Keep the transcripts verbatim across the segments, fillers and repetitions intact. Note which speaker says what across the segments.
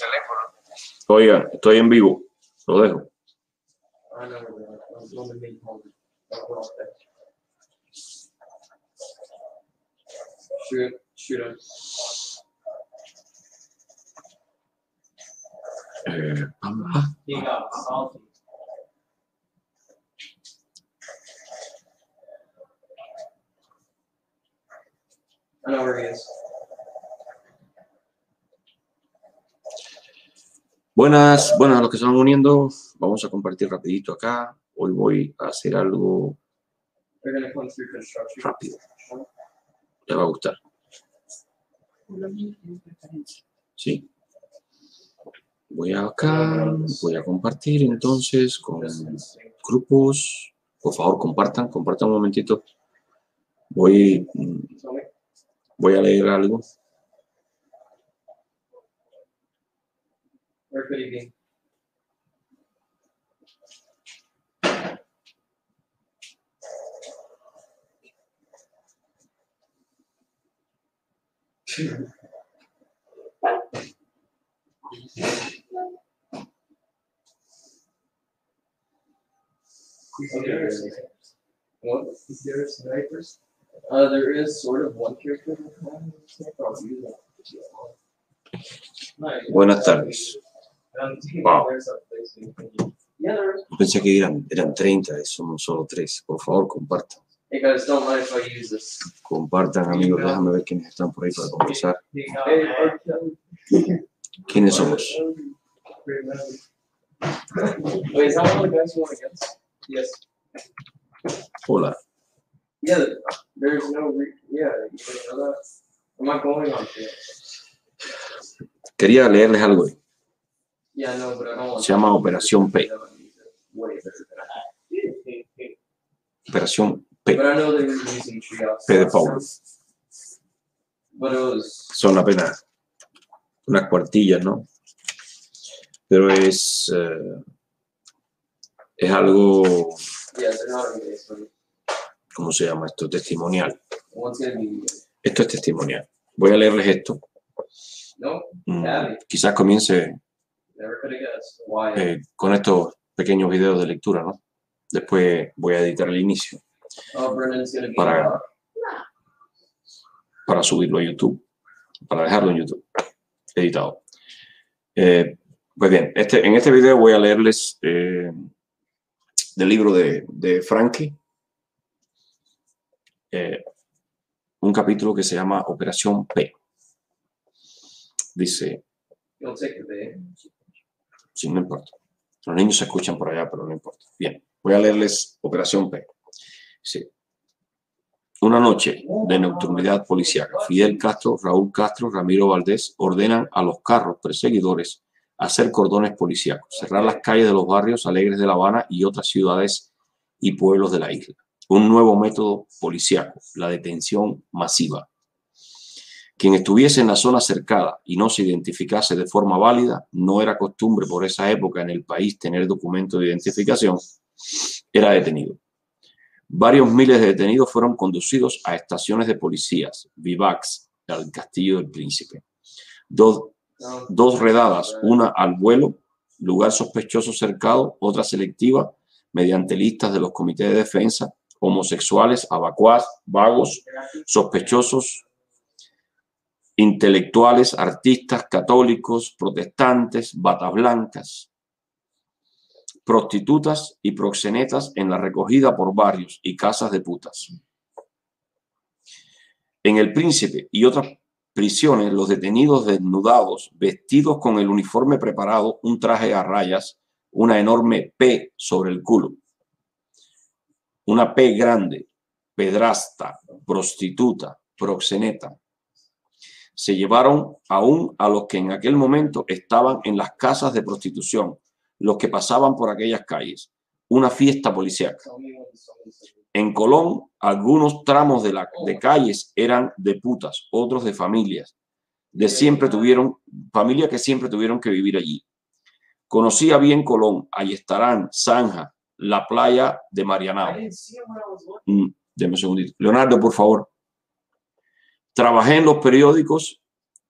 Speaker 1: Oigan, estoy en vivo. Lo dejo.
Speaker 2: Shoot, shoot him.
Speaker 1: Eh, ah,
Speaker 2: He got salty. I know where he is.
Speaker 1: Buenas, buenas a los que se van uniendo. Vamos a compartir rapidito acá. Hoy voy a hacer algo
Speaker 2: They're gonna come through construction.
Speaker 1: rápido. Les va a gustar. Sí. Voy acá, voy a compartir entonces con grupos. Por favor, compartan, compartan un momentito. Voy, voy a leer algo.
Speaker 2: Where could he be? Okay. What? Is there snipers? Uh, there is sort of one character. Nice.
Speaker 1: Buenas tardes. Wow. Pensé que eran, eran treinta y somos solo tres. Por favor, compartan.
Speaker 2: Hey guys, don't mind if I use this.
Speaker 1: Compartan, amigos. Déjame ver quiénes están por ahí para conversar.
Speaker 2: Hey,
Speaker 1: ¿Quiénes somos?
Speaker 2: wait, is that one of the guys you want against? Yes.
Speaker 1: Hola.
Speaker 2: Yeah, there's no re yeah, you didn't know that? I'm not going on here.
Speaker 1: Quería leerles algo hoy.
Speaker 2: Yeah, no, but I don't want
Speaker 1: Se llama Operación P.
Speaker 2: Way better than that.
Speaker 1: Operación P.
Speaker 2: But I know they were using treehouse.
Speaker 1: P de Paulo.
Speaker 2: But it was
Speaker 1: Son apenas unas cuartillas, ¿no? Pero es, eh, es algo,
Speaker 2: yeah, they're not in basement.
Speaker 1: ¿cómo se llama esto? Testimonial.
Speaker 2: One's gonna be
Speaker 1: Esto es testimonial. Voy a leerles esto.
Speaker 2: no,
Speaker 1: Mm,
Speaker 2: Abby.
Speaker 1: quizás comience
Speaker 2: Never could have guessed. Why?
Speaker 1: eh, con estos pequeños videos de lectura, ¿no? Después voy a editar el inicio
Speaker 2: Oh, Brennan's gonna be
Speaker 1: para, para subirlo a YouTube, para dejarlo en YouTube, editado. Eh, pues bien, este, en este video voy a leerles eh, del libro de, de Frankie, eh, un capítulo que se llama Operación P. Dice,
Speaker 2: You'll take the bait.
Speaker 1: sí, no importa. Los niños se escuchan por allá, pero no importa. Bien, voy a leerles Operación P. Sí. Una noche de nocturnidad policíaca, Fidel Castro, Raúl Castro, Ramiro Valdés ordenan a los carros perseguidores hacer cordones policíacos, cerrar las calles de los barrios alegres de La Habana y otras ciudades y pueblos de la isla. Un nuevo método policíaco, la detención masiva. Quien estuviese en la zona cercada y no se identificase de forma válida, no era costumbre por esa época en el país tener documento de identificación, era detenido. Varios miles de detenidos fueron conducidos a estaciones de policías, vivacs, al Castillo del Príncipe. Dos, dos redadas, una al vuelo, lugar sospechoso cercado, otra selectiva, mediante listas de los comités de defensa, homosexuales, abacuás, vagos, sospechosos, intelectuales, artistas, católicos, protestantes, batas blancas, prostitutas y proxenetas en la recogida por barrios y casas de putas. En el Príncipe y otras prisiones, los detenidos desnudados, vestidos con el uniforme preparado, un traje a rayas, una enorme P sobre el culo, una P grande, pedrasta, prostituta, proxeneta. Se llevaron aún a los que en aquel momento estaban en las casas de prostitución, los que pasaban por aquellas calles. Una fiesta policíaca. En Colón, algunos tramos de, la, de calles eran de putas, otros de familias. De siempre tuvieron, familias que siempre tuvieron que vivir allí. Conocía bien Colón, Ayestarán, Zanja, la playa de Marianao. Mm, deme un segundito. Leonardo, por favor. Trabajé en los periódicos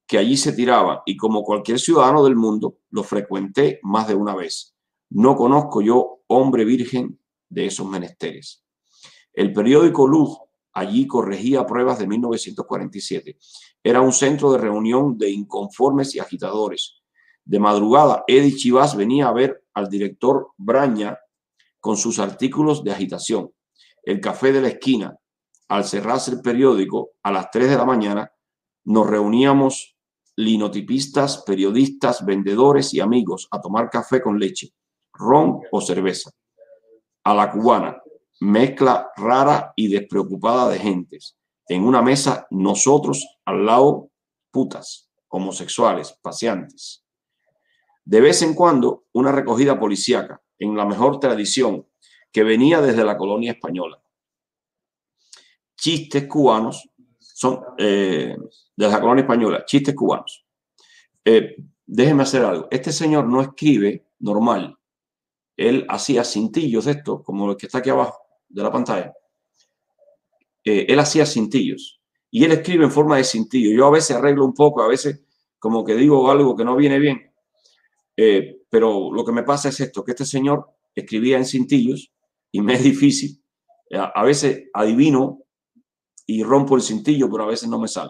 Speaker 1: que allí se tiraban y como cualquier ciudadano del mundo lo frecuenté más de una vez. No conozco yo hombre virgen de esos menesteres. El periódico Luz allí corregía pruebas de mil novecientos cuarenta y siete. Era un centro de reunión de inconformes y agitadores. De madrugada, Eddie Chivas venía a ver al director Braña con sus artículos de agitación. El café de la esquina. Al cerrarse el periódico, a las tres de la mañana, nos reuníamos linotipistas, periodistas, vendedores y amigos a tomar café con leche, ron o cerveza. A la cubana, mezcla rara y despreocupada de gentes. En una mesa, nosotros al lado, putas, homosexuales, paseantes. De vez en cuando, una recogida policíaca, en la mejor tradición, que venía desde la colonia española. Chistes cubanos, son eh, de la colonia española, chistes cubanos. Eh, déjenme hacer algo. Este señor no escribe normal. Él hacía cintillos de esto, como el que está aquí abajo de la pantalla. Eh, él hacía cintillos. Y él escribe en forma de cintillo. Yo a veces arreglo un poco, a veces como que digo algo que no viene bien. Eh, pero lo que me pasa es esto, que este señor escribía en cintillos y me es difícil. A, a veces adivino y rompo el cintillo, pero a veces no me sale.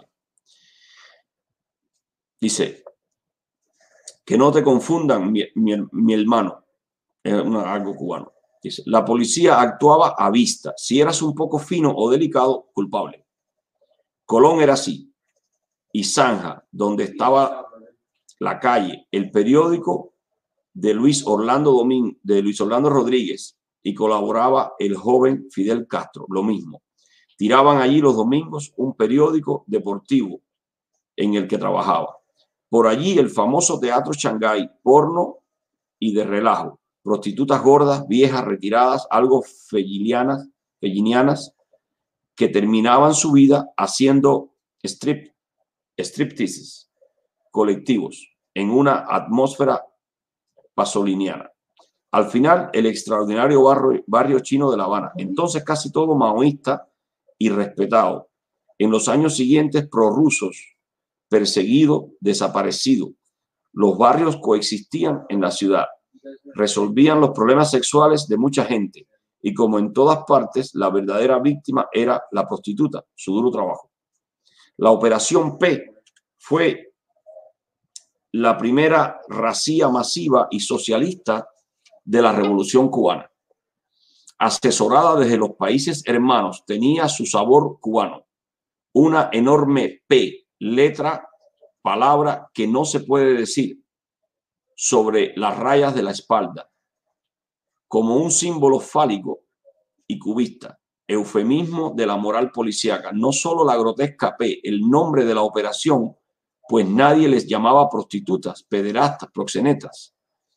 Speaker 1: Dice, que no te confundan, mi, mi, mi hermano. Es una, algo cubano. Dice, la policía actuaba a vista. Si eras un poco fino o delicado, culpable. Colón era así. Y Zanja, donde estaba la calle, el periódico de Luis Orlando Domín, de Luis Orlando Rodríguez, y colaboraba el joven Fidel Castro, lo mismo. Tiraban allí los domingos un periódico deportivo en el que trabajaba. Por allí el famoso teatro Shanghái, porno y de relajo. Prostitutas gordas, viejas, retiradas, algo fellinianas, fellinianas, que terminaban su vida haciendo strip, stripteases colectivos en una atmósfera pasoliniana. Al final, el extraordinario barrio, barrio chino de La Habana, entonces casi todo maoísta y respetado. En los años siguientes, prorrusos, perseguido, desaparecido. Los barrios coexistían en la ciudad, resolvían los problemas sexuales de mucha gente y como en todas partes, la verdadera víctima era la prostituta, su duro trabajo. La Operación P fue la primera racía masiva y socialista de la Revolución Cubana. Asesorada desde los países hermanos, tenía su sabor cubano. Una enorme P, letra, palabra que no se puede decir, sobre las rayas de la espalda, como un símbolo fálico y cubista, eufemismo de la moral policíaca. No solo la grotesca P, el nombre de la operación, pues nadie les llamaba prostitutas, pederastas, proxenetas.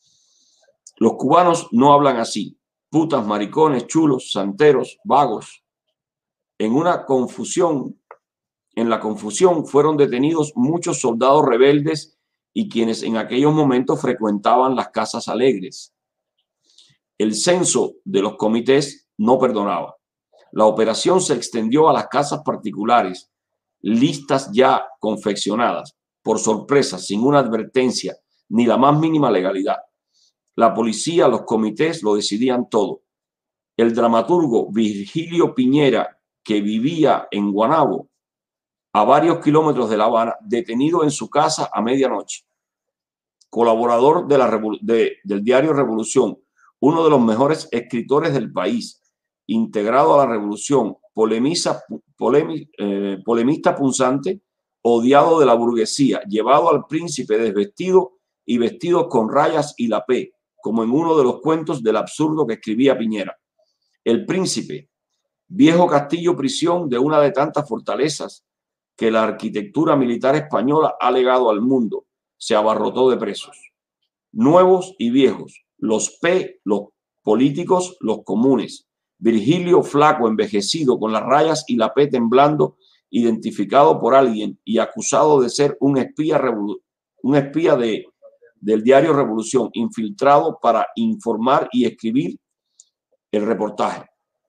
Speaker 1: Los cubanos no hablan así, putas, maricones, chulos, santeros, vagos. En una confusión, en la confusión fueron detenidos muchos soldados rebeldes y quienes en aquellos momentos frecuentaban las casas alegres. El censo de los comités no perdonaba. La operación se extendió a las casas particulares, listas ya confeccionadas, por sorpresa, sin una advertencia, ni la más mínima legalidad. La policía, los comités lo decidían todo. El dramaturgo Virgilio Piñera, que vivía en Guanabo, a varios kilómetros de La Habana, detenido en su casa a medianoche. Colaborador de la, de, del diario Revolución, uno de los mejores escritores del país, integrado a la Revolución, polemiza, polemi, eh, polemista punzante, odiado de la burguesía, llevado al príncipe desvestido y vestido con rayas y la P, como en uno de los cuentos del absurdo que escribía Piñera. El príncipe, viejo castillo prisión de una de tantas fortalezas que la arquitectura militar española ha legado al mundo, se abarrotó de presos, nuevos y viejos, los P, los políticos, los comunes. Virgilio, flaco, envejecido, con las rayas y la P temblando, identificado por alguien y acusado de ser un espía, un espía de, del diario Revolución, infiltrado para informar y escribir el reportaje.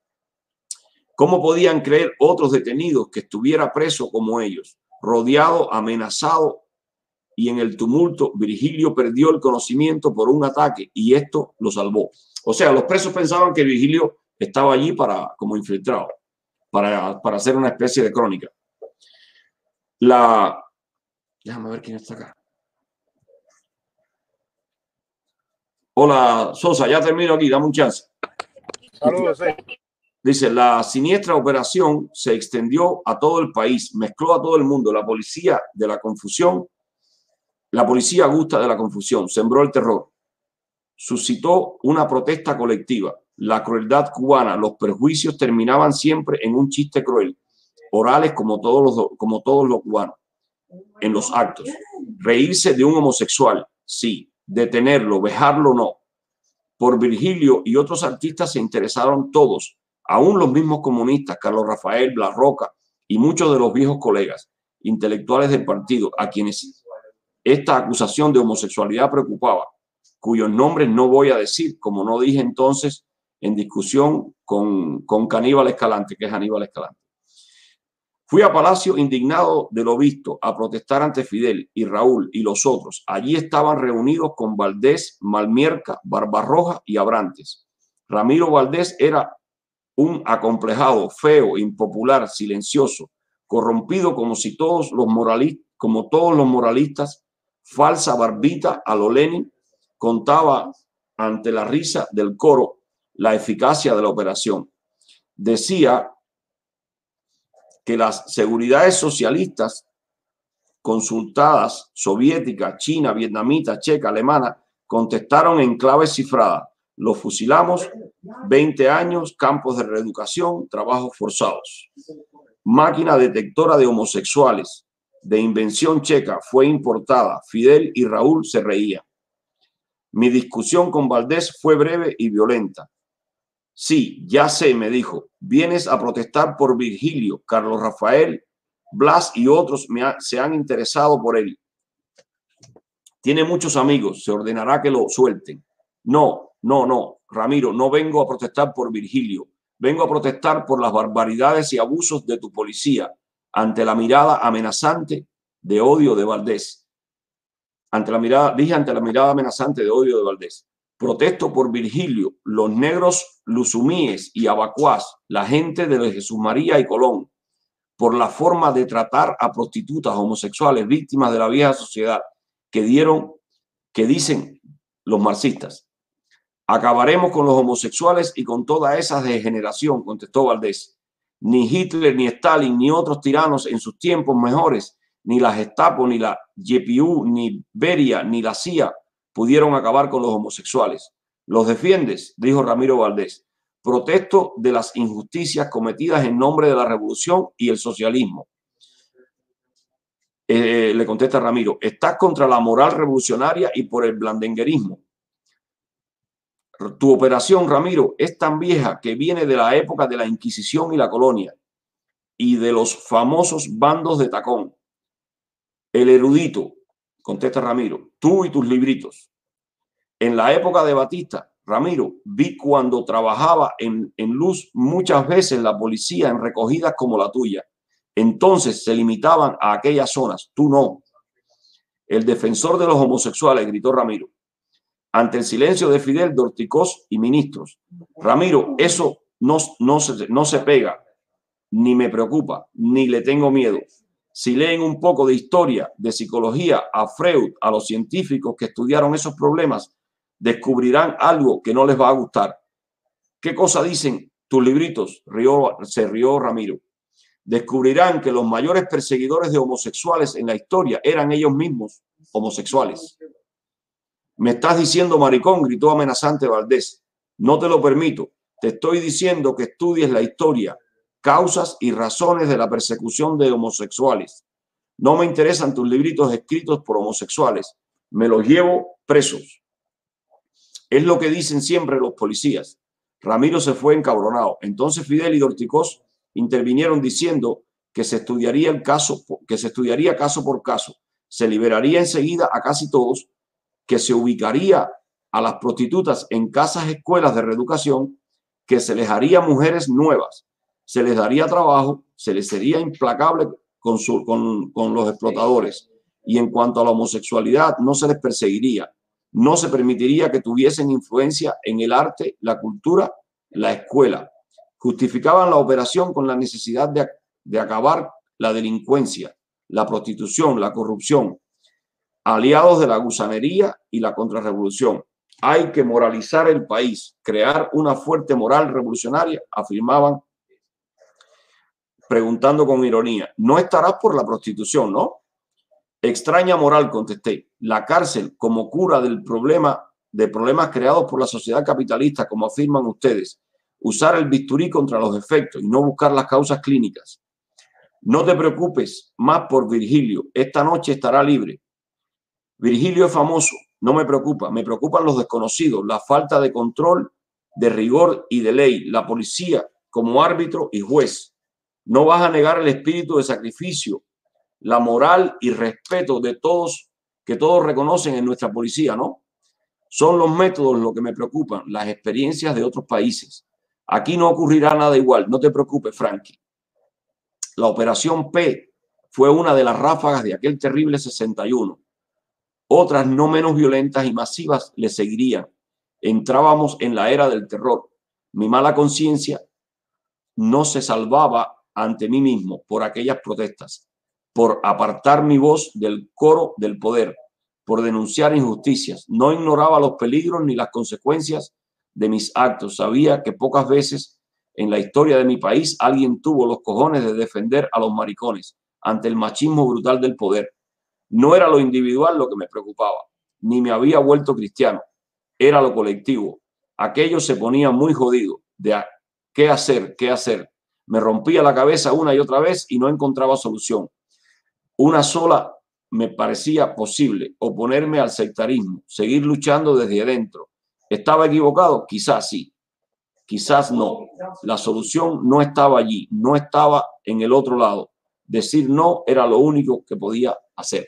Speaker 1: ¿Cómo podían creer otros detenidos que estuviera preso como ellos, rodeado, amenazado y en el tumulto Virgilio perdió el conocimiento por un ataque y esto lo salvó. O sea, los presos pensaban que Virgilio estaba allí para, como infiltrado, para, para hacer una especie de crónica. La... Déjame ver quién está acá. Hola, Sosa, ya termino aquí, dame un chance.
Speaker 3: Saludos, sí.
Speaker 1: Dice, la siniestra operación se extendió a todo el país, mezcló a todo el mundo. La policía de la confusión, la policía gusta de la confusión, sembró el terror, suscitó una protesta colectiva. La crueldad cubana, los perjuicios terminaban siempre en un chiste cruel, orales como todos los, como todos los cubanos, en los actos. Reírse de un homosexual, sí. Detenerlo, vejarlo, no. Por Virgilio y otros artistas se interesaron todos, aún los mismos comunistas, Carlos Rafael, Blas Roca y muchos de los viejos colegas intelectuales del partido, a quienes esta acusación de homosexualidad preocupaba, cuyos nombres no voy a decir, como no dije entonces en discusión con, con Caníbal Escalante, que es Aníbal Escalante. Fui a Palacio indignado de lo visto, a protestar ante Fidel y Raúl y los otros. Allí estaban reunidos con Valdés, Malmierca, Barbarroja y Abrantes. Ramiro Valdés era un acomplejado, feo, impopular, silencioso, corrompido como si todos los moralistas, como todos los moralistas, falsa barbita a lo Lenin, contaba ante la risa del coro la eficacia de la operación. Decía que las seguridades socialistas consultadas, soviética, china, vietnamita, checa, alemana, contestaron en clave cifrada. Los fusilamos, veinte años, campos de reeducación, trabajos forzados. Máquina detectora de homosexuales, de invención checa, fue importada. Fidel y Raúl se reían. Mi discusión con Valdés fue breve y violenta. Sí, ya sé, me dijo, vienes a protestar por Virgilio, Carlos Rafael, Blas y otros me ha, se han interesado por él. Tiene muchos amigos, se ordenará que lo suelten. No, no, no, Ramiro, no vengo a protestar por Virgilio, vengo a protestar por las barbaridades y abusos de tu policía ante la mirada amenazante de odio de Valdés. Ante la mirada, dije ante la mirada amenazante de odio de Valdés. Protesto por Virgilio, los negros luzumíes y abacuás, la gente de Jesús María y Colón, por la forma de tratar a prostitutas homosexuales víctimas de la vieja sociedad que dieron, que dicen los marxistas. Acabaremos con los homosexuales y con toda esa degeneración, contestó Valdés. Ni Hitler, ni Stalin, ni otros tiranos en sus tiempos mejores, ni la Gestapo, ni la G P U, ni Beria, ni la C I A pudieron acabar con los homosexuales. ¿Los defiendes?, dijo Ramiro Valdés. Protesto de las injusticias cometidas en nombre de la revolución y el socialismo. Eh, le contesta Ramiro, estás contra la moral revolucionaria y por el blandenguerismo. Tu operación, Ramiro, es tan vieja que viene de la época de la Inquisición y la colonia y de los famosos bandos de Tacón. El erudito, contesta Ramiro, tú y tus libritos. En la época de Batista, Ramiro, vi cuando trabajaba en, en luz muchas veces la policía en recogidas como la tuya. Entonces se limitaban a aquellas zonas, tú no. El defensor de los homosexuales, gritó Ramiro. Ante el silencio de Fidel, de Ortigoz y ministros. Ramiro, eso no, no, se, no se pega, ni me preocupa, ni le tengo miedo. Si leen un poco de historia, de psicología, a Freud, a los científicos que estudiaron esos problemas, descubrirán algo que no les va a gustar. ¿Qué cosa dicen tus libritos? Rió, se rió Ramiro. Descubrirán que los mayores perseguidores de homosexuales en la historia eran ellos mismos homosexuales. Me estás diciendo maricón, gritó amenazante Valdés. No te lo permito. Te estoy diciendo que estudies la historia, causas y razones de la persecución de homosexuales. No me interesan tus libritos escritos por homosexuales. Me los llevo presos. Es lo que dicen siempre los policías. Ramiro se fue encabronado. Entonces Fidel y Dorticós intervinieron diciendo que se estudiaría el caso, que se estudiaría caso por caso. Se liberaría enseguida a casi todos, que se ubicaría a las prostitutas en casas escuelas de reeducación, que se les haría mujeres nuevas, se les daría trabajo, se les sería implacable con, su, con, con los explotadores Y en cuanto a la homosexualidad, no se les perseguiría. No se permitiría que tuviesen influencia en el arte, la cultura, la escuela. Justificaban la operación con la necesidad de, de acabar la delincuencia, la prostitución, la corrupción, aliados de la gusanería y la contrarrevolución. Hay que moralizar el país, crear una fuerte moral revolucionaria, afirmaban, preguntando con ironía. No estarás por la prostitución, ¿no? Extraña moral, contesté. La cárcel como cura del problema, de problemas creados por la sociedad capitalista, como afirman ustedes. Usar el bisturí contra los efectos y no buscar las causas clínicas. No te preocupes más por Virgilio. Esta noche estará libre. Virgilio es famoso. No me preocupa. Me preocupan los desconocidos, la falta de control, de rigor y de ley, la policía como árbitro y juez. No vas a negar el espíritu de sacrificio, la moral y respeto de todos, que todos reconocen en nuestra policía, ¿no? Son los métodos lo que me preocupan, las experiencias de otros países. Aquí no ocurrirá nada igual, no te preocupes, Frankie. La operación P fue una de las ráfagas de aquel terrible sesenta y uno. Otras no menos violentas y masivas le seguirían. Entrábamos en la era del terror. Mi mala conciencia no se salvaba ante mí mismo por aquellas protestas, por apartar mi voz del coro del poder, por denunciar injusticias. No ignoraba los peligros ni las consecuencias de mis actos. Sabía que pocas veces en la historia de mi país alguien tuvo los cojones de defender a los maricones ante el machismo brutal del poder. No era lo individual lo que me preocupaba, ni me había vuelto cristiano. Era lo colectivo. Aquello se ponía muy jodido de qué hacer, qué hacer. Me rompía la cabeza una y otra vez y no encontraba solución. Una sola me parecía posible: oponerme al sectarismo, seguir luchando desde adentro. ¿Estaba equivocado? Quizás sí, quizás no. La solución no estaba allí, no estaba en el otro lado. Decir no era lo único que podía hacer.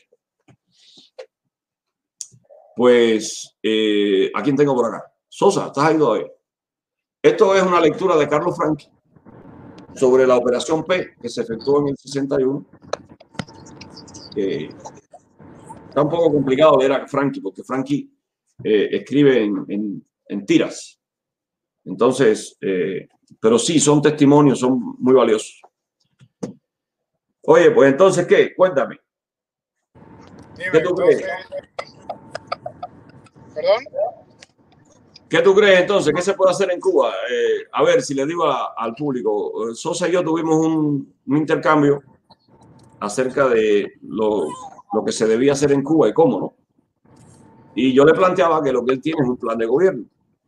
Speaker 1: Pues, eh, ¿a quién tengo por acá? Sosa, ¿estás ahí todavía? Esto es una lectura de Carlos Franchi sobre la operación P que se efectuó en el sesenta y uno. Eh, está un poco complicado leer a Franchi porque Franchi eh, escribe en, en, en tiras. Entonces, eh, pero sí, son testimonios, son muy valiosos. Oye, pues entonces, ¿qué? Cuéntame.
Speaker 3: Dime,
Speaker 1: ¿Qué tú
Speaker 3: entonces,
Speaker 1: crees?
Speaker 3: ¿Perdón?
Speaker 1: ¿Qué tú crees entonces? ¿Qué se puede hacer en Cuba? Eh, a ver, si le digo a, al público, Sosa y yo tuvimos un, un intercambio acerca de lo, lo que se debía hacer en Cuba y cómo, ¿no? Y yo le planteaba que lo que él tiene es un plan de gobierno.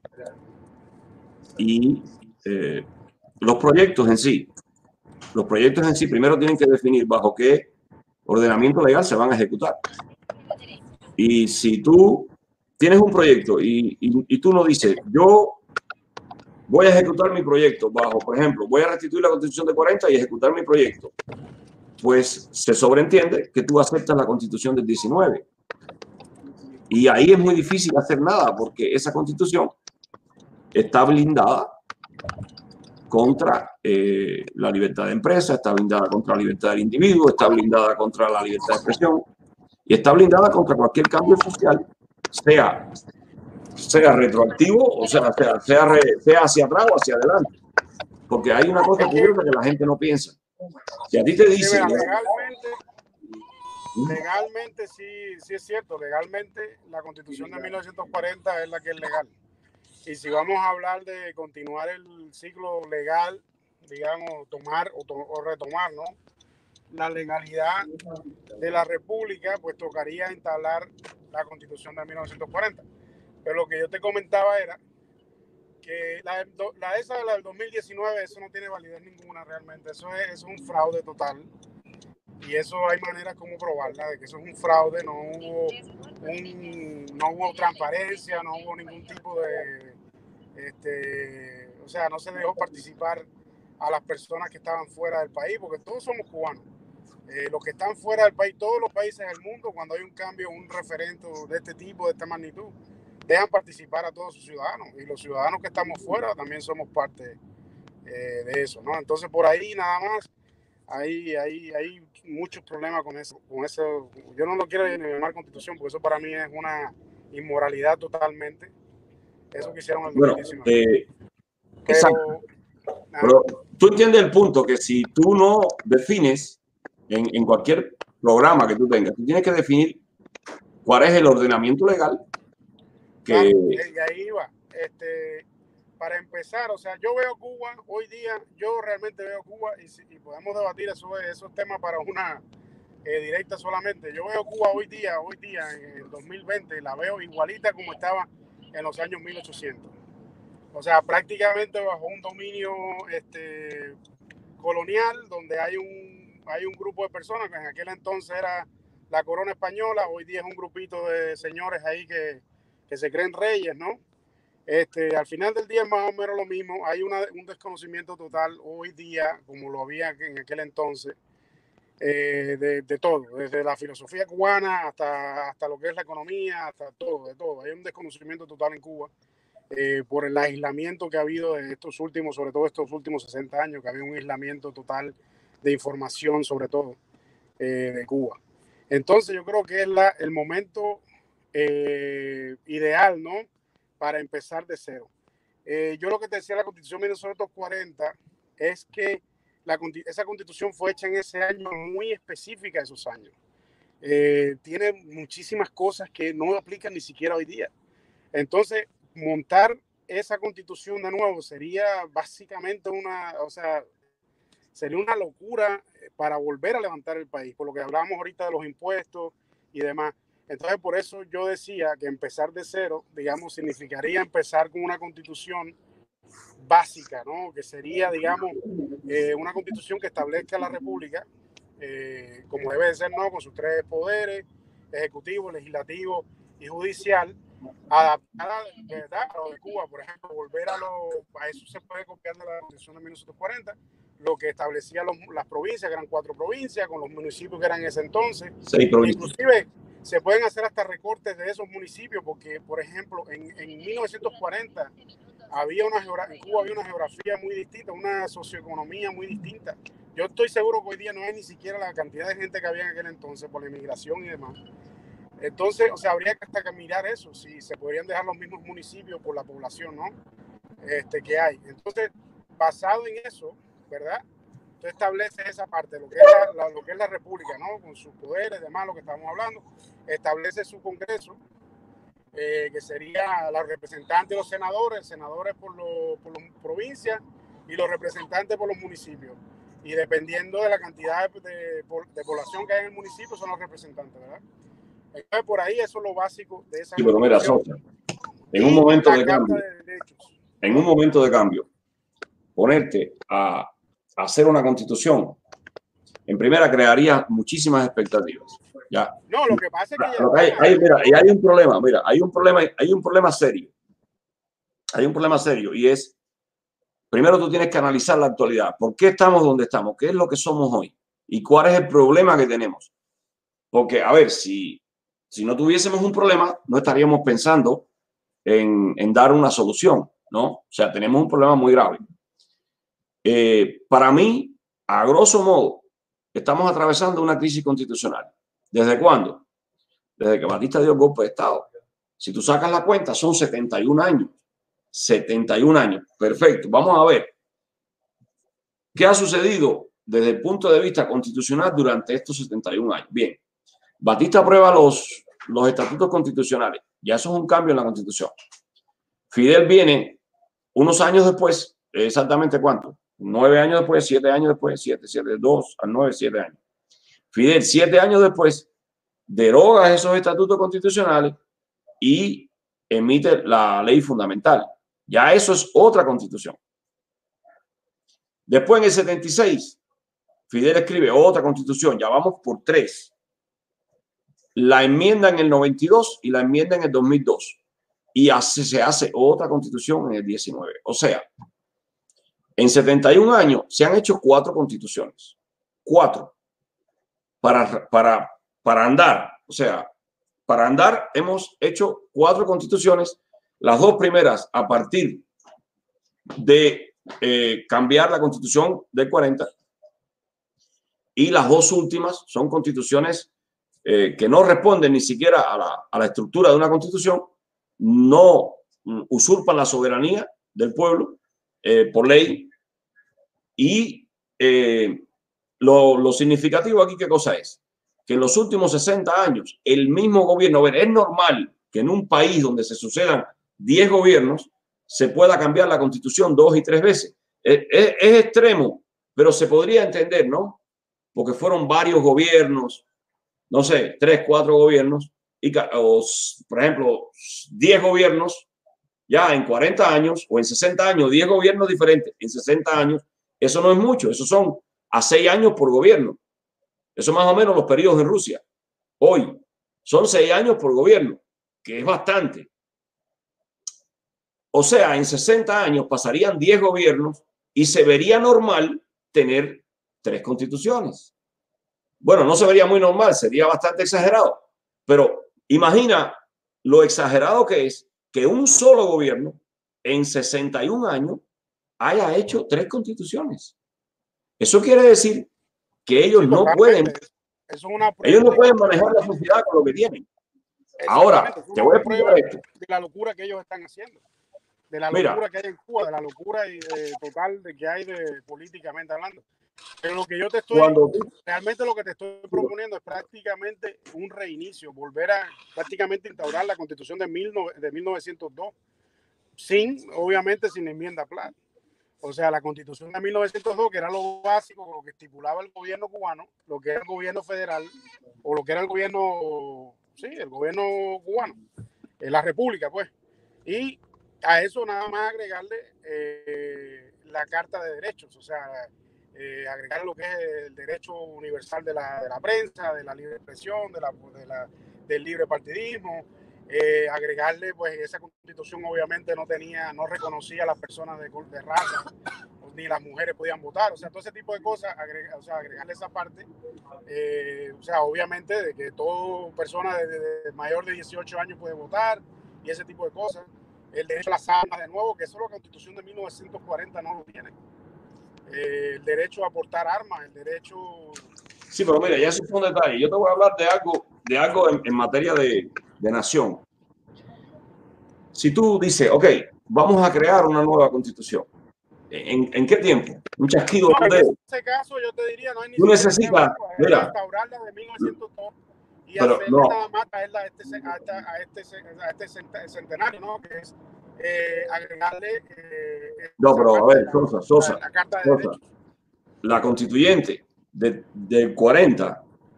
Speaker 1: Y eh, los proyectos en sí, los proyectos en sí primero tienen que definir bajo qué ordenamiento legal se van a ejecutar. Y si tú tienes un proyecto y, y, y tú no dices, yo voy a ejecutar mi proyecto bajo, por ejemplo, voy a restituir la Constitución de cuarenta y ejecutar mi proyecto, pues se sobreentiende que tú aceptas la Constitución del diecinueve. Y ahí es muy difícil hacer nada porque esa Constitución está blindada contra eh, la libertad de empresa, está blindada contra la libertad del individuo, está blindada contra la libertad de expresión y está blindada contra cualquier cambio social, sea, sea retroactivo o sea, sea, sea, re, sea hacia atrás o hacia adelante. Porque hay una cosa curiosa que la gente no piensa. Si a ti te dicen...
Speaker 3: Sí, mira, legalmente, legalmente sí, sí es cierto, legalmente la Constitución de mil novecientos cuarenta es la que es legal. Y si vamos a hablar de continuar el ciclo legal, digamos, tomar o, to o retomar, ¿no?, la legalidad de la República, pues tocaría instalar la Constitución de mil novecientos cuarenta. Pero lo que yo te comentaba era que la, la esa la del dos mil diecinueve, eso no tiene validez ninguna realmente. Eso es, eso es un fraude total. Y eso hay maneras como probarla, de que eso es un fraude, no hubo, un, no hubo transparencia, no hubo ningún tipo de... Este, o sea, no se dejó participar a las personas que estaban fuera del país, porque todos somos cubanos. Eh, los que están fuera del país, todos los países del mundo, cuando hay un cambio, un referendo de este tipo, de esta magnitud, dejan participar a todos sus ciudadanos. Y los ciudadanos que estamos fuera también somos parte eh, de eso, ¿no? Entonces, por ahí nada más hay, hay, hay muchos problemas con eso, con eso. Yo no lo quiero ni llamar constitución, porque eso para mí es una inmoralidad totalmente. Eso que hicieron en el
Speaker 1: Bueno,
Speaker 3: dos mil diecinueve.
Speaker 1: eh,
Speaker 3: Pero,
Speaker 1: exacto.
Speaker 3: ah,
Speaker 1: Pero tú entiendes el punto que si tú no defines en, en cualquier programa que tú tengas, tú tienes que definir cuál es el ordenamiento legal que...
Speaker 3: claro, y ahí iba. Este, para empezar, o sea, yo veo Cuba hoy día, yo realmente veo Cuba y, si, y podemos debatir eso, esos temas para una eh, directa solamente. Yo veo Cuba hoy día, hoy día en el dos mil veinte, la veo igualita como estaba en los años mil ochocientos. O sea, prácticamente bajo un dominio este, colonial, donde hay un, hay un grupo de personas que en aquel entonces era la corona española, hoy día es un grupito de señores ahí que, que se creen reyes, ¿no? Este, al final del día es más o menos lo mismo. Hay una, un desconocimiento total hoy día, como lo había en aquel entonces, eh, de, de todo, desde la filosofía cubana hasta, hasta lo que es la economía, hasta todo, de todo. Hay un desconocimiento total en Cuba eh, por el aislamiento que ha habido de estos últimos, sobre todo estos últimos sesenta años, que había un aislamiento total de información, sobre todo, eh, de Cuba. Entonces yo creo que es la, el momento eh, ideal, ¿no?, para empezar de cero. Eh, yo lo que te decía la Constitución de mil novecientos cuarenta es que la, esa Constitución fue hecha en ese año, muy específica esos años. Eh, tiene muchísimas cosas que no aplican ni siquiera hoy día. Entonces, montar esa Constitución de nuevo sería básicamente una, o sea, sería una locura para volver a levantar el país, por lo que hablábamos ahorita de los impuestos y demás. Entonces, por eso yo decía que empezar de cero, digamos, significaría empezar con una constitución básica, ¿no? Que sería, digamos, eh, una constitución que establezca la república eh, como debe de ser, ¿no?, con sus tres poderes, ejecutivo, legislativo y judicial, adaptada, ¿verdad?, a lo de Cuba. Por ejemplo, volver a lo, a eso se puede copiar de la Constitución de mil novecientos cuarenta, lo que establecía los, las provincias, que eran cuatro provincias, con los municipios que eran en ese entonces.
Speaker 1: Seis provincias.
Speaker 3: Inclusive se pueden hacer hasta recortes de esos municipios, porque, por ejemplo, en, en mil novecientos cuarenta había una, en Cuba había una geografía muy distinta, una socioeconomía muy distinta. Yo estoy seguro que hoy día no hay ni siquiera la cantidad de gente que había en aquel entonces por la inmigración y demás. Entonces, o sea, habría que hasta que mirar eso, si se podrían dejar los mismos municipios por la población, ¿no?, este, que hay. Entonces, basado en eso, ¿verdad?, tú estableces esa parte, lo que es la, la, lo que es la república, ¿no?, con sus poderes, demás, lo que estamos hablando, establece su congreso, eh, que sería la representante y los senadores, senadores por, lo, por las provincias y los representantes por los municipios. Y dependiendo de la cantidad de, de, de población que hay en el municipio, son los representantes, ¿verdad? Entonces, por ahí eso es lo básico de esa.
Speaker 1: Sí, pero mira, Sosa, en un momento de cambio, de en un momento de cambio, ponerte a, a hacer una constitución, en primera crearía muchísimas expectativas. Ya.
Speaker 3: No, lo que pasa es que ya
Speaker 1: hay, hay, mira, y hay un problema, mira, hay un problema, hay un problema serio. Hay un problema serio y es, primero tú tienes que analizar la actualidad. ¿Por qué estamos donde estamos? ¿Qué es lo que somos hoy? ¿Y cuál es el problema que tenemos? Porque, a ver, si, si no tuviésemos un problema, no estaríamos pensando en, en dar una solución, ¿no? O sea, tenemos un problema muy grave. Eh, para mí, a grosso modo, estamos atravesando una crisis constitucional. ¿Desde cuándo? Desde que Batista dio golpe de Estado. Si tú sacas la cuenta, son setenta y un años. setenta y un años. Perfecto. Vamos a ver qué ha sucedido desde el punto de vista constitucional durante estos setenta y un años. Bien, Batista aprueba los, los estatutos constitucionales. Ya eso es un cambio en la Constitución. Fidel viene unos años después, exactamente cuánto, nueve años después, siete años después, siete, siete, dos a nueve, siete años. Fidel, siete años después, deroga esos estatutos constitucionales y emite la ley fundamental. Ya eso es otra constitución. Después, en el setenta y seis, Fidel escribe otra constitución. Ya vamos por tres. La enmienda en el noventa y dos y la enmienda en el dos mil dos. Y así se hace otra constitución en el diecinueve. O sea, en setenta y un años se han hecho cuatro constituciones. Cuatro. Para, para, para andar. O sea, para andar hemos hecho cuatro constituciones. Las dos primeras a partir de eh, cambiar la Constitución del cuarenta y las dos últimas son constituciones eh, que no responden ni siquiera a la, a la estructura de una constitución, no mm, usurpan la soberanía del pueblo eh, por ley. Y eh, lo, lo significativo aquí, ¿qué cosa es? Que en los últimos sesenta años el mismo gobierno, a ver, es normal que en un país donde se sucedan diez gobiernos se pueda cambiar la constitución dos y tres veces. Es, es, es extremo, pero se podría entender, ¿no? Porque fueron varios gobiernos, no sé, tres, cuatro gobiernos, y, o, por ejemplo, diez gobiernos ya en cuarenta años o en sesenta años, diez gobiernos diferentes en sesenta años. Eso no es mucho, eso son a seis años por gobierno. Eso más o menos los periodos en Rusia. Hoy son seis años por gobierno, que es bastante. O sea, en sesenta años pasarían diez gobiernos y se vería normal tener tres constituciones. Bueno, no se vería muy normal, sería bastante exagerado. Pero imagina lo exagerado que es que un solo gobierno en sesenta y un años haya hecho tres constituciones. Eso quiere decir que ellos sí, no pueden, eso es una ellos no pueden manejar la sociedad con lo que tienen. Ahora, te voy a explicar esto.
Speaker 3: De la locura que ellos están haciendo, de la locura Mira, que hay en Cuba, de la locura y de, total de que hay de políticamente hablando. Pero lo que yo te estoy, cuando, realmente lo que te estoy proponiendo es prácticamente un reinicio, volver a prácticamente instaurar la Constitución de, mil, de mil novecientos dos, sin, obviamente, sin enmienda plan. O sea, la Constitución de mil novecientos dos, que era lo básico, lo que estipulaba el gobierno cubano, lo que era el gobierno federal, o lo que era el gobierno, sí, el gobierno cubano, eh, la república, pues. Y a eso nada más agregarle eh, la Carta de Derechos, o sea, eh, agregar lo que es el derecho universal de la, de la prensa, de la libre expresión, de la, de la, del libre partidismo. Eh, agregarle, pues esa constitución obviamente no tenía, no reconocía a las personas de, de raza, ni las mujeres podían votar, o sea, todo ese tipo de cosas, agrega, o sea, agregarle esa parte, eh, o sea, obviamente de que toda persona de, de, de mayor de dieciocho años puede votar y ese tipo de cosas, el derecho a las armas de nuevo, que eso la constitución de mil novecientos cuarenta no lo tiene, eh, el derecho a portar armas, el derecho...
Speaker 1: Sí, pero mira, ya eso fue un detalle, yo te voy a hablar de algo, de algo en, en materia de de nación. Si tú dices, ok, vamos a crear una nueva constitución, ¿en, en qué tiempo? Un chasquido
Speaker 3: no,
Speaker 1: de
Speaker 3: en ese caso yo te diría, no hay ni
Speaker 1: tú necesitas, mira,
Speaker 3: instaurarla de mil novecientos dos y
Speaker 1: pero
Speaker 3: hacer
Speaker 1: no.
Speaker 3: nada más a este, a este, a este, a este centenario, ¿no? Que es eh, agregarle eh,
Speaker 1: no, pero a ver, Sosa, Sosa,
Speaker 3: la, la Carta de
Speaker 1: Sosa,
Speaker 3: Derechos.
Speaker 1: La constituyente de, del cuarenta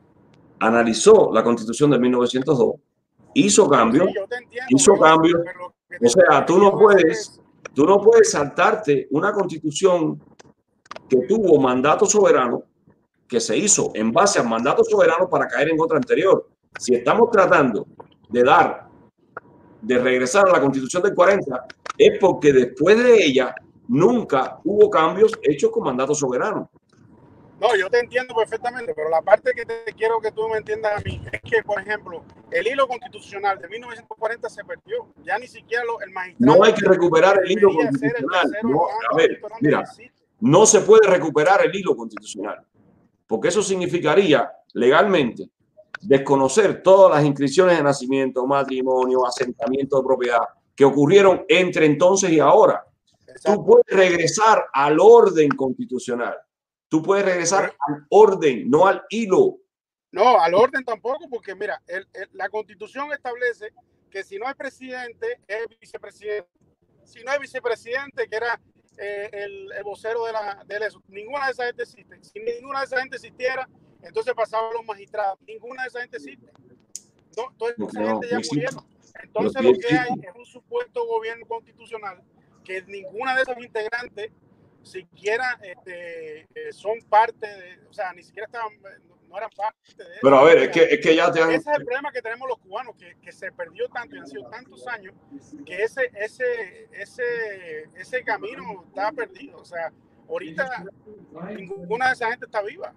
Speaker 1: analizó la constitución de mil novecientos dos, hizo cambios, sí, hizo cambios, o sea, tú no puedes, tú no puedes saltarte una constitución que tuvo mandato soberano, que se hizo en base al mandato soberano para caer en otra anterior. Si estamos tratando de dar, de regresar a la constitución del cuarenta, es porque después de ella nunca hubo cambios hechos con mandato soberano.
Speaker 3: No, yo te entiendo perfectamente, pero la parte que te quiero que tú me entiendas a mí es que, por ejemplo, el hilo constitucional de mil novecientos cuarenta se perdió. Ya ni siquiera lo, el magistrado...
Speaker 1: No hay que recuperar el hilo constitucional. No, a ver, mira, no se puede recuperar el hilo constitucional, porque eso significaría legalmente desconocer todas las inscripciones de nacimiento, matrimonio, asentamiento de propiedad que ocurrieron entre entonces y ahora. Exacto. Tú puedes regresar al orden constitucional. Tú puedes regresar ¿Eh? al orden, no al hilo.
Speaker 3: No, al orden tampoco, porque mira, el, el, la Constitución establece que si no hay presidente, es vicepresidente. Si no hay vicepresidente, que era eh, el, el vocero de la, de la... Ninguna de esas gente existe. Si ninguna de esas gente existiera, entonces pasaban los magistrados. Ninguna de esas gente existe. No, toda esa no, gente ya no murieron. Entonces no, lo que hay es un supuesto gobierno constitucional que ninguna de esas integrantes siquiera este, eh, son parte de, o sea, ni siquiera estaban, no, no eran parte de eso.
Speaker 1: Pero a ver, es que, es que ya te han...
Speaker 3: Ese es el problema que tenemos los cubanos, que, que se perdió tanto y han sido tantos años que ese, ese, ese, ese camino está perdido. O sea, ahorita ninguna de esa gente está viva.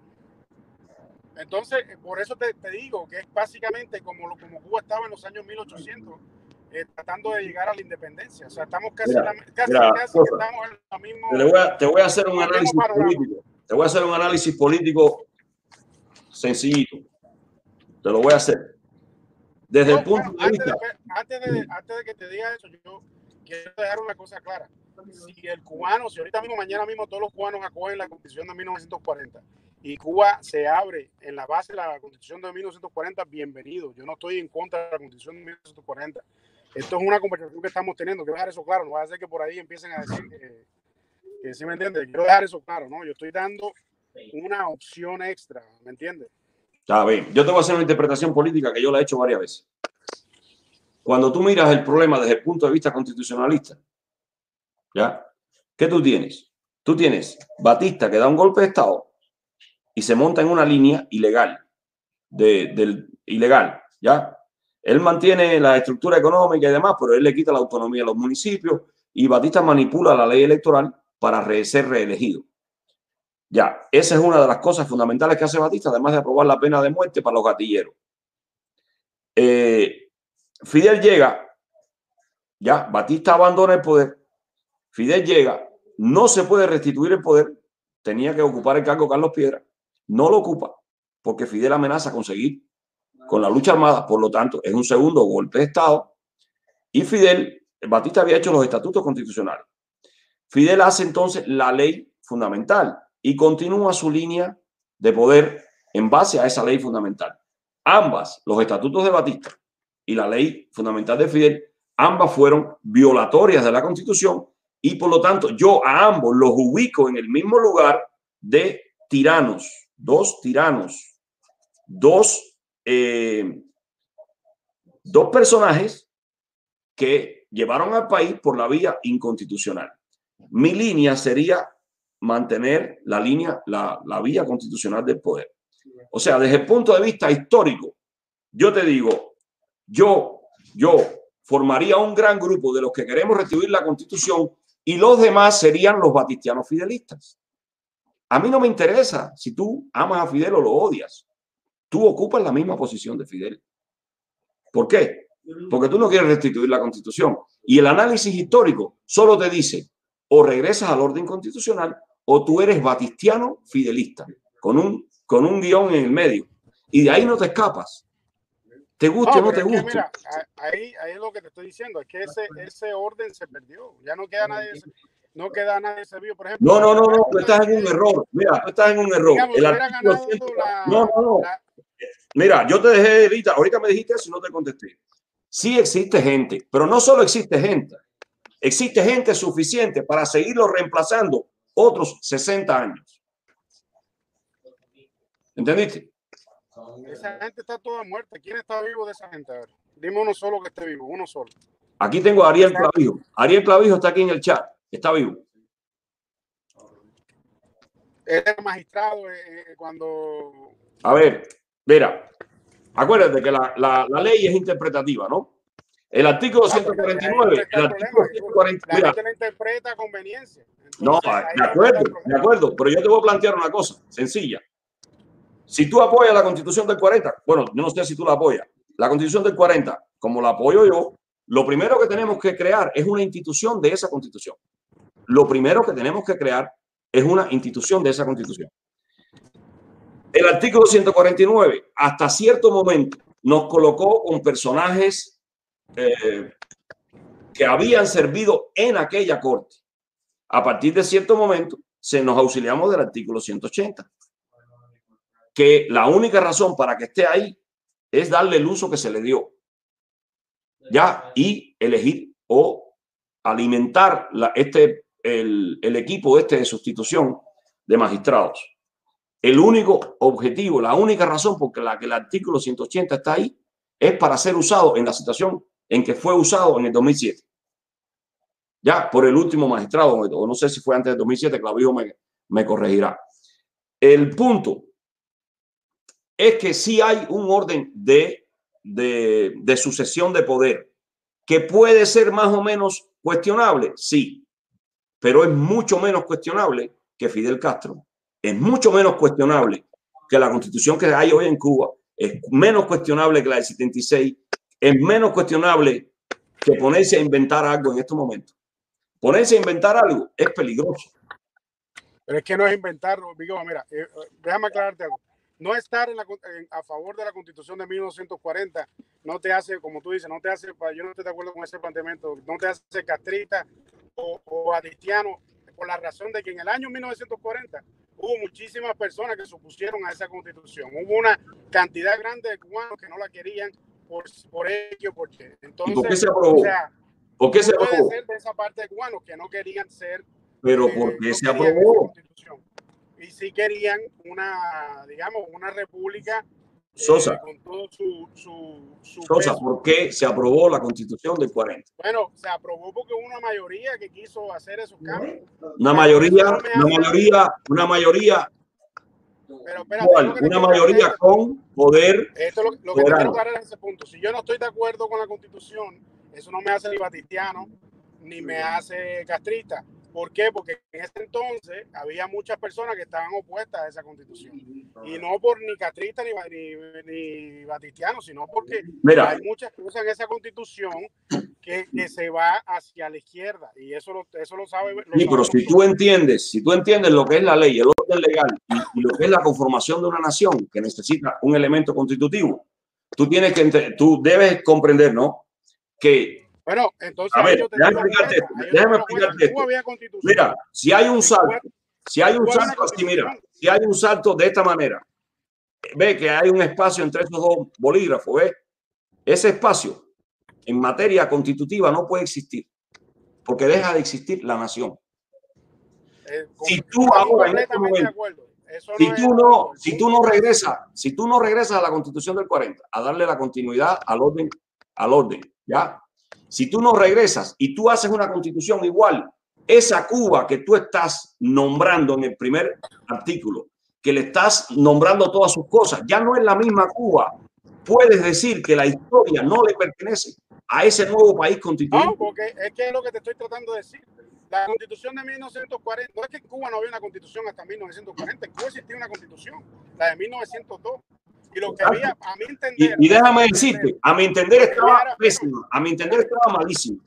Speaker 3: Entonces, por eso te, te digo que es básicamente como, como Cuba estaba en los años mil ochocientos, Eh, tratando de llegar a la independencia. O sea, estamos casi,
Speaker 1: mira,
Speaker 3: la, casi,
Speaker 1: mira,
Speaker 3: casi que estamos en lo mismo.
Speaker 1: Te voy, a, te voy a hacer un análisis político. Te voy a hacer un análisis político sencillito. Te lo voy a hacer. Desde
Speaker 3: No,
Speaker 1: el punto
Speaker 3: bueno,
Speaker 1: de
Speaker 3: antes,
Speaker 1: vista...
Speaker 3: de, antes, de, antes de que te diga eso, yo quiero dejar una cosa clara. Si el cubano, si ahorita mismo, mañana mismo, todos los cubanos acogen la Constitución de mil novecientos cuarenta y Cuba se abre en la base de la Constitución de mil novecientos cuarenta, bienvenido. Yo no estoy en contra de la Constitución de mil novecientos cuarenta. Esto es una conversación que estamos teniendo. Quiero dejar eso claro. No va a ser que por ahí empiecen a decir que, que ¿sí me entiendes? Quiero dejar eso claro, ¿no? Yo estoy dando una opción extra, ¿me entiendes?
Speaker 1: Está bien. Yo te voy a hacer una interpretación política que yo la he hecho varias veces. Cuando tú miras el problema desde el punto de vista constitucionalista, ¿ya? ¿Qué tú tienes? Tú tienes Batista que da un golpe de Estado y se monta en una línea ilegal, de, del, ilegal, ¿ya? Él mantiene la estructura económica y demás, pero él le quita la autonomía a los municipios y Batista manipula la ley electoral para re ser reelegido. Ya, esa es una de las cosas fundamentales que hace Batista, además de aprobar la pena de muerte para los gatilleros. Eh, Fidel llega, ya, Batista abandona el poder, Fidel llega, no se puede restituir el poder, tenía que ocupar el cargo Carlos Piedra, no lo ocupa, porque Fidel amenaza con seguir con la lucha armada, por lo tanto, es un segundo golpe de Estado, y Fidel, Batista había hecho los estatutos constitucionales. Fidel hace entonces la ley fundamental y continúa su línea de poder en base a esa ley fundamental. Ambas, los estatutos de Batista y la ley fundamental de Fidel, ambas fueron violatorias de la Constitución y por lo tanto yo a ambos los ubico en el mismo lugar de tiranos, dos tiranos, dos, eh, dos personajes que llevaron al país por la vía inconstitucional. Mi línea sería mantener la línea, la, la vía constitucional del poder. O sea, desde el punto de vista histórico, yo te digo, yo, yo formaría un gran grupo de los que queremos restituir la Constitución y los demás serían los batistianos fidelistas. A mí no me interesa si tú amas a Fidel o lo odias. Tú ocupas la misma posición de Fidel. ¿Por qué? Porque tú no quieres restituir la Constitución. Y el análisis histórico solo te dice o regresas al orden constitucional o tú eres batistiano fidelista, con un, con un guión en el medio. Y de ahí no te escapas. Te guste o no, no te guste.
Speaker 3: Mira, ahí, ahí es lo que te estoy diciendo, es que ese, ese orden se perdió. Ya no queda nadie, no queda nadie ese vivo. Por ejemplo,
Speaker 1: no, no, no, no, tú estás en un error. Mira, tú estás en un error.
Speaker 3: Digamos,
Speaker 1: el artículo cien... la, no, no, no. La... Mira, yo te dejé ahorita, ahorita me dijiste eso y no te contesté. Sí existe gente, pero no solo existe gente. Existe gente suficiente para seguirlo reemplazando otros sesenta años. ¿Entendiste?
Speaker 3: Esa gente está toda muerta. ¿Quién está vivo de esa gente? A ver, dime uno solo que esté vivo, uno solo.
Speaker 1: Aquí tengo a Ariel Clavijo. Ariel Clavijo está aquí en el chat. Está vivo.
Speaker 3: Él es magistrado eh, cuando...
Speaker 1: A ver, mira, acuérdate que la, la, la ley es interpretativa, ¿no? El artículo ciento cuarenta y nueve, el artículo ciento cuarenta,
Speaker 3: la gente la interpreta a conveniencia. Entonces,
Speaker 1: no, de acuerdo, de acuerdo, pero yo te voy a plantear una cosa sencilla. Si tú apoyas la Constitución del cuarenta, bueno, yo no sé si tú la apoyas, la Constitución del cuarenta, como la apoyo yo, lo primero que tenemos que crear es una institución de esa Constitución. Lo primero que tenemos que crear es una institución de esa Constitución. El artículo ciento cuarenta y nueve, hasta cierto momento, nos colocó con personajes Eh, que habían servido en aquella corte. A partir de cierto momento se nos auxiliamos del artículo ciento ochenta, que la única razón para que esté ahí es darle el uso que se le dio ya y elegir o alimentar la, este, el, el equipo este de sustitución de magistrados. El único objetivo, la única razón por la que el artículo ciento ochenta está ahí es para ser usado en la situación en que fue usado en el dos mil siete. Ya, por el último magistrado, o no sé si fue antes del dos mil siete, Clavijo me, me corregirá. El punto es que sí hay un orden de, de, de sucesión de poder que puede ser más o menos cuestionable, sí, pero es mucho menos cuestionable que Fidel Castro, es mucho menos cuestionable que la constitución que hay hoy en Cuba, es menos cuestionable que la del setenta y seis, es menos cuestionable que ponerse a inventar algo en estos momentos. Ponerse a inventar algo es peligroso.
Speaker 3: Pero es que no es inventarlo, digo, mira, eh, déjame aclararte algo. no estar en la, en, a favor de la Constitución de mil novecientos cuarenta no te hace, como tú dices, no te hace, yo no estoy de acuerdo con ese planteamiento, no te hace castrista o, o batistiano, por la razón de que en el año mil novecientos cuarenta hubo muchísimas personas que se opusieron a esa Constitución. Hubo una cantidad grande de cubanos que no la querían por, por ello, porque entonces,
Speaker 1: ¿Y por qué se aprobó?
Speaker 3: O sea,
Speaker 1: ¿Por qué se
Speaker 3: puede
Speaker 1: aprobó?
Speaker 3: ser de esa parte de cubanos que no querían ser,
Speaker 1: pero
Speaker 3: eh,
Speaker 1: ¿por qué
Speaker 3: no
Speaker 1: se
Speaker 3: querían
Speaker 1: aprobó?
Speaker 3: esa Constitución. Y sí querían una, digamos, una república
Speaker 1: Sosa,
Speaker 3: eh, con todo su, su, su
Speaker 1: Sosa,
Speaker 3: peso.
Speaker 1: ¿por qué se aprobó la Constitución del cuarenta?
Speaker 3: Bueno, se aprobó porque hubo una mayoría que quiso hacer esos cambios.
Speaker 1: Una
Speaker 3: Pero
Speaker 1: mayoría,
Speaker 3: eso no me
Speaker 1: una
Speaker 3: hace-
Speaker 1: mayoría, una mayoría,
Speaker 3: Pero espérate,
Speaker 1: ¿cuál?
Speaker 3: lo que te
Speaker 1: Una
Speaker 3: quiero
Speaker 1: mayoría
Speaker 3: aclarar es-
Speaker 1: con poder
Speaker 3: Esto lo, lo que te
Speaker 1: soberano.
Speaker 3: quiero aclarar es ese punto. Si yo no estoy de acuerdo con la Constitución, eso no me hace ni batistiano ni me hace castrista. ¿Por qué? Porque en ese entonces había muchas personas que estaban opuestas a esa Constitución. Y no por ni castrista ni, ni, ni batistiano, sino porque
Speaker 1: Mira,
Speaker 3: hay muchas cosas en esa Constitución que, que se va hacia la izquierda. Y eso lo, eso lo sabe. Lo
Speaker 1: sí, pero
Speaker 3: sabemos
Speaker 1: si tú
Speaker 3: todos.
Speaker 1: entiendes, si tú entiendes lo que es la ley, el orden legal y, y lo que es la conformación de una nación que necesita un elemento constitutivo, tú tienes que, ent- tú debes comprender, ¿no? Que,
Speaker 3: Bueno, entonces
Speaker 1: a
Speaker 3: ahí
Speaker 1: ver,
Speaker 3: yo te
Speaker 1: déjame
Speaker 3: digo,
Speaker 1: explicarte
Speaker 3: jueza,
Speaker 1: esto,
Speaker 3: ahí yo te
Speaker 1: déjame
Speaker 3: digo, jueza,
Speaker 1: explicarte
Speaker 3: en Cuba
Speaker 1: esto.
Speaker 3: había Constitución.
Speaker 1: Mira, si hay un
Speaker 3: En
Speaker 1: salto,
Speaker 3: Cuba-
Speaker 1: si hay un
Speaker 3: Cuba había una
Speaker 1: salto así, mira,
Speaker 3: Constitución.
Speaker 1: si hay un salto de esta manera, ve que hay un espacio entre esos dos bolígrafos, ¿ves? Ese espacio en materia constitutiva no puede existir, porque deja de existir la nación.
Speaker 3: Eh,
Speaker 1: Si tú
Speaker 3: estamos
Speaker 1: ahora en este
Speaker 3: completamente de
Speaker 1: momento,
Speaker 3: acuerdo. Eso
Speaker 1: si
Speaker 3: no es
Speaker 1: tú
Speaker 3: el
Speaker 1: no,
Speaker 3: punto. El
Speaker 1: si
Speaker 3: punto
Speaker 1: tú no
Speaker 3: es-
Speaker 1: regresas, si tú no regresas a la Constitución del cuarenta, a darle la continuidad al orden, al orden, ¿ya? Si tú no regresas y tú haces una Constitución igual, esa Cuba que tú estás nombrando en el primer artículo, que le estás nombrando todas sus cosas, ya no es la misma Cuba. Puedes decir que la historia no le pertenece a ese nuevo país constituido.
Speaker 3: No, porque es que es lo que te estoy tratando de decir. La Constitución de mil novecientos cuarenta, no es que en Cuba no había una Constitución hasta mil novecientos cuarenta, en Cuba existía una Constitución, la de mil novecientos dos. Y lo que había, a mi entender...
Speaker 1: Y, y déjame
Speaker 3: a mi
Speaker 1: decirte,
Speaker 3: entender,
Speaker 1: a mi entender
Speaker 3: lo que
Speaker 1: estaba
Speaker 3: era-
Speaker 1: pésima, a mi entender estaba malísima.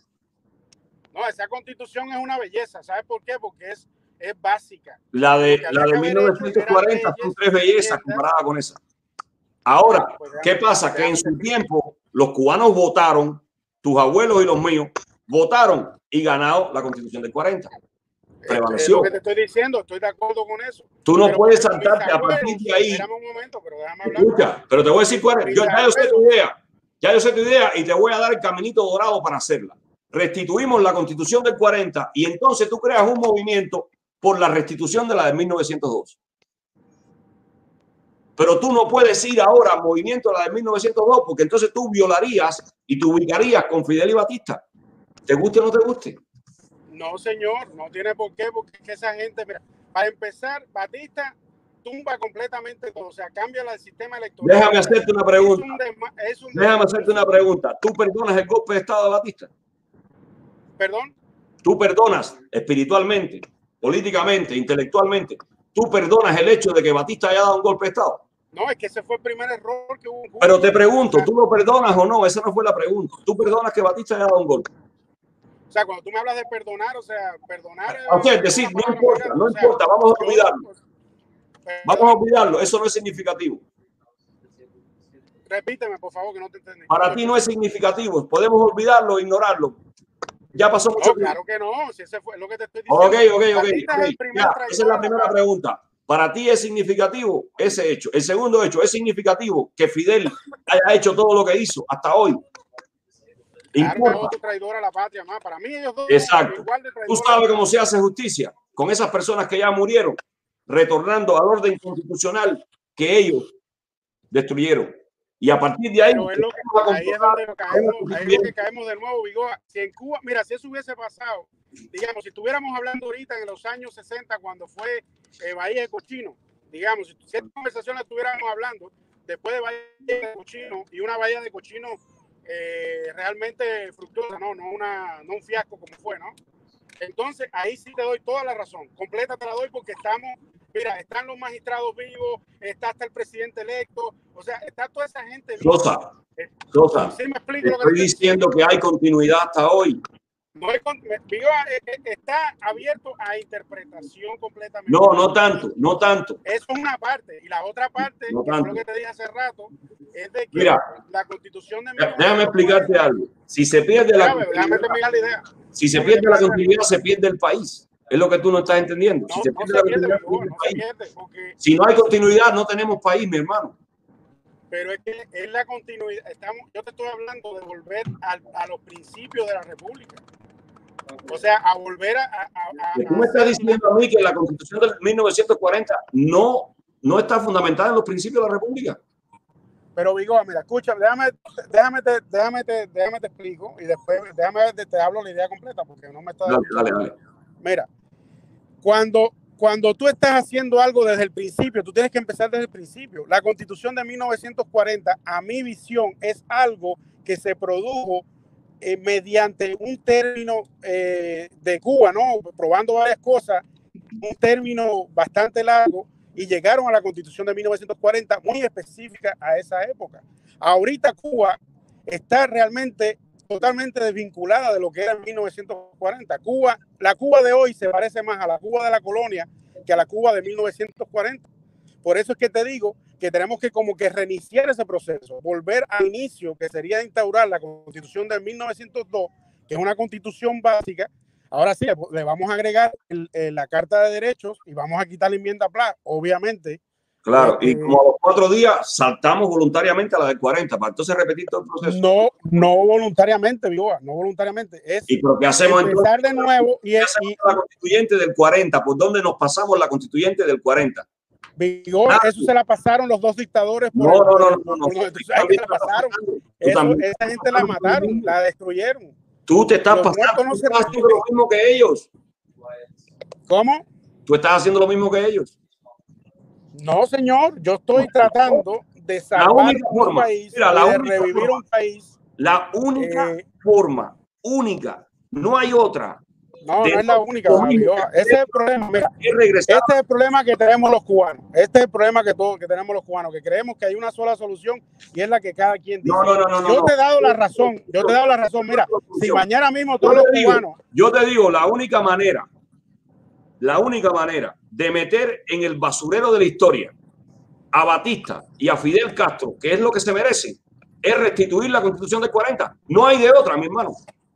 Speaker 3: No, esa Constitución es una belleza. ¿Sabes por qué? Porque es, es básica.
Speaker 1: La de,
Speaker 3: Lo que
Speaker 1: la
Speaker 3: había
Speaker 1: de
Speaker 3: que haber
Speaker 1: mil novecientos cuarenta
Speaker 3: hecho eran
Speaker 1: son
Speaker 3: leyes,
Speaker 1: tres bellezas
Speaker 3: enmiendas.
Speaker 1: comparada con esa. Ahora,
Speaker 3: Ah, pues
Speaker 1: ¿qué
Speaker 3: déjame-
Speaker 1: pasa? Que en
Speaker 3: déjame
Speaker 1: su
Speaker 3: decirte.
Speaker 1: tiempo los cubanos votaron, tus abuelos y los míos, votaron y ganaron la Constitución del cuarenta.
Speaker 3: Es
Speaker 1: Prevaleció.
Speaker 3: lo que te estoy diciendo, estoy de acuerdo con eso.
Speaker 1: Tú no
Speaker 3: Pero
Speaker 1: puedes
Speaker 3: mis
Speaker 1: saltarte a
Speaker 3: abuelos-
Speaker 1: partir de ahí.
Speaker 3: Espérame un momento, pero déjame hablar.
Speaker 1: Escucha, pero te voy a decir cuál es.
Speaker 3: Mis
Speaker 1: Yo, ya yo sé tu
Speaker 3: abuelos-
Speaker 1: idea. Ya yo sé tu idea y te voy a dar el caminito dorado para hacerla. Restituimos la Constitución del cuarenta y entonces tú creas un movimiento por la restitución de la de mil novecientos dos. Pero tú no puedes ir ahora al movimiento de la de mil novecientos dos porque entonces tú violarías y te ubicarías con Fidel y Batista. ¿Te guste o no te guste?
Speaker 3: No, señor, no tiene por qué, porque es que esa gente, mira, para empezar, Batista tumba completamente todo, o sea, cambia el sistema electoral.
Speaker 1: Déjame hacerte una pregunta.
Speaker 3: Es un desma- es un
Speaker 1: Déjame
Speaker 3: desma-
Speaker 1: hacerte una pregunta. ¿Tú perdonas el golpe de Estado de Batista?
Speaker 3: Perdón,
Speaker 1: ¿Tú perdonas espiritualmente, políticamente, intelectualmente? ¿Tú perdonas el hecho de que Batista haya dado un golpe de Estado?
Speaker 3: no, es que ese fue el primer error que hubo en Cuba.
Speaker 1: Pero te pregunto, ¿tú lo perdonas o no? Esa no fue la pregunta. ¿Tú perdonas que Batista haya dado un golpe?
Speaker 3: O sea, cuando tú me hablas de perdonar, o sea, perdonar...
Speaker 1: O sea, es
Speaker 3: es
Speaker 1: decir,
Speaker 3: una
Speaker 1: no
Speaker 3: palabra
Speaker 1: importa,
Speaker 3: muy
Speaker 1: no
Speaker 3: grande, o sea,
Speaker 1: importa, vamos a
Speaker 3: yo-
Speaker 1: olvidarlo.
Speaker 3: Perdón,
Speaker 1: Vamos a olvidarlo, eso no es significativo.
Speaker 3: repíteme, por favor, que no te entendí.
Speaker 1: Para ti no es significativo, podemos olvidarlo, ignorarlo. Ya pasó mucho
Speaker 3: No,
Speaker 1: tiempo.
Speaker 3: claro que no, si ese fue lo que te estoy diciendo.
Speaker 1: Ok, ok, ok.
Speaker 3: Batista
Speaker 1: ok.
Speaker 3: es el primer
Speaker 1: Ya,
Speaker 3: traidor
Speaker 1: esa es la
Speaker 3: a
Speaker 1: primera
Speaker 3: patria.
Speaker 1: pregunta. Para ti es significativo ese hecho. El segundo hecho, ¿es significativo que Fidel haya hecho todo lo que hizo hasta hoy?
Speaker 3: Claro, que
Speaker 1: Importa.
Speaker 3: otro traidor a la patria más. Para mí ellos dos
Speaker 1: Exacto.
Speaker 3: son igual de
Speaker 1: Tú
Speaker 3: traidores.
Speaker 1: sabes cómo se hace justicia con esas personas que ya murieron, retornando al orden constitucional que ellos destruyeron. Y a partir de ahí,
Speaker 3: Pero es lo que, ahí es donde caemos, ahí es donde caemos de nuevo, Vigoa. Si en Cuba, mira, si eso hubiese pasado, digamos, si estuviéramos hablando ahorita en los años sesenta, cuando fue eh, Bahía de Cochino, digamos, si, si esta conversación la estuviéramos hablando después de Bahía de Cochino y una Bahía de Cochino eh, realmente fructuosa, no, no, una, no un fiasco como fue, ¿no? Entonces, ahí sí te doy toda la razón. Completa te la doy porque estamos, mira, están los magistrados vivos, está hasta el presidente electo, o sea, está toda esa gente viva.
Speaker 1: Sosa, Sosa,
Speaker 3: Sí me explico
Speaker 1: te
Speaker 3: lo que
Speaker 1: estoy
Speaker 3: te
Speaker 1: diciendo que hay continuidad hasta hoy.
Speaker 3: No es, digo, está abierto a interpretación completamente.
Speaker 1: No, no tanto, no tanto.
Speaker 3: Eso es una parte. Y la otra parte,
Speaker 1: no
Speaker 3: que fue lo que te dije hace rato, es de que
Speaker 1: Mira,
Speaker 3: la constitución de...
Speaker 1: Déjame explicarte algo. Si se pierde la
Speaker 3: déjame, déjame terminar la idea.
Speaker 1: Si se pierde la continuidad, se pierde el país. Es lo que tú no estás entendiendo.
Speaker 3: No,
Speaker 1: si se
Speaker 3: no
Speaker 1: pierde
Speaker 3: se
Speaker 1: la
Speaker 3: pierde,
Speaker 1: continuidad,
Speaker 3: mejor,
Speaker 1: se
Speaker 3: no
Speaker 1: pierde
Speaker 3: se
Speaker 1: el país.
Speaker 3: pierde, porque...
Speaker 1: Si no hay continuidad, no tenemos país, mi hermano.
Speaker 3: Pero es que es la continuidad. Estamos, yo te estoy hablando de volver a, a los principios de la República. O sea, a volver a... a, a
Speaker 1: Tú me estás diciendo a mí que la Constitución del mil novecientos cuarenta no, no está fundamentada en los principios de la República.
Speaker 3: Pero, Vigo, mira, escucha, déjame, déjame, te, déjame, te, déjame te explico y después déjame te, te hablo la idea completa porque no me está...
Speaker 1: Dale, dale, dale.
Speaker 3: Mira, cuando, cuando tú estás haciendo algo desde el principio, tú tienes que empezar desde el principio. La Constitución de mil novecientos cuarenta, a mi visión, es algo que se produjo eh, mediante un término eh, de Cuba, ¿no? Probando varias cosas, un término bastante largo, y llegaron a la Constitución de mil novecientos cuarenta muy específica a esa época. Ahorita Cuba está realmente totalmente desvinculada de lo que era en mil novecientos cuarenta. Cuba, la Cuba de hoy se parece más a la Cuba de la colonia que a la Cuba de mil novecientos cuarenta. Por eso es que te digo que tenemos que como que reiniciar ese proceso, volver al inicio, que sería instaurar la Constitución de mil novecientos dos, que es una constitución básica. Ahora sí, le vamos a agregar el, el, la Carta de Derechos y vamos a quitar la enmienda Pla, obviamente.
Speaker 1: Claro,
Speaker 3: eh,
Speaker 1: y como a los cuatro días saltamos voluntariamente a la del cuarenta, para entonces repetir todo el proceso.
Speaker 3: No, no voluntariamente, Vigoa, no voluntariamente. Es
Speaker 1: ¿Y por qué hacemos
Speaker 3: empezar
Speaker 1: entonces,
Speaker 3: de nuevo y, es,
Speaker 1: y la constituyente del cuarenta? ¿Por dónde nos pasamos la constituyente del cuarenta?
Speaker 3: Vigoa, eso se la pasaron los dos dictadores. Por
Speaker 1: no,
Speaker 3: el,
Speaker 1: no, no, no,
Speaker 3: por,
Speaker 1: no,
Speaker 3: por,
Speaker 1: no,
Speaker 3: no, se la pasaron. Eso, esa gente la mataron, la destruyeron.
Speaker 1: Tú te estás
Speaker 3: los
Speaker 1: pasando,
Speaker 3: no
Speaker 1: tú estás haciendo lo mismo que ellos.
Speaker 3: ¿Cómo?
Speaker 1: Tú estás haciendo lo mismo que ellos.
Speaker 3: No, señor, yo estoy tratando de salvar un
Speaker 1: forma,
Speaker 3: país,
Speaker 1: mira, la
Speaker 3: de
Speaker 1: única
Speaker 3: revivir
Speaker 1: forma,
Speaker 3: un país.
Speaker 1: La única eh, forma, única, no hay otra.
Speaker 3: No, no es la única. Ese es el problema. Mira, este es el problema que tenemos los cubanos. Este es el problema que, todos, que tenemos los cubanos, que creemos que hay una sola solución y es la que cada quien dice.
Speaker 1: No, no, no, no,
Speaker 3: yo
Speaker 1: no,
Speaker 3: te he dado la razón. Yo te he dado la razón. Mira, si mañana mismo todos los
Speaker 1: digo,
Speaker 3: cubanos.
Speaker 1: Yo te digo, la única manera, la única manera de meter en el basurero de la historia a Batista y a Fidel Castro, que es lo que se merece, es restituir la Constitución del cuarenta. No hay de otra, mi hermano.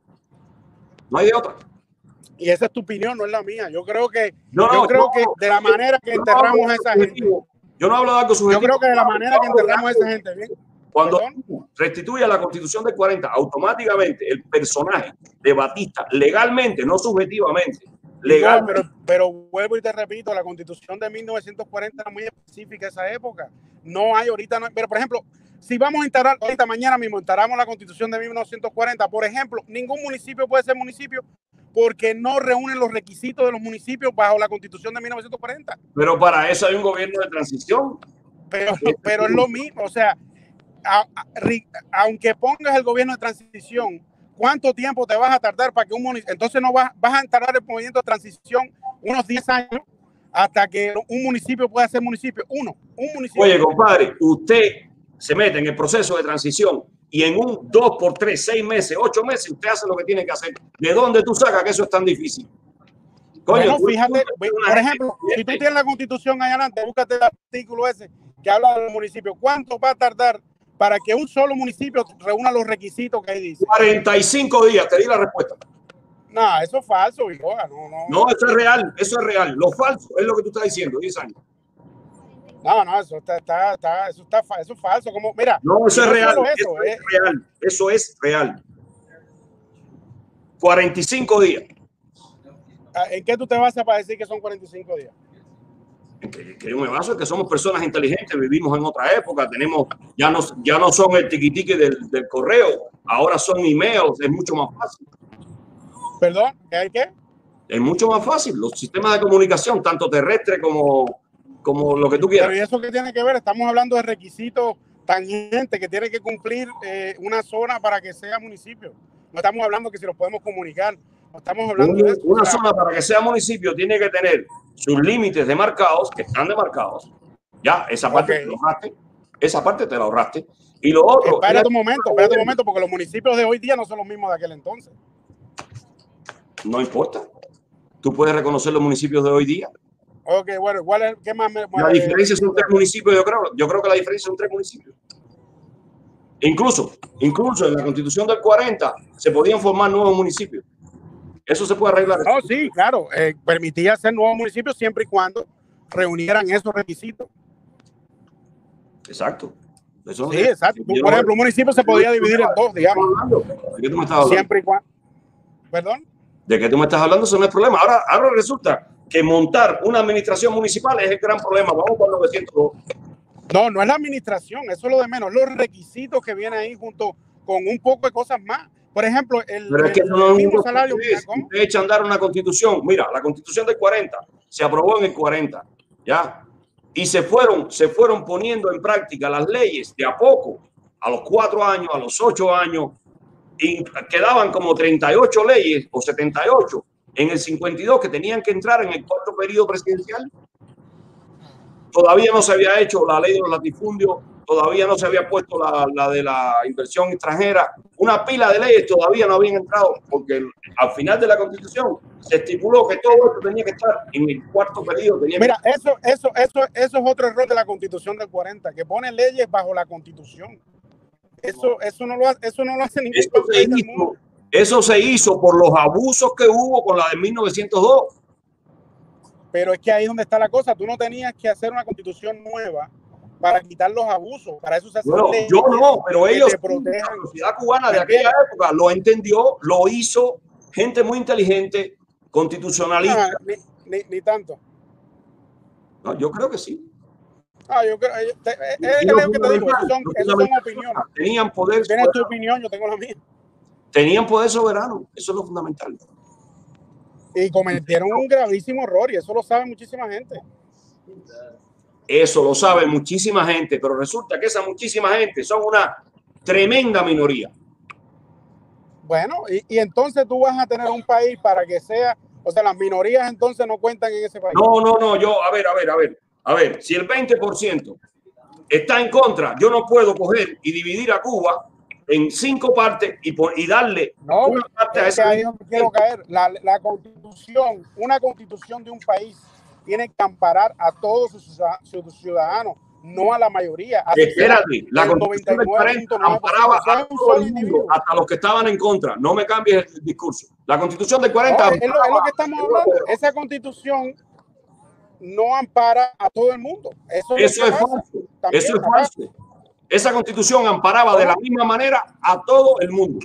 Speaker 1: No hay de otra.
Speaker 3: Y esa es tu opinión, no es la mía. Yo creo que,
Speaker 1: no,
Speaker 3: yo
Speaker 1: no,
Speaker 3: creo
Speaker 1: no,
Speaker 3: que de la manera que enterramos no a esa gente.
Speaker 1: Yo no hablo de algo subjetivo.
Speaker 3: Yo creo que de la manera que enterramos a esa gente. ¿Bien?
Speaker 1: Cuando restituye la Constitución del cuarenta, automáticamente el personaje de Batista, legalmente, no subjetivamente, legal.
Speaker 3: No, pero, pero vuelvo y te repito, la Constitución de mil novecientos cuarenta era muy específica esa época. No hay ahorita, no, pero por ejemplo, si vamos a instalar ahorita mañana mismo, instalamos la Constitución de mil novecientos cuarenta, por ejemplo, ningún municipio puede ser municipio porque no reúnen los requisitos de los municipios bajo la Constitución de mil novecientos cuarenta.
Speaker 1: Pero para eso hay un gobierno de transición.
Speaker 3: Pero, pero es lo mismo, o sea, a, a, aunque pongas el gobierno de transición, ¿cuánto tiempo te vas a tardar para que un municipio? Entonces no vas, vas a tardar el movimiento de transición unos diez años hasta que un municipio pueda ser municipio. Uno, un municipio.
Speaker 1: Oye, compadre, usted se mete en el proceso de transición y en un dos por tres, seis meses, ocho meses, usted hace lo que tiene que hacer. ¿De dónde tú sacas que eso es tan difícil?
Speaker 3: Coño, bueno, fíjate, por ejemplo, si tú tienes la Constitución ahí adelante, búscate el artículo ese que habla de los municipios. ¿Cuánto va a tardar para que un solo municipio reúna los requisitos que ahí dice?
Speaker 1: cuarenta y cinco días, te di la respuesta.
Speaker 3: No, eso es falso, hijo. No, no.
Speaker 1: No, eso es real, eso es real. Lo falso es lo que tú estás diciendo, diez años.
Speaker 3: No, no, eso está, está, está, eso está, eso es falso. Como, mira,
Speaker 1: no, eso es
Speaker 3: no
Speaker 1: real.
Speaker 3: Eso,
Speaker 1: eso
Speaker 3: eh.
Speaker 1: es real. Eso es real. cuarenta y cinco días.
Speaker 3: ¿En qué tú te basas para decir que son cuarenta y cinco días?
Speaker 1: Que, que yo me baso es que somos personas inteligentes, vivimos en otra época, tenemos, ya no, ya no son el tiquitique del, del correo, ahora son emails, es mucho más fácil.
Speaker 3: ¿Perdón? ¿Qué hay qué?
Speaker 1: Es mucho más fácil, los sistemas de comunicación, tanto terrestre como, como lo que tú quieras.
Speaker 3: Pero ¿y eso qué tiene que ver? Estamos hablando de requisitos tangentes que tiene que cumplir eh, una zona para que sea municipio. No estamos hablando que si los podemos comunicar. No estamos hablando
Speaker 1: una,
Speaker 3: de eso.
Speaker 1: Una zona para que sea municipio tiene que tener sus límites demarcados, que están demarcados. Ya, esa parte
Speaker 3: okay.
Speaker 1: te la ahorraste. Esa parte te la ahorraste. Y lo otro...
Speaker 3: Espérate un momento, espérate un momento, porque los municipios de hoy día no son los mismos de aquel entonces.
Speaker 1: No importa. Tú puedes reconocer los municipios de hoy día.
Speaker 3: Ok, bueno, ¿cuál es, ¿qué más me
Speaker 1: La diferencia son tres municipios, yo creo. Yo creo que la diferencia son tres municipios. Incluso, incluso en la Constitución del cuarenta se podían formar nuevos municipios. Eso se puede arreglar.
Speaker 3: No, sí, claro. Eh, permitía hacer nuevos municipios siempre y cuando reunieran esos requisitos.
Speaker 1: Exacto. Eso
Speaker 3: Sí,
Speaker 1: es,
Speaker 3: exacto. Tú,
Speaker 1: yo
Speaker 3: por
Speaker 1: no,
Speaker 3: ejemplo, un municipio se podía dividir en dos, digamos.
Speaker 1: ¿De qué tú me estás hablando?
Speaker 3: Siempre y cuando. ¿Perdón?
Speaker 1: ¿De qué tú me estás hablando? Eso no es problema. Ahora, ahora resulta que montar una administración municipal es el gran problema. Vamos por novecientos dos.
Speaker 3: No, no es la administración, eso es lo de menos. Los requisitos que vienen ahí junto con un poco de cosas más. Por ejemplo, el,
Speaker 1: Pero es que
Speaker 3: el,
Speaker 1: eso no
Speaker 3: el
Speaker 1: es
Speaker 3: mismo
Speaker 1: un
Speaker 3: salario.
Speaker 1: Ustedes echan a andar una constitución. Mira, la constitución del cuarenta se aprobó en el cuarenta, ¿ya? Y se fueron, se fueron poniendo en práctica las leyes de a poco, a los cuatro años, a los ocho años, y quedaban como treinta y ocho leyes o setenta y ocho en el cincuenta y dos que tenían que entrar en el cuarto periodo presidencial. Todavía no se había hecho la ley de los latifundios, todavía no se había puesto la, la de la inversión extranjera. Una pila de leyes todavía no habían entrado porque el, al final de la Constitución se estipuló que todo esto tenía que estar en el cuarto periodo. Tenía
Speaker 3: Mira,
Speaker 1: que...
Speaker 3: eso, eso, eso, eso es otro error de la Constitución del cuarenta, que pone leyes bajo la Constitución. Eso, eso, no, lo hace, eso no lo hace ningún
Speaker 1: eso se
Speaker 3: país del
Speaker 1: hizo,
Speaker 3: mundo.
Speaker 1: Eso se hizo por los abusos que hubo con la de mil novecientos dos.
Speaker 3: Pero es que ahí es donde está la cosa. Tú no tenías que hacer una constitución nueva para quitar los abusos. Para eso se hace.
Speaker 1: Bueno, yo no, pero ellos, la sociedad cubana de aquella época lo entendió, lo hizo gente muy inteligente, constitucionalista.
Speaker 3: Ah, ni, ni, ni tanto.
Speaker 1: No, yo creo que sí.
Speaker 3: Ah, yo creo, es, es, es lo que te digo, esos son, esos son opiniones.
Speaker 1: Tenían poder.
Speaker 3: Tú tienes tu opinión, yo tengo la mía.
Speaker 1: Tenían poder soberano, eso es lo fundamental.
Speaker 3: Y cometieron un gravísimo error y eso lo sabe muchísima gente.
Speaker 1: Eso lo sabe muchísima gente, pero resulta que esa muchísima gente son una tremenda minoría.
Speaker 3: Bueno, y, y entonces tú vas a tener un país para que sea, o sea, las minorías entonces no cuentan en ese país.
Speaker 1: No, no, no, yo, a ver, a ver, a ver, a ver, si el veinte por ciento está en contra, yo no puedo coger y dividir a Cuba en cinco partes y, y darle
Speaker 3: no,
Speaker 1: una parte a ese.
Speaker 3: Ahí no quiero caer. La, la constitución, una constitución de un país tiene que amparar a todos sus, sus ciudadanos, no a la mayoría. Así
Speaker 1: Espérate, la constitución del cuarenta amparaba a todo el mundo, hasta los que estaban en contra. No me cambies el discurso. La constitución del cuarenta.
Speaker 3: No, es, lo, es lo que estamos hablando. Esa constitución no ampara a todo el mundo. Eso,
Speaker 1: Eso es, es falso. También, Eso es falso. Esa constitución amparaba ¿no? de la misma manera a todo el mundo.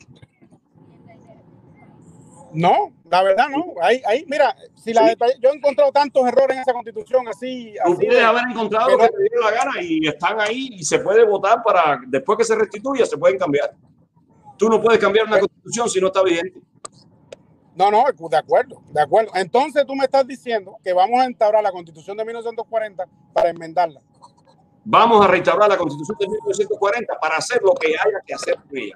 Speaker 3: No, la verdad no. Ahí, ahí, mira, si la, sí. yo he encontrado tantos errores en esa constitución así.
Speaker 1: Tú
Speaker 3: así
Speaker 1: puedes
Speaker 3: de,
Speaker 1: haber encontrado lo que te dio la gana y están ahí y se puede votar para después que se restituya, se pueden cambiar. Tú no puedes cambiar una constitución si no está vigente.
Speaker 3: No, no, de acuerdo, de acuerdo. Entonces tú me estás diciendo que vamos a entablar la constitución de mil novecientos cuarenta para enmendarla.
Speaker 1: Vamos a restaurar la constitución de mil novecientos cuarenta para hacer lo que haya que hacer con ella.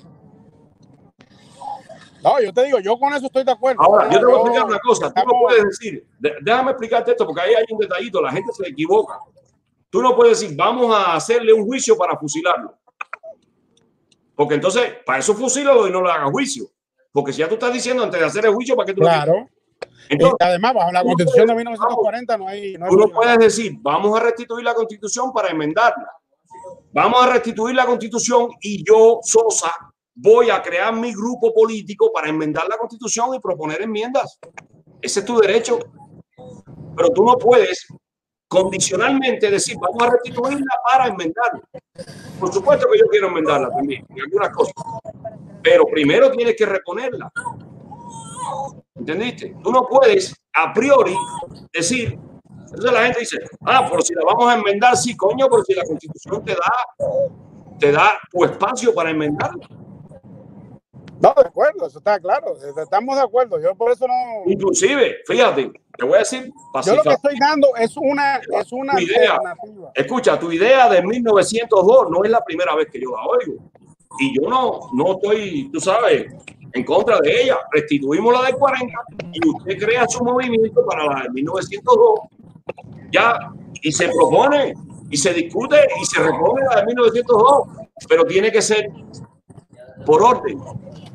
Speaker 3: No, yo te digo, yo con eso estoy de acuerdo.
Speaker 1: Ahora, yo te voy a explicar una cosa. Tú no puedes decir, déjame explicarte esto porque ahí hay un detallito, la gente se equivoca. Tú no puedes decir, vamos a hacerle un juicio para fusilarlo. Porque entonces, para eso fusílalo y no le hagas juicio. Porque si ya tú estás diciendo antes de hacer el juicio, ¿para qué tú
Speaker 3: claro.
Speaker 1: lo Entonces,
Speaker 3: y además, bajo la constitución de mil novecientos cuarenta no hay... No hay
Speaker 1: tú no puedes decir, vamos a restituir la constitución para enmendarla. Vamos a restituir la constitución y yo, Sosa, voy a crear mi grupo político para enmendar la constitución y proponer enmiendas. Ese es tu derecho. Pero tú no puedes condicionalmente decir, vamos a restituirla para enmendarla. Por supuesto que yo quiero enmendarla también, en algunas cosas. Pero primero tienes que reponerla. ¿Entendiste? Tú no puedes a priori decir, entonces la gente dice, ah, por si la vamos a enmendar, sí, coño, pero si la constitución te da, te da tu espacio para enmendarla.
Speaker 3: No, de acuerdo, eso está claro, estamos de acuerdo, yo por eso no...
Speaker 1: Inclusive, fíjate, te voy a decir...
Speaker 3: Yo lo que estoy dando es una, es una
Speaker 1: idea.
Speaker 3: Alternativa.
Speaker 1: Escucha, tu idea de mil novecientos dos no es la primera vez que yo la oigo. Y yo no, no estoy, tú sabes, en contra de ella. Restituimos la de cuarenta y usted crea su movimiento para la de mil novecientos dos. Ya, y se propone, y se discute, y se repone la de mil novecientos dos. Pero tiene que ser por orden.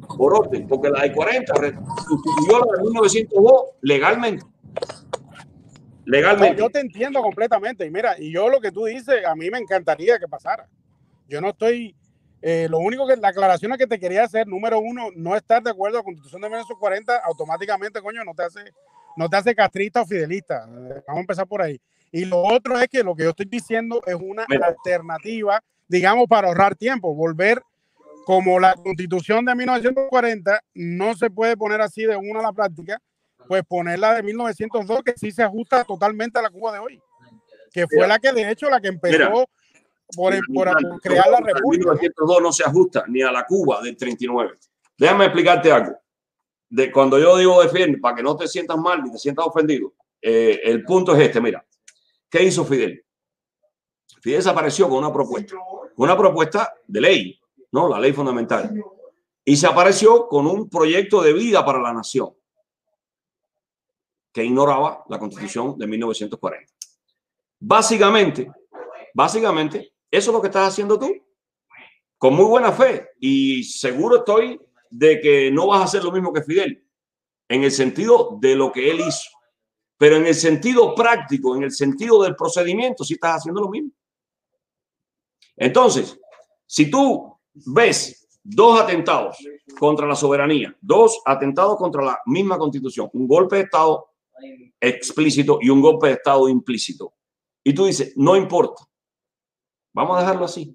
Speaker 1: por orden, porque la ley cuarenta sustituyó la de mil novecientos dos legalmente. Legalmente.
Speaker 3: No, yo te entiendo completamente. Y mira, y yo lo que tú dices, a mí me encantaría que pasara. Yo no estoy, eh, lo único que, la aclaración que te quería hacer, número uno, no estar de acuerdo con la Constitución de mil novecientos cuarenta, automáticamente, coño, no te hace, no te hace castrista o fidelista. Vamos a empezar por ahí. Y lo otro es que lo que yo estoy diciendo es una mira. alternativa, digamos, para ahorrar tiempo, volver como la Constitución de mil novecientos cuarenta no se puede poner así de una a la práctica, pues ponerla de mil novecientos dos, que sí se ajusta totalmente a la Cuba de hoy, que fue mira, la que de hecho la que empezó mira, por, mira, por, por crear la república.
Speaker 1: mil novecientos dos ¿no? no se ajusta ni a la Cuba del treinta y nueve. Déjame explicarte algo. De cuando yo digo defiende, para que no te sientas mal ni te sientas ofendido, eh, el punto es este, mira. ¿Qué hizo Fidel? Fidel desapareció con una propuesta, una propuesta de ley, ¿no? La ley fundamental. Y se apareció con un proyecto de vida para la nación que ignoraba la Constitución de mil novecientos cuarenta. Básicamente, básicamente, eso es lo que estás haciendo tú, con muy buena fe. Y seguro estoy de que no vas a hacer lo mismo que Fidel, en el sentido de lo que él hizo. Pero en el sentido práctico, en el sentido del procedimiento, sí estás haciendo lo mismo. Entonces, si tú ves dos atentados contra la soberanía, dos atentados contra la misma Constitución, un golpe de Estado explícito y un golpe de Estado implícito, y tú dices, no importa, vamos a dejarlo así.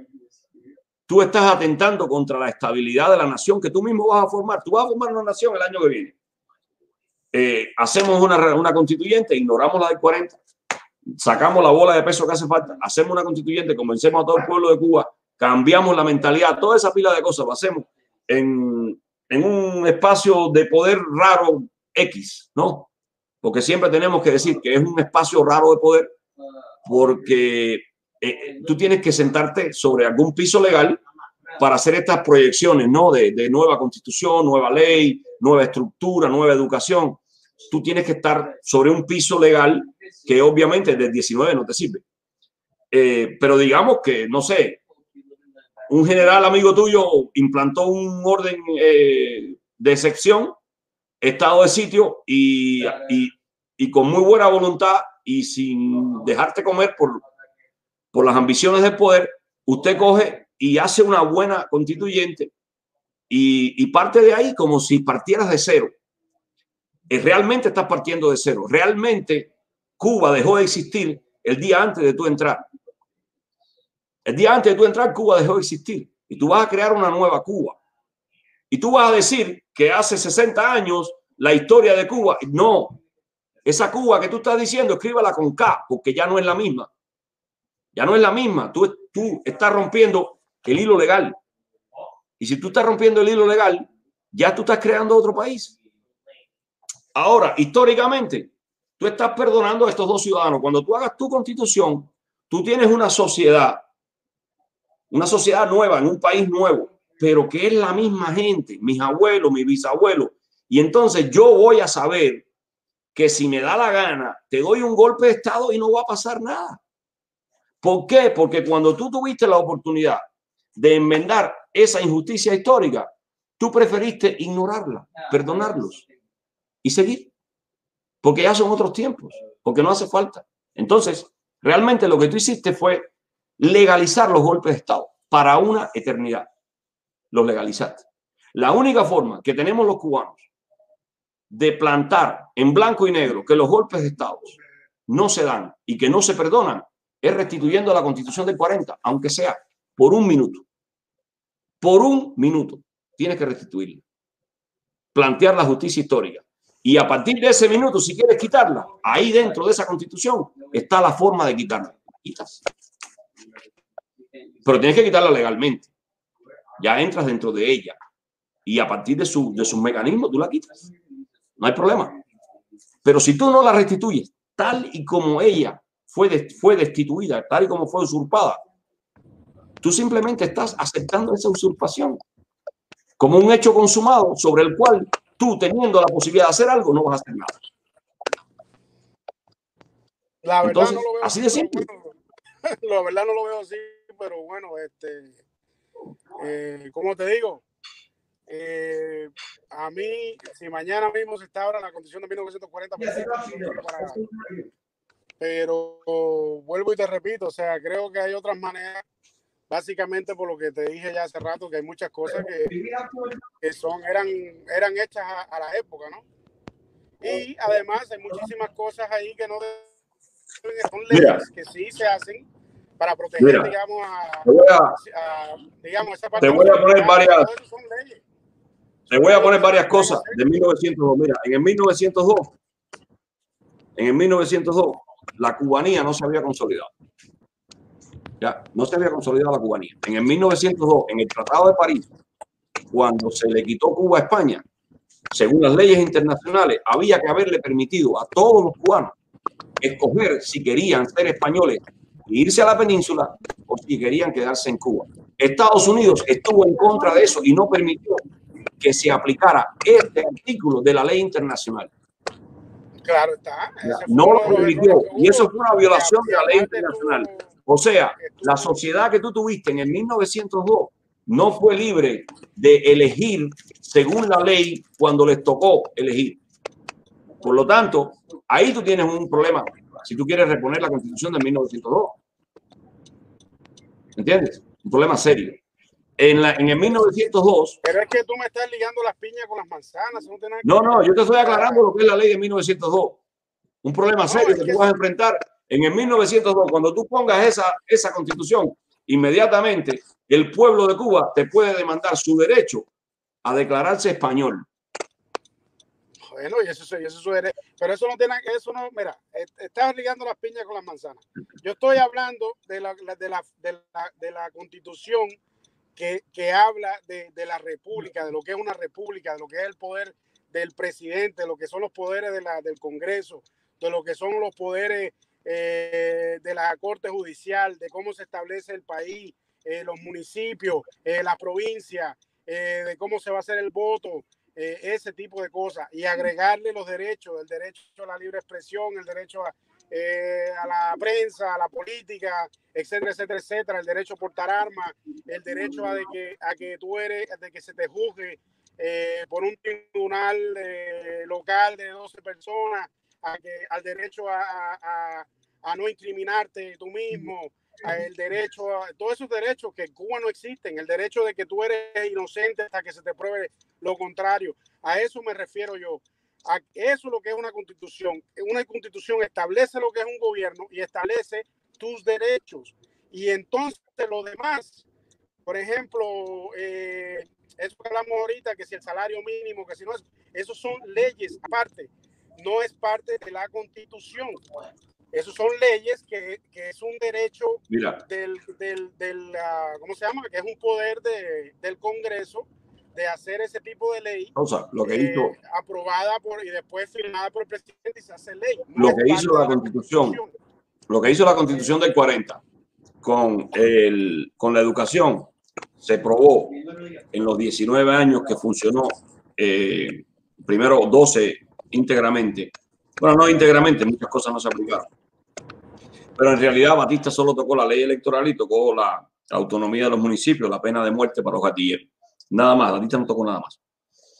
Speaker 1: Tú estás atentando contra la estabilidad de la nación que tú mismo vas a formar. Tú vas a formar una nación el año que viene. Eh, hacemos una, una constituyente, ignoramos la del cuarenta, sacamos la bola de peso que hace falta, hacemos una constituyente, convencemos a todo el pueblo de Cuba, cambiamos la mentalidad, toda esa pila de cosas lo hacemos en, en un espacio de poder raro X, ¿no? Porque siempre tenemos que decir que es un espacio raro de poder, porque eh, tú tienes que sentarte sobre algún piso legal para hacer estas proyecciones, ¿no? De, de nueva constitución, nueva ley, nueva estructura, nueva educación. Tú tienes que estar sobre un piso legal que obviamente del diecinueve no te sirve. Eh, pero digamos que, no sé, un general amigo tuyo implantó un orden eh, de excepción, estado de sitio y, y, y con muy buena voluntad y sin dejarte comer por, por las ambiciones del poder, usted coge y hace una buena constituyente y, y parte de ahí como si partieras de cero. Realmente estás partiendo de cero. Realmente Cuba dejó de existir el día antes de tú entrar. El día antes de tú entrar, Cuba dejó de existir. Y tú vas a crear una nueva Cuba. Y tú vas a decir que hace sesenta años la historia de Cuba. No. Esa Cuba que tú estás diciendo, escríbala con K, porque ya no es la misma. Ya no es la misma. Tú, tú estás rompiendo el hilo legal. Y si tú estás rompiendo el hilo legal, ya tú estás creando otro país. Ahora, históricamente, tú estás perdonando a estos dos ciudadanos. Cuando tú hagas tu constitución, tú tienes una sociedad, una sociedad nueva, en un país nuevo, pero que es la misma gente, mis abuelos, mis bisabuelos. Y entonces yo voy a saber que si me da la gana, te doy un golpe de Estado y no va a pasar nada. ¿Por qué? Porque cuando tú tuviste la oportunidad de enmendar esa injusticia histórica, tú preferiste ignorarla, perdonarlos y seguir, porque ya son otros tiempos, porque no hace falta. Entonces, realmente lo que tú hiciste fue legalizar los golpes de Estado para una eternidad. Los legalizaste. La única forma que tenemos los cubanos de plantar en blanco y negro que los golpes de Estado no se dan y que no se perdonan es restituyendo la Constitución del cuarenta, aunque sea por un minuto. Por un minuto tienes que restituirla. Plantear la justicia histórica. Y a partir de ese minuto, si quieres quitarla, ahí dentro de esa Constitución está la forma de quitarla. Quitas. Pero tienes que quitarla legalmente. Ya entras dentro de ella. Y a partir de su, de sus mecanismos, tú la quitas. No hay problema. Pero si tú no la restituyes tal y como ella fue, de, fue destituida, tal y como fue usurpada, tú simplemente estás aceptando esa usurpación como un hecho consumado sobre el cual tú, teniendo la posibilidad de hacer algo, no vas a hacer nada.
Speaker 3: La verdad
Speaker 1: Entonces,
Speaker 3: no lo veo
Speaker 1: así de simple.
Speaker 3: Bueno, la verdad no lo veo así, pero bueno, este, eh, ¿cómo te digo? Eh, a mí, si mañana mismo se instaura la Constitución de mil novecientos cuarenta, para, pero vuelvo y te repito, o sea, creo que hay otras maneras, básicamente por lo que te dije ya hace rato, que hay muchas cosas que, que son, eran, eran hechas a, a la época, ¿no? Y además hay muchísimas cosas ahí que no deben, son leyes Mira. que sí se hacen para proteger, Mira. digamos, a, te voy a, a, digamos, esa parte
Speaker 1: te voy a poner varias,
Speaker 3: son leyes.
Speaker 1: te voy a poner varias cosas de mil novecientos dos. Mira, en el mil novecientos dos, en el mil novecientos dos, la cubanía no se había consolidado. Ya, no se había consolidado la cubanía. En el mil novecientos dos, en el Tratado de París, cuando se le quitó Cuba a España, según las leyes internacionales, había que haberle permitido a todos los cubanos escoger si querían ser españoles e irse a la península o si querían quedarse en Cuba. Estados Unidos estuvo en contra de eso y no permitió que se aplicara este artículo de la ley internacional.
Speaker 3: Claro está.
Speaker 1: No lo permitió. Y eso fue una violación de la ley internacional. O sea, la sociedad que tú tuviste en el mil novecientos dos no fue libre de elegir según la ley cuando les tocó elegir. Por lo tanto, ahí tú tienes un problema si tú quieres reponer la Constitución de mil novecientos dos. ¿Entiendes? Un problema serio. En, la, en el mil novecientos dos...
Speaker 3: Pero es que tú me estás ligando las piñas con las manzanas. No, tiene
Speaker 1: no, no, yo te estoy aclarando lo que es la ley de mil novecientos dos. Un problema serio no, que, que tú vas a enfrentar en el mil novecientos dos. Cuando tú pongas esa, esa Constitución, inmediatamente el pueblo de Cuba te puede demandar su derecho a declararse español.
Speaker 3: Bueno, y eso, y eso es, pero eso no tiene, eso no, mira, estás ligando las piñas con las manzanas. Yo estoy hablando de la, de la, de la, de la Constitución que, que habla de, de la república, de lo que es una república, de lo que es el poder del presidente, de lo que son los poderes de la, del Congreso, de lo que son los poderes eh, de la Corte Judicial, de cómo se establece el país, eh, los municipios, eh, la provincia, eh, de cómo se va a hacer el voto. Eh, ese tipo de cosas y agregarle los derechos, el derecho a la libre expresión, el derecho a, eh, a la prensa, a la política, etcétera, etcétera, etcétera, el derecho a portar armas, el derecho a, de que, a que tú eres, de que se te juzgue eh, por un tribunal eh, local de doce personas, a que, al derecho a, a, a no incriminarte tú mismo, el derecho a todos esos derechos que en Cuba no existen, el derecho de que tú eres inocente hasta que se te pruebe lo contrario. A eso me refiero yo. A eso es lo que es una constitución. Una constitución establece lo que es un gobierno y establece tus derechos. Y entonces lo demás, por ejemplo, eh, eso que hablamos ahorita, que si el salario mínimo, que si no es, esos son leyes aparte, no es parte de la constitución. Esos son leyes que, que es un derecho
Speaker 1: Mira.
Speaker 3: del, del, del uh, ¿cómo se llama? Que es un poder de, del Congreso de hacer ese tipo de ley.
Speaker 1: O sea, lo que
Speaker 3: eh,
Speaker 1: hizo,
Speaker 3: aprobada por y después firmada por el presidente y se hace ley. No
Speaker 1: lo que hizo la, la Constitución, Constitución, lo que hizo la Constitución del cuarenta con, el, con la educación, se probó en los diecinueve años que funcionó, eh, primero doce íntegramente. Bueno, no íntegramente, muchas cosas no se aplicaron. Pero en realidad Batista solo tocó la ley electoral y tocó la, la autonomía de los municipios, la pena de muerte para los gatilleros. Nada más, Batista no tocó nada más.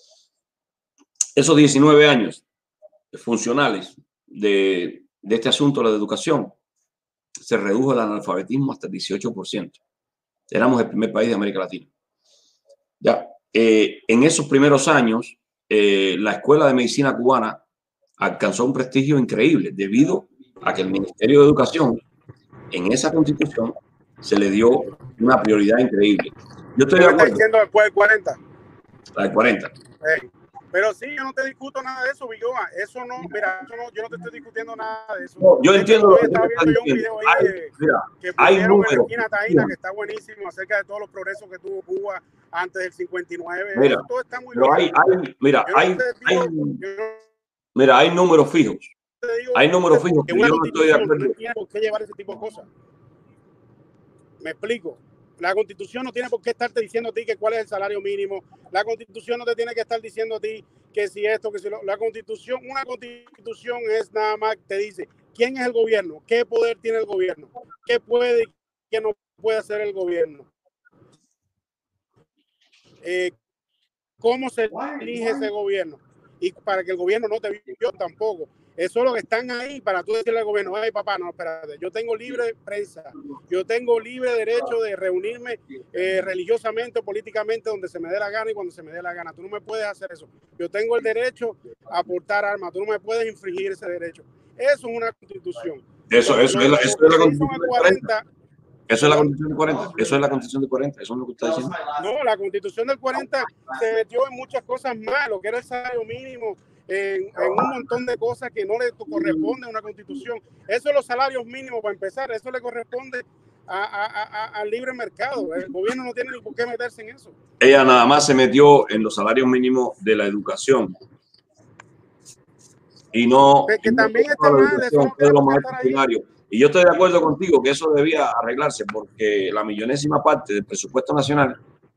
Speaker 1: Esos diecinueve años funcionales de, de este asunto de la educación, se redujo el analfabetismo hasta el dieciocho por ciento. Éramos el primer país de América Latina. Ya, eh, en esos primeros años, eh, la Escuela de Medicina Cubana alcanzó un prestigio increíble debido a que el Ministerio de Educación en esa Constitución se le dio una prioridad increíble. Yo estoy de acuerdo.
Speaker 3: ¿Estás diciendo después del cuarenta?
Speaker 1: La del cuarenta.
Speaker 3: Hey. Pero sí, yo no te discuto nada de eso, Villoa. Eso no, mira, eso no, yo no te estoy discutiendo nada de eso.
Speaker 1: No, yo
Speaker 3: de
Speaker 1: entiendo lo que
Speaker 3: estaba
Speaker 1: estás
Speaker 3: viendo
Speaker 1: diciendo.
Speaker 3: yo un video
Speaker 1: Hay,
Speaker 3: ahí de,
Speaker 1: mira,
Speaker 3: que
Speaker 1: hay
Speaker 3: pusieron
Speaker 1: números.
Speaker 3: en la esquina taína, que está buenísimo, acerca de todos los progresos que tuvo Cuba antes del cincuenta y nueve.
Speaker 1: Mira,
Speaker 3: eso todo está muy
Speaker 1: pero
Speaker 3: bien.
Speaker 1: hay, hay, mira,
Speaker 3: Yo no
Speaker 1: hay,
Speaker 3: te
Speaker 1: hay,
Speaker 3: digo, yo no
Speaker 1: mira, hay números fijos.
Speaker 3: te digo
Speaker 1: Hay números fijos
Speaker 3: que
Speaker 1: que
Speaker 3: una
Speaker 1: yo no estoy de
Speaker 3: constitución
Speaker 1: acuerdo.
Speaker 3: no tiene por qué llevar ese tipo de cosas. Me explico. La Constitución no tiene por qué estarte diciendo a ti que cuál es el salario mínimo. La Constitución no te tiene que estar diciendo a ti que si esto, que si lo... La Constitución, una Constitución es nada más, te dice quién es el gobierno, qué poder tiene el gobierno, qué puede y qué no puede hacer el gobierno. Eh, cómo se elige ese gobierno y para que el gobierno no te vio tampoco. Eso es lo que están ahí para tú decirle al gobierno, ay papá, no, espérate, yo tengo libre prensa, yo tengo libre derecho de reunirme eh, religiosamente o políticamente donde se me dé la gana y cuando se me dé la gana. Tú no me puedes hacer eso. Yo tengo el derecho a portar armas, tú no me puedes infringir ese derecho. Eso es una constitución.
Speaker 1: Eso, eso,
Speaker 3: lo,
Speaker 1: es, la, eso es la constitución
Speaker 3: de cuarenta.
Speaker 1: Eso es la constitución de cuarenta. Eso es la constitución de cuarenta. Eso es lo que está diciendo.
Speaker 3: No, la constitución del cuarenta se metió en muchas cosas más, lo que era el salario mínimo, en, en un montón de cosas que no le corresponde a una constitución. Eso es los salarios mínimos para empezar, eso le corresponde a, a, a, al libre mercado. El gobierno no tiene ni por qué meterse en eso.
Speaker 1: Ella nada más se metió en los salarios mínimos de la educación. Y no...
Speaker 3: Que, que
Speaker 1: y
Speaker 3: también
Speaker 1: no
Speaker 3: está mal, eso no
Speaker 1: de los
Speaker 3: puede
Speaker 1: más
Speaker 3: estar ahí.
Speaker 1: ordinarios. Y yo estoy de acuerdo contigo que eso debía arreglarse porque la millonésima parte del presupuesto nacional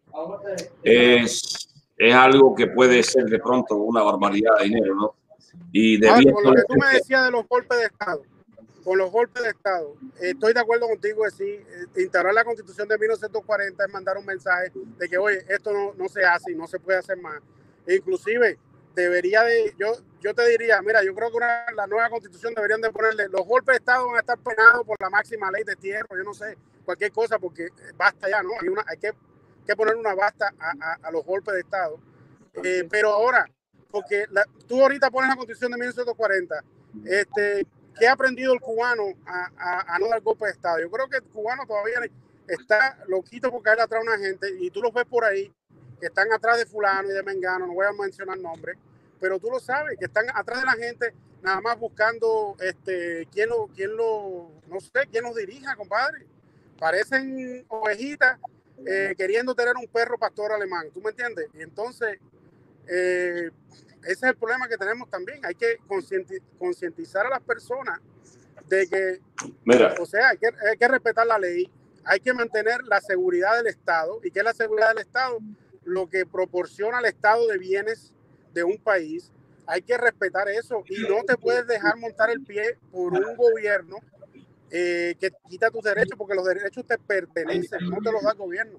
Speaker 1: es, es algo que puede ser de pronto una barbaridad de dinero, ¿no? Y debía...
Speaker 3: Ahora, con lo que tú me decías de los golpes de Estado, con los golpes de Estado, estoy de acuerdo contigo que sí, integrar la Constitución de mil novecientos cuarenta es mandar un mensaje de que, oye, esto no, no se hace y no se puede hacer más. E inclusive, debería de, yo, yo te diría, mira, yo creo que una, la nueva Constitución deberían de ponerle, los golpes de Estado van a estar penados por la máxima ley de tierra, yo no sé, cualquier cosa, porque basta ya, ¿no? Hay, una, hay que, que poner una basta a, a, a los golpes de Estado. Eh, pero ahora, porque la, tú ahorita pones la Constitución de mil novecientos cuarenta, este, ¿qué ha aprendido el cubano a, a, a no dar golpe de Estado? Yo creo que el cubano todavía está loquito por caer atrás de una gente, y tú los ves por ahí, que están atrás de fulano y de mengano, no voy a mencionar nombres, pero tú lo sabes, que están atrás de la gente nada más buscando este, quién lo, quién lo, no sé, quién los dirija, compadre. Parecen ovejitas eh, queriendo tener un perro pastor alemán, ¿tú me entiendes? Y entonces, eh, ese es el problema que tenemos también. Hay que concientizar a las personas de que,
Speaker 1: Mira,
Speaker 3: o sea, hay que, hay que respetar la ley, hay que mantener la seguridad del Estado. ¿Y qué es la seguridad del Estado? Lo que proporciona el estado de bienes de un país. Hay que respetar eso y no te puedes dejar montar el pie por un gobierno eh, que quita tus derechos, porque los derechos te pertenecen, no te los da el gobierno.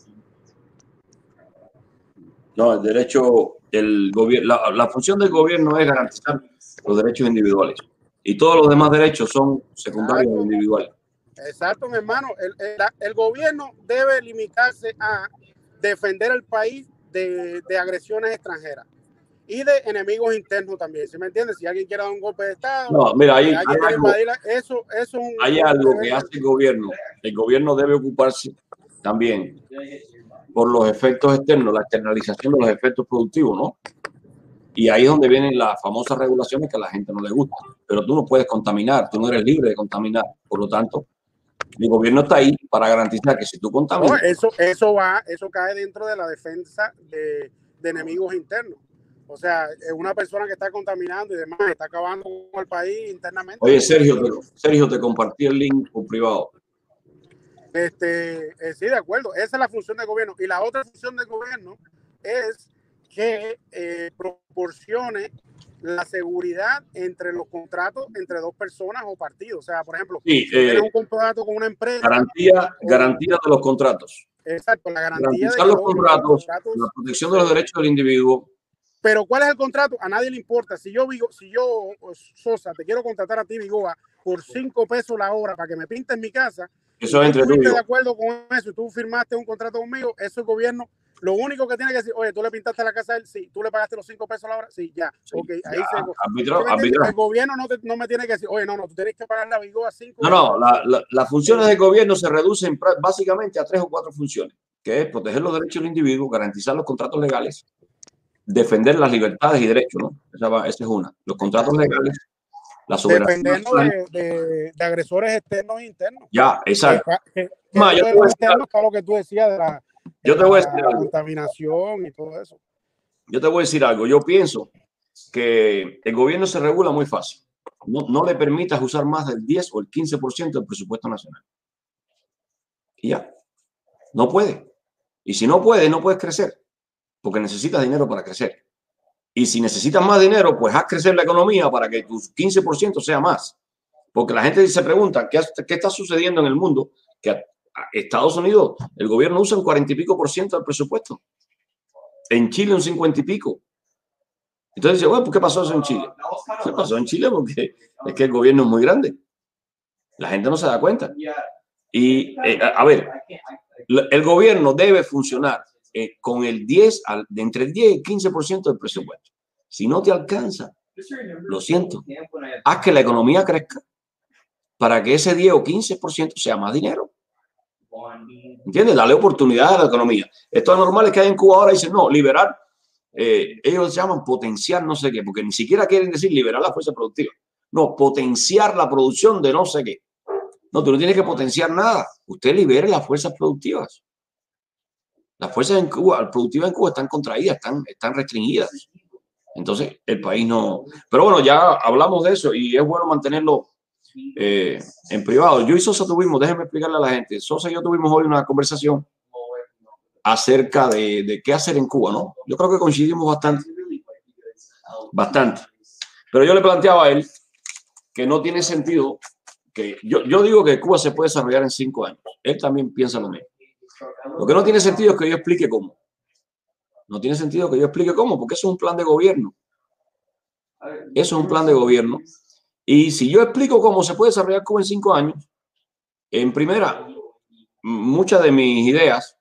Speaker 1: No, el derecho, el gobierno, la, la función del gobierno es garantizar los derechos individuales y todos los demás derechos son secundarios e individuales.
Speaker 3: Exacto, mi hermano. El, el, el gobierno debe limitarse a defender el país de, de agresiones extranjeras y de enemigos internos también, ¿sí me entiendes? Si alguien quiere dar un golpe de Estado,
Speaker 1: no, mira, ahí,
Speaker 3: alguien quiere
Speaker 1: algo,
Speaker 3: invadirla, eso, eso es un,
Speaker 1: hay algo que hace el gobierno. El gobierno debe ocuparse también por los efectos externos, la externalización de los efectos productivos, ¿no? Y ahí es donde vienen las famosas regulaciones que a la gente no le gusta. Pero tú no puedes contaminar, tú no eres libre de contaminar. Por lo tanto, el gobierno está ahí para garantizar que si tú contaminas...
Speaker 3: No, eso, eso va, eso cae dentro de la defensa de, de enemigos internos. O sea, es una persona que está contaminando y demás, está acabando con el país internamente.
Speaker 1: Oye, Sergio, te, Sergio, te compartí el link por privado.
Speaker 3: Este, eh, sí, de acuerdo. Esa es la función del gobierno. Y la otra función del gobierno es que eh, proporcione la seguridad entre los contratos entre dos personas o partidos. O sea, por ejemplo,
Speaker 1: sí,
Speaker 3: si
Speaker 1: eh,
Speaker 3: tienes un contrato con una empresa.
Speaker 1: Garantía,
Speaker 3: o,
Speaker 1: garantía de los contratos.
Speaker 3: Exacto, la garantía
Speaker 1: Garantizar
Speaker 3: de
Speaker 1: los contratos, los contratos, la protección de los derechos del individuo.
Speaker 3: Pero ¿cuál es el contrato? A nadie le importa. Si yo, Vigo, si yo Sosa, te quiero contratar a ti, Vigoa, por cinco pesos la hora para que me pintes mi casa,
Speaker 1: eso es entre tú y yo.
Speaker 3: De acuerdo con eso, tú firmaste un contrato conmigo, eso el gobierno, lo único que tiene que decir, oye, tú le pintaste la casa a él, sí, tú le pagaste los cinco pesos la hora, sí, ya, sí, ok, ahí
Speaker 1: ya,
Speaker 3: se...
Speaker 1: arbitro, arbitro.
Speaker 3: El gobierno no, te, no me tiene que decir, oye, no, no, tú tienes que pagarle a Vigoa cinco.
Speaker 1: No, no, la, la, las funciones del gobierno se reducen básicamente a tres o cuatro funciones, que es proteger los derechos del individuo, garantizar los contratos legales, defender las libertades y derechos, ¿no? Esa, va, esa es una. Los contratos legales, la soberanía.
Speaker 3: Dependiendo de, de, de agresores externos e internos.
Speaker 1: Ya, exacto.
Speaker 3: Que, que, que Ma, yo te voy a decir algo. Lo que tú decías de la, de
Speaker 1: yo te voy a decir
Speaker 3: la
Speaker 1: algo.
Speaker 3: contaminación y todo eso.
Speaker 1: Yo te voy a decir algo. Yo pienso que el gobierno se regula muy fácil. No, no le permitas usar más del diez o el quince por ciento del presupuesto nacional. Y ya. No puede. Y si no puede, no puedes crecer. Porque necesitas dinero para crecer. Y si necesitas más dinero, pues haz crecer la economía para que tu quince por ciento sea más. Porque la gente se pregunta, ¿qué, qué está sucediendo en el mundo? Que a, a Estados Unidos, el gobierno usa el cuarenta y pico por ciento del presupuesto. En Chile un cincuenta y pico. Entonces dice, bueno, ¿por qué pasó eso en Chile? Se pasó en Chile porque es que el gobierno es muy grande. La gente no se da cuenta. Y, eh, a ver, el gobierno debe funcionar eh, con el diez, al, de entre el diez y quince por ciento del presupuesto. Si no te alcanza, lo siento, haz que la economía crezca para que ese diez o quince por ciento sea más dinero. ¿Entiendes? Dale oportunidad a la economía. Esto anormal es que hay en Cuba ahora dicen, no, liberar, eh, ellos llaman potenciar no sé qué, porque ni siquiera quieren decir liberar la fuerza productiva. No, potenciar la producción de no sé qué. No, tú no tienes que potenciar nada. Usted libere las fuerzas productivas. Las fuerzas en Cuba, productivas en Cuba están contraídas, están, están restringidas. Entonces, el país no... Pero bueno, ya hablamos de eso y es bueno mantenerlo eh, en privado. Yo y Sosa tuvimos, déjenme explicarle a la gente, Sosa y yo tuvimos hoy una conversación acerca de, de qué hacer en Cuba, ¿no? Yo creo que coincidimos bastante. Bastante. Pero yo le planteaba a él que no tiene sentido que... Yo, yo digo que Cuba se puede desarrollar en cinco años. Él también piensa lo mismo. Lo que no tiene sentido es que yo explique cómo. No tiene sentido que yo explique cómo, porque eso es un plan de gobierno. Eso es un plan de gobierno. Y si yo explico cómo se puede desarrollar Cuba en cinco años, en primera, muchas de mis ideas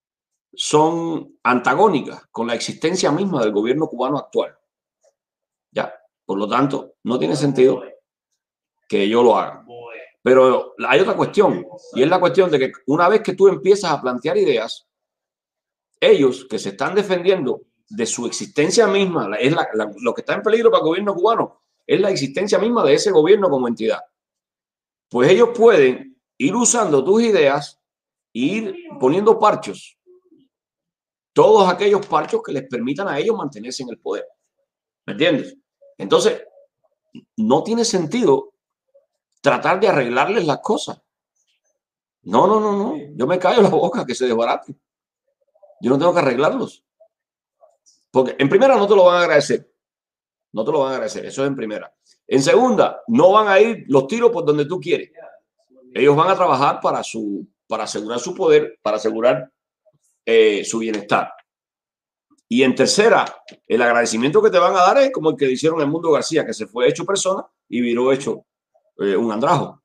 Speaker 1: son antagónicas con la existencia misma del gobierno cubano actual. Ya, por lo tanto, no tiene sentido que yo lo haga. Pero hay otra cuestión, y es la cuestión de que una vez que tú empiezas a plantear ideas, ellos que se están defendiendo de su existencia misma, es la, la, lo que está en peligro para el gobierno cubano, es la existencia misma de ese gobierno como entidad. Pues ellos pueden ir usando tus ideas e ir poniendo parchos. Todos aquellos parchos que les permitan a ellos mantenerse en el poder. ¿Me entiendes? Entonces, no tiene sentido tratar de arreglarles las cosas. No, no, no, no. Yo me callo la boca, que se desbarate. Yo no tengo que arreglarlos. Porque en primera no te lo van a agradecer. No te lo van a agradecer. Eso es en primera. En segunda, no van a ir los tiros por donde tú quieres. Ellos van a trabajar para, su, para asegurar su poder, para asegurar eh, su bienestar. Y en tercera, el agradecimiento que te van a dar es como el que le hicieron a Edmundo García, que se fue hecho persona y viró hecho eh, un andrajo.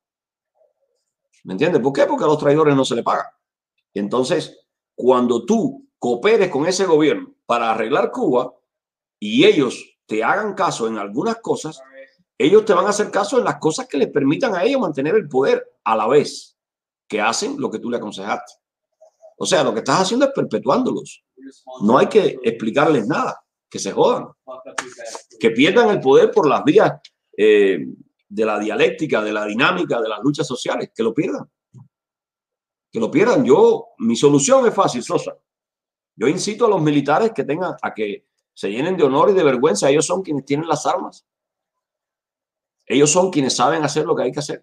Speaker 1: ¿Me entiendes? ¿Por qué? Porque a los traidores no se le paga. Y entonces, cuando tú cooperes con ese gobierno para arreglar Cuba y ellos te hagan caso en algunas cosas, ellos te van a hacer caso en las cosas que les permitan a ellos mantener el poder a la vez que hacen lo que tú le aconsejaste. O sea, lo que estás haciendo es perpetuándolos. No hay que explicarles nada, que se jodan, que pierdan el poder por las vías eh, de la dialéctica, de la dinámica, de las luchas sociales, que lo pierdan. Que lo pierdan. Yo, mi solución es fácil, Sosa. Yo incito a los militares que tengan, a que se llenen de honor y de vergüenza. Ellos son quienes tienen las armas. Ellos son quienes saben hacer lo que hay que hacer.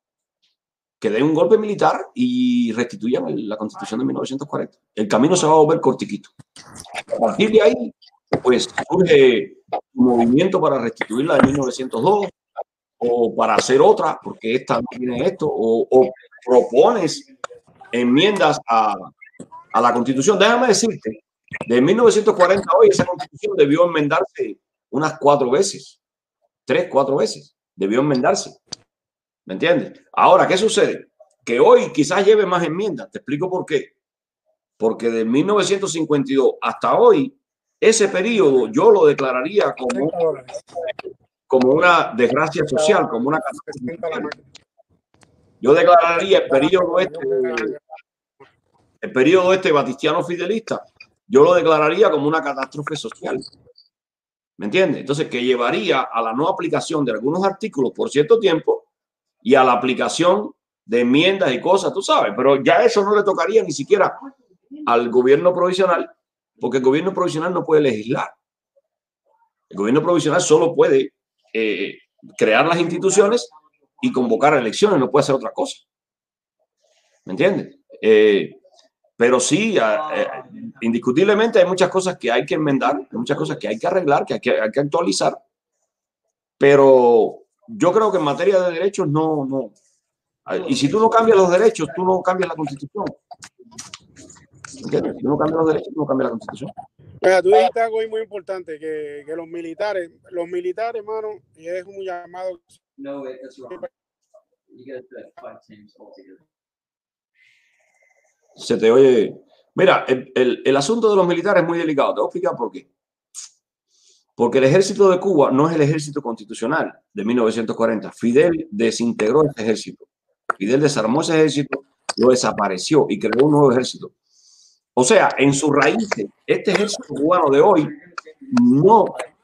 Speaker 1: Que den un golpe militar y restituyan la Constitución de mil novecientos cuarenta. El camino se va a volver cortiquito. A partir de ahí, pues surge un movimiento para restituir la de mil novecientos dos o para hacer otra, porque esta no tiene esto, o, o propones enmiendas a, a la Constitución. Déjame decirte, de mil novecientos cuarenta a hoy, esa Constitución debió enmendarse unas cuatro veces, tres, cuatro veces. Debió enmendarse. ¿Me entiendes? Ahora, ¿qué sucede? Que hoy quizás lleve más enmiendas. Te explico por qué. Porque de mil novecientos cincuenta y dos hasta hoy, ese periodo yo lo declararía como, como una desgracia social, como una catástrofe. Yo declararía el periodo este, el periodo este batistiano fidelista, yo lo declararía como una catástrofe social. ¿Me entiendes? Entonces, que llevaría a la no aplicación de algunos artículos por cierto tiempo y a la aplicación de enmiendas y cosas, tú sabes, pero ya eso no le tocaría ni siquiera al gobierno provisional, porque el gobierno provisional no puede legislar. El gobierno provisional solo puede eh, crear las instituciones y convocar elecciones, no puede hacer otra cosa. ¿Me entiendes? Eh, pero sí, eh, indiscutiblemente hay muchas cosas que hay que enmendar, hay muchas cosas que hay que arreglar, que hay que, hay que actualizar, pero yo creo que en materia de derechos no, no. Y si tú no cambias los derechos, tú no cambias la Constitución. ¿Entiendes? Si tú no cambias los derechos, tú no cambias la Constitución.
Speaker 3: Mira, tú dijiste algo ahí muy importante, que, que los militares, los militares, hermano, y es un llamado.
Speaker 2: No, it's wrong. You get the five teams all together.
Speaker 1: Se te oye. Mira, el, el, el asunto de los militares es muy delicado. Te voy a explicar por qué. Porque el ejército de Cuba no es el ejército constitucional de mil novecientos cuarenta. Fidel desintegró ese ejército. Fidel desarmó ese ejército, lo desapareció y creó un nuevo ejército. O sea, en sus raíces, este ejército cubano de hoy no,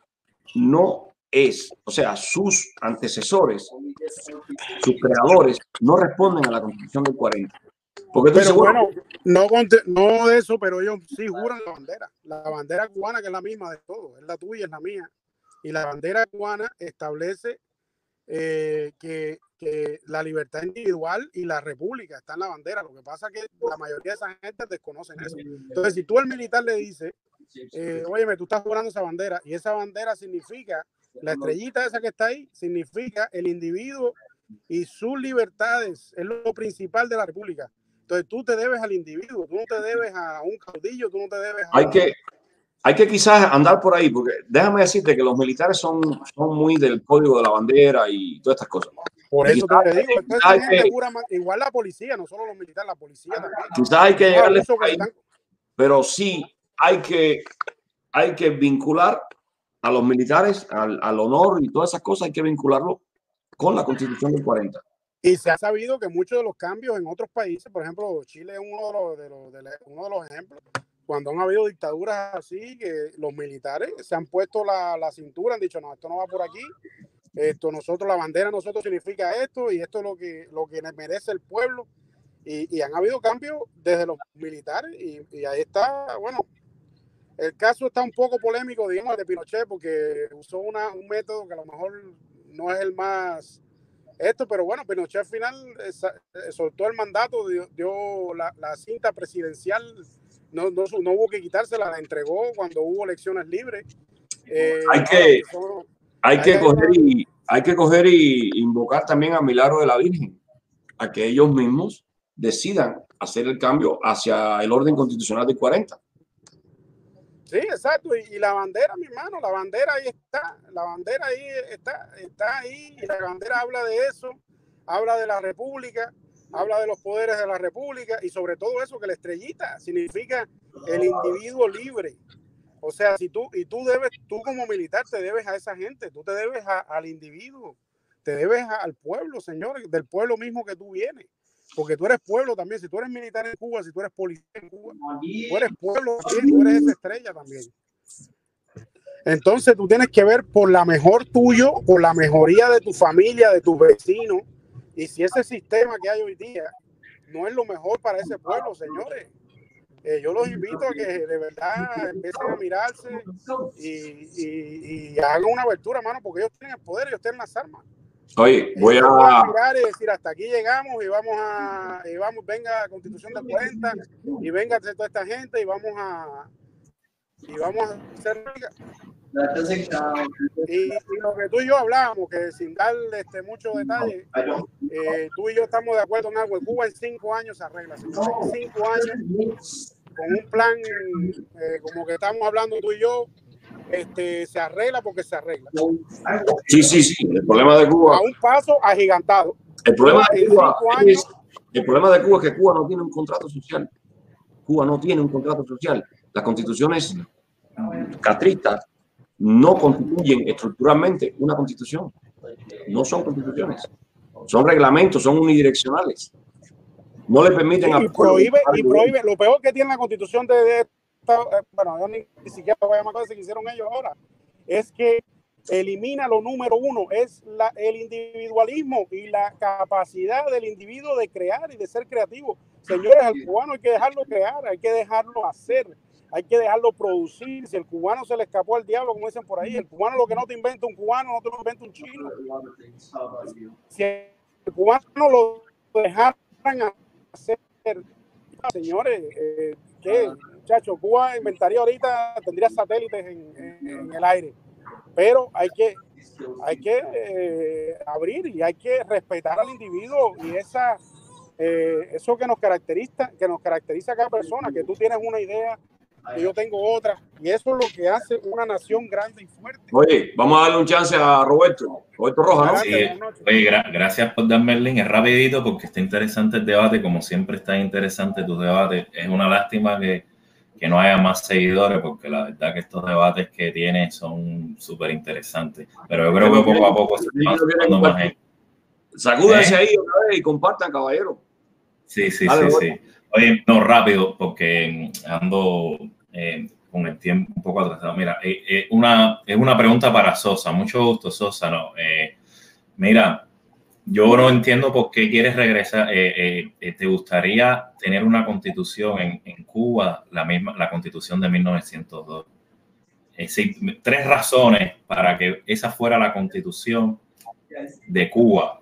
Speaker 1: no es, o sea, sus antecesores, sus creadores, no responden a la Constitución del cuarenta. Porque tú
Speaker 3: Pero
Speaker 1: dices,
Speaker 3: bueno, no, no de eso, pero ellos sí juran la bandera. La bandera cubana, que es la misma de todos, es la tuya, es la mía. Y la bandera cubana establece eh, que, que la libertad individual y la república está en la bandera. Lo que pasa es que la mayoría de esa gente desconocen eso. Entonces, si tú al militar le dices, eh, óyeme, tú estás jurando esa bandera, y esa bandera significa, la estrellita esa que está ahí, significa el individuo y sus libertades, es lo principal de la república. Entonces tú te debes al individuo, tú no te debes a un caudillo, tú no te debes a...
Speaker 1: Hay que, hay que quizás andar por ahí, porque déjame decirte que los militares son, son muy del código de la bandera y todas estas cosas.
Speaker 3: Por eso quizás, te digo, entonces hay gente que, jura más, igual la policía, no solo los militares, la policía también.
Speaker 1: Quizás hay que llegarle por ahí,
Speaker 3: están...
Speaker 1: pero sí hay que, hay que vincular a los militares, al, al honor y todas esas cosas, hay que vincularlo con la Constitución del cuarenta.
Speaker 3: Y se ha sabido que muchos de los cambios en otros países, por ejemplo, Chile es uno de los, de los, de los, uno de los ejemplos, cuando han habido dictaduras así, que los militares se han puesto la, la cintura, han dicho, no, esto no va por aquí, esto nosotros, la bandera nosotros significa esto, y esto es lo que, lo que merece el pueblo, y, y han habido cambios desde los militares, y, y ahí está, bueno, el caso está un poco polémico, digamos, de Pinochet, porque usó una, un método que a lo mejor no es el más... Esto, pero bueno, Pinochet al final eh, soltó el mandato, dio, dio la, la cinta presidencial, no, no, no hubo que quitársela, la entregó cuando hubo elecciones libres. Eh,
Speaker 1: hay que, no, hay, que coger y, hay que coger y invocar también a Milagro de la Virgen, a que ellos mismos decidan hacer el cambio hacia el orden constitucional del cuarenta.
Speaker 3: Sí, exacto, y, y la bandera, mi hermano, la bandera ahí está, la bandera ahí está, está ahí, y la bandera habla de eso, habla de la república, habla de los poderes de la república, y sobre todo eso, que la estrellita significa el individuo libre. O sea, si tú, y tú debes, tú como militar te debes a esa gente, tú te debes a, al individuo, te debes a, al pueblo, señores, del pueblo mismo que tú vienes. Porque tú eres pueblo también, si tú eres militar en Cuba, si tú eres policía en Cuba, tú eres pueblo también, tú eres esa estrella también. Entonces tú tienes que ver por la mejor tuyo, por la mejoría de tu familia, de tus vecinos, y si ese sistema que hay hoy día no es lo mejor para ese pueblo, señores, eh, yo los invito a que de verdad empiecen a mirarse y, y, y hagan una abertura, mano, porque ellos tienen el poder, ellos tienen las armas.
Speaker 1: Oye, voy
Speaker 3: a...
Speaker 1: a
Speaker 3: mirar y decir, hasta aquí llegamos y vamos a, y vamos, venga la Constitución del cuarenta y venga toda esta gente y vamos a, y vamos a hacer... Y, y lo que tú y yo hablábamos, que sin darle este, muchos detalles, eh, tú y yo estamos de acuerdo en algo. Cuba en cinco años se arregla, señores. En cinco años, con un plan eh, como que estamos hablando tú y yo, este, se arregla porque se arregla.
Speaker 1: Sí, sí, sí. El problema de Cuba.
Speaker 3: A un paso agigantado.
Speaker 1: El problema de Cuba es, el problema de Cuba es que Cuba no tiene un contrato social. Cuba no tiene un contrato social. Las constituciones catristas no constituyen estructuralmente una constitución. No son constituciones. Son reglamentos, son unidireccionales. No le permiten...
Speaker 3: Sí, y prohíbe, y prohíbe. Lo peor que tiene la constitución de, de esta, bueno, yo ni, ni siquiera voy a llamar cosas que hicieron ellos ahora, es que elimina lo número uno, es la, el individualismo y la capacidad del individuo de crear y de ser creativo. Señores, al cubano hay que dejarlo crear, hay que dejarlo hacer, hay que dejarlo producir. Si el cubano se le escapó al diablo, como dicen por ahí, el cubano lo que no te inventa un cubano, no te lo inventa un chino. Si el cubano lo dejaran hacer, señores, eh, ¿qué? Muchachos, Cuba inventaría ahorita, tendría satélites en, en, en el aire. Pero hay que, hay que eh, abrir y hay que respetar al individuo y esa, eh, eso que nos caracteriza, que nos caracteriza a cada persona, que tú tienes una idea y yo tengo otra. Y eso es lo que hace una nación grande y fuerte.
Speaker 1: Oye, vamos a darle un chance a Roberto. Roberto Rojas, ¿no?
Speaker 4: Sí, oye, gra gracias por darme el link. Es rapidito porque está interesante el debate. Como siempre está interesante tu debate. Es una lástima que, que no haya más seguidores porque la verdad que estos debates que tienes son súper interesantes. Pero yo creo que poco a poco se van sumando más gente.
Speaker 1: Sacúdense
Speaker 4: ¿Eh?
Speaker 1: ahí otra vez y compartan, caballero.
Speaker 4: Sí, sí,
Speaker 1: Dale,
Speaker 4: sí,
Speaker 1: bueno.
Speaker 4: sí. Oye, no, rápido, porque ando eh, con el tiempo un poco atrasado. Mira, eh, eh, una, es una pregunta para Sosa. Mucho gusto, Sosa. No, eh, mira, yo no entiendo por qué quieres regresar. Eh, eh, eh, ¿Te gustaría tener una constitución en, en Cuba, la misma, la constitución de mil novecientos dos? Es decir, tres razones para que esa fuera la constitución de Cuba.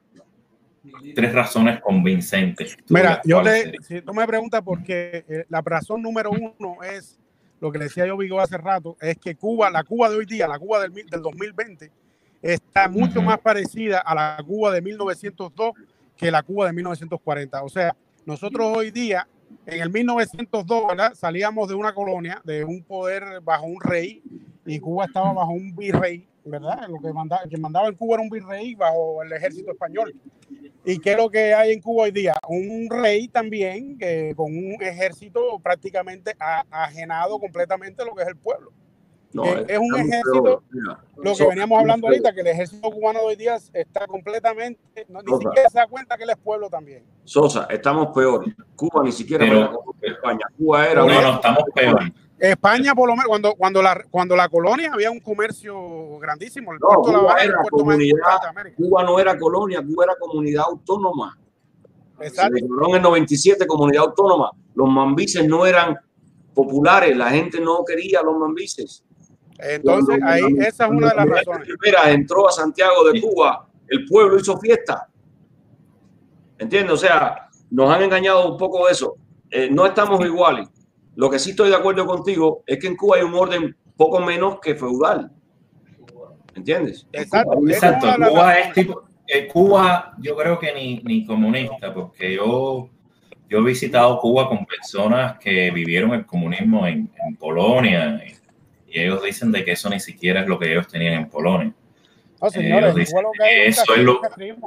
Speaker 4: Tres razones convincentes.
Speaker 3: Mira, yo te, si tú me preguntas por qué, eh, la razón número uno es lo que le decía yo Vigo hace rato, es que Cuba, la Cuba de hoy día, la Cuba del, del dos mil veinte, está mucho uh-huh. más parecida a la Cuba de mil novecientos dos que la Cuba de mil novecientos cuarenta. O sea, nosotros hoy día, en el mil novecientos dos, ¿verdad?, salíamos de una colonia, de un poder bajo un rey, y Cuba estaba bajo un virrey, ¿verdad? Lo que mandaba, el que mandaba en Cuba era un virrey bajo el ejército español. ¿Y qué es lo que hay en Cuba hoy día? Un rey también que, con un ejército prácticamente a, ajenado completamente a lo que es el pueblo. No, es, es un ejército, peor, lo que veníamos hablando peor. ahorita, que el ejército cubano de hoy día está completamente, no, ni Sosa. siquiera se da cuenta que él es pueblo también.
Speaker 1: Sosa, estamos peor. Cuba ni siquiera
Speaker 4: Pero,
Speaker 1: era como España. Cuba era...
Speaker 4: No, no, estamos peor.
Speaker 3: España, por lo menos, cuando, cuando, la, cuando la colonia había un comercio grandísimo. El
Speaker 1: no,
Speaker 3: puerto
Speaker 1: Cuba,
Speaker 3: de La Habana,
Speaker 1: era
Speaker 3: el puerto
Speaker 1: comunidad,
Speaker 3: más de América.
Speaker 1: Cuba no era colonia, Cuba era comunidad autónoma.
Speaker 3: Exacto.
Speaker 1: Se declaró en el noventa y siete comunidad autónoma. Los mambises no eran populares, la gente no quería a los mambises.
Speaker 3: Entonces, cuando, ahí cuando, esa es una de las razones.
Speaker 1: Rivera entró a Santiago de Cuba, el pueblo hizo fiesta. ¿Entiendes? O sea, nos han engañado un poco de eso. Eh, no estamos iguales. Lo que sí estoy de acuerdo contigo es que en Cuba hay un orden poco menos que feudal. ¿Entiendes?
Speaker 3: Exacto.
Speaker 4: Cuba, Exacto. Cuba es tipo, eh, Cuba yo creo que ni, ni comunista, porque yo, yo he visitado Cuba con personas que vivieron el comunismo en, en Polonia y, y ellos dicen de que eso ni siquiera es lo que ellos tenían en Polonia.
Speaker 3: No, señores,
Speaker 4: dicen que que eso es lo...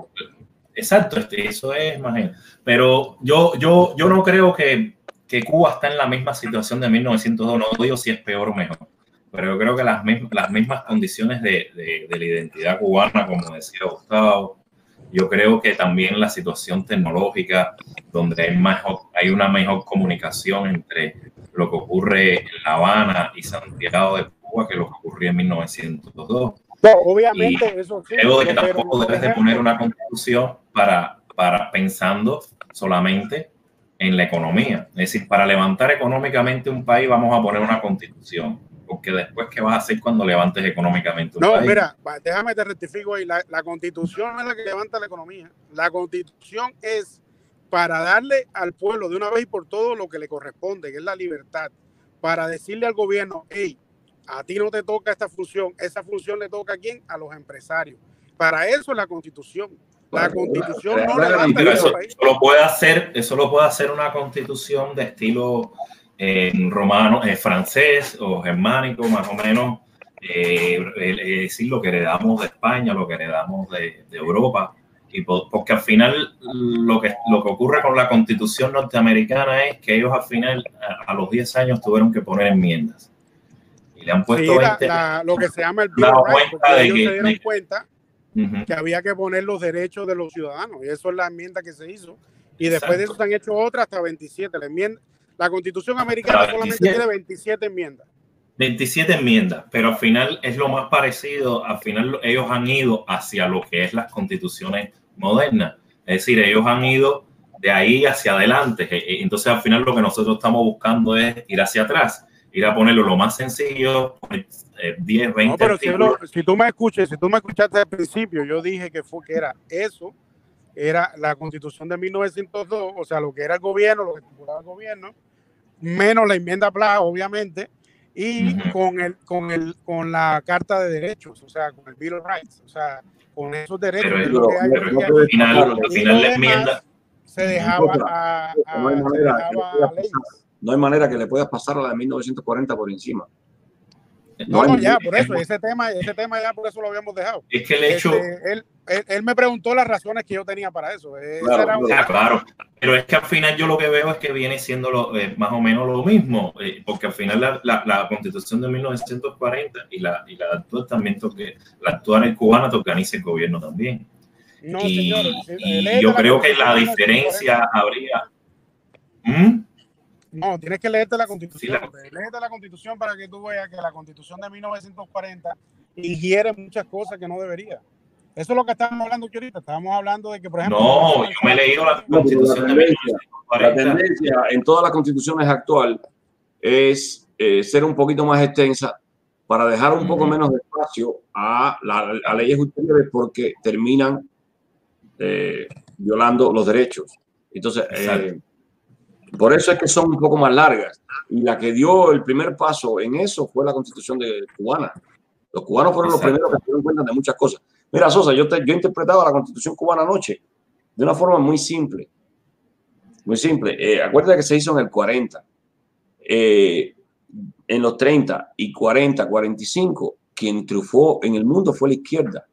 Speaker 4: Exacto, eso es, imagínate. Pero yo, yo, yo no creo que que Cuba está en la misma situación de mil novecientos dos, no digo si es peor o mejor, pero yo creo que las, mismas, las mismas condiciones de, de, de la identidad cubana, como decía Gustavo, yo creo que también la situación tecnológica, donde hay, mejor, hay una mejor comunicación entre lo que ocurre en La Habana y Santiago de Cuba que lo que ocurría en mil novecientos dos.
Speaker 3: No, obviamente, y eso sí,
Speaker 4: creo que tampoco debes de poner una constitución para, para pensando solamente en la economía. Es decir, para levantar económicamente un país vamos a poner una constitución, porque después, ¿qué vas a hacer cuando levantes económicamente un
Speaker 3: no,
Speaker 4: país?
Speaker 3: No, mira, déjame te rectifico ahí, la, la constitución no es la que levanta la economía, la constitución es para darle al pueblo de una vez y por todo lo que le corresponde, que es la libertad, para decirle al gobierno, hey, a ti no te toca esta función, esa función le toca ¿a quién? A los empresarios. Para eso es la constitución. La constitución no levanta el
Speaker 4: eso,
Speaker 3: país.
Speaker 4: Eso lo puede hacer, eso lo puede hacer una constitución de estilo eh, romano, eh, francés o germánico, más o menos, eh, es decir, lo que heredamos de España, lo que heredamos de, de Europa, y por, porque al final lo que, lo que ocurre con la constitución norteamericana es que ellos al final, a, a los diez años, tuvieron que poner enmiendas. Y le han puesto
Speaker 3: sí,
Speaker 4: veinte,
Speaker 3: la, la, lo que se llama el Bill of Rights, porque ellos que, se dieron cuenta Uh-huh. que había que poner los derechos de los ciudadanos, y eso es la enmienda que se hizo, y Exacto. después de eso se han hecho otras hasta veintisiete. La, enmienda, la Constitución americana solamente tiene veintisiete enmiendas.
Speaker 4: veintisiete enmiendas, pero al final es lo más parecido, al final ellos han ido hacia lo que es las constituciones modernas, es decir, ellos han ido de ahí hacia adelante, entonces al final lo que nosotros estamos buscando es ir hacia atrás, ir a ponerlo lo más sencillo, diez, veinte.
Speaker 3: No, pero si, lo, si tú me escuches, si tú me escuchaste al principio, yo dije que fue que era eso, era la Constitución de mil novecientos dos, o sea, lo que era el gobierno, lo que estipulaba el gobierno, menos la enmienda Pla, obviamente, y uh-huh. con el, con el, con la Carta de Derechos, o sea, con el Bill of Rights, o sea, con esos derechos.
Speaker 4: Pero,
Speaker 3: que
Speaker 4: pero,
Speaker 3: que hay
Speaker 4: pero al
Speaker 3: aquí,
Speaker 4: final, al final la enmienda
Speaker 3: se dejaba a, a, se dejaba a leyes.
Speaker 1: No hay manera que le puedas pasar a la de mil novecientos cuarenta por encima.
Speaker 3: No, no, ya, por eso, ese tema, ese tema ya por eso lo habíamos dejado.
Speaker 4: Es que el hecho...
Speaker 3: Este, él, él, él me preguntó las razones que yo tenía para eso.
Speaker 1: Claro,
Speaker 3: era un...
Speaker 4: ah, claro, pero es que al final yo lo que veo es que viene siendo lo, eh, más o menos lo mismo, eh, porque al final la, la, la Constitución de mil novecientos cuarenta y la, y la actual también toque, la actual cubana te organiza el gobierno también.
Speaker 3: No,
Speaker 4: y,
Speaker 3: señor,
Speaker 4: y yo creo que la diferencia habría... ¿Mm?
Speaker 3: No, tienes que leerte la Constitución.
Speaker 4: Sí, la...
Speaker 3: Léete la Constitución para que tú veas que la Constitución de mil novecientos cuarenta ingiere muchas cosas que no debería. Eso es lo que estábamos hablando aquí ahorita. Estábamos hablando de que, por ejemplo...
Speaker 4: No, yo me he leído la Constitución de mil novecientos cuarenta.
Speaker 1: La tendencia en todas las constituciones actuales es eh, ser un poquito más extensa para dejar un uh-huh. poco menos de espacio a, la, a leyes ulteriores porque terminan eh, violando los derechos. Entonces... Eh, por eso es que son un poco más largas. Y la que dio el primer paso en eso fue la Constitución de cubana. Los cubanos fueron Exacto. los primeros que se dieron cuenta de muchas cosas. Mira, Sosa, yo, te, yo interpretaba la Constitución cubana anoche de una forma muy simple. Muy simple. Eh, acuérdate que se hizo en el cuarenta. Eh, en los treinta y cuarenta, cuarenta y cinco, quien triunfó en el mundo fue la izquierda.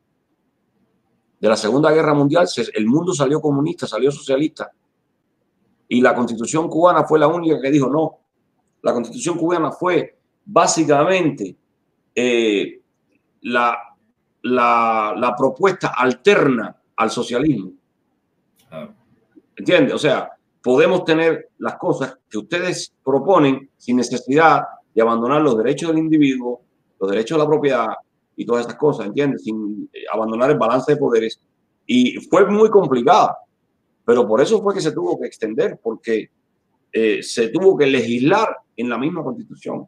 Speaker 1: De la Segunda Guerra Mundial, el mundo salió comunista, salió socialista. Y la Constitución cubana fue la única que dijo no. La Constitución cubana fue básicamente eh, la, la, la propuesta alterna al socialismo. ¿Entiendes? O sea, podemos tener las cosas que ustedes proponen sin necesidad de abandonar los derechos del individuo, los derechos de la propiedad y todas esas cosas, ¿entiendes? Sin abandonar el balance de poderes. Y fue muy complicada. Pero por eso fue que se tuvo que extender, porque eh, se tuvo que legislar en la misma Constitución.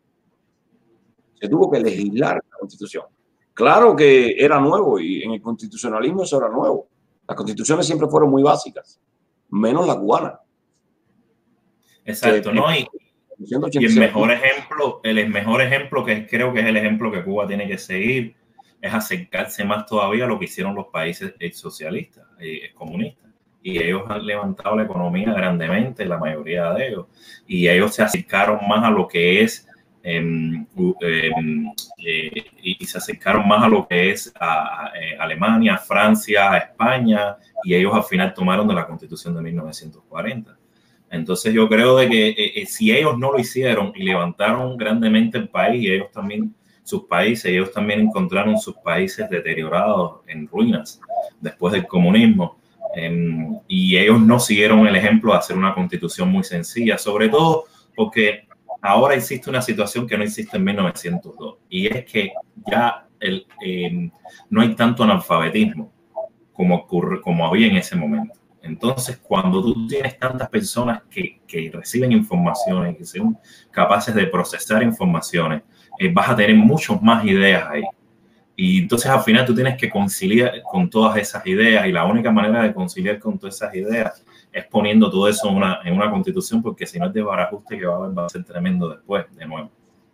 Speaker 1: Se tuvo que legislar en la Constitución. Claro que era nuevo y en el constitucionalismo eso era nuevo. Las constituciones siempre fueron muy básicas, menos la cubana.
Speaker 4: Exacto, que, ¿no? Y, y el mejor ejemplo, el mejor ejemplo que creo que es el ejemplo que Cuba tiene que seguir es acercarse más todavía a lo que hicieron los países socialistas, eh, comunistas. Y ellos han levantado la economía grandemente, la mayoría de ellos, y ellos se acercaron más a lo que es, eh, eh, eh, y se acercaron más a lo que es a, a Alemania, Francia, a España, y ellos al final tomaron de la Constitución de mil novecientos cuarenta. Entonces yo creo de que eh, si ellos no lo hicieron y levantaron grandemente el país, y ellos también, sus países, ellos también encontraron sus países deteriorados en ruinas después del comunismo. Um, y ellos no siguieron el ejemplo de hacer una constitución muy sencilla, sobre todo porque ahora existe una situación que no existe en mil novecientos dos, y es que ya el, eh, no hay tanto analfabetismo como, ocurre, como había en ese momento. Entonces, cuando tú tienes tantas personas que, que reciben informaciones, que son capaces de procesar informaciones, eh, vas a tener muchas más ideas ahí. Y entonces al final tú tienes que conciliar con todas esas ideas, y la única manera de conciliar con todas esas ideas es poniendo todo eso en una, en una constitución, porque si no el desbarajuste que va a haber va a ser tremendo después, de nuevo.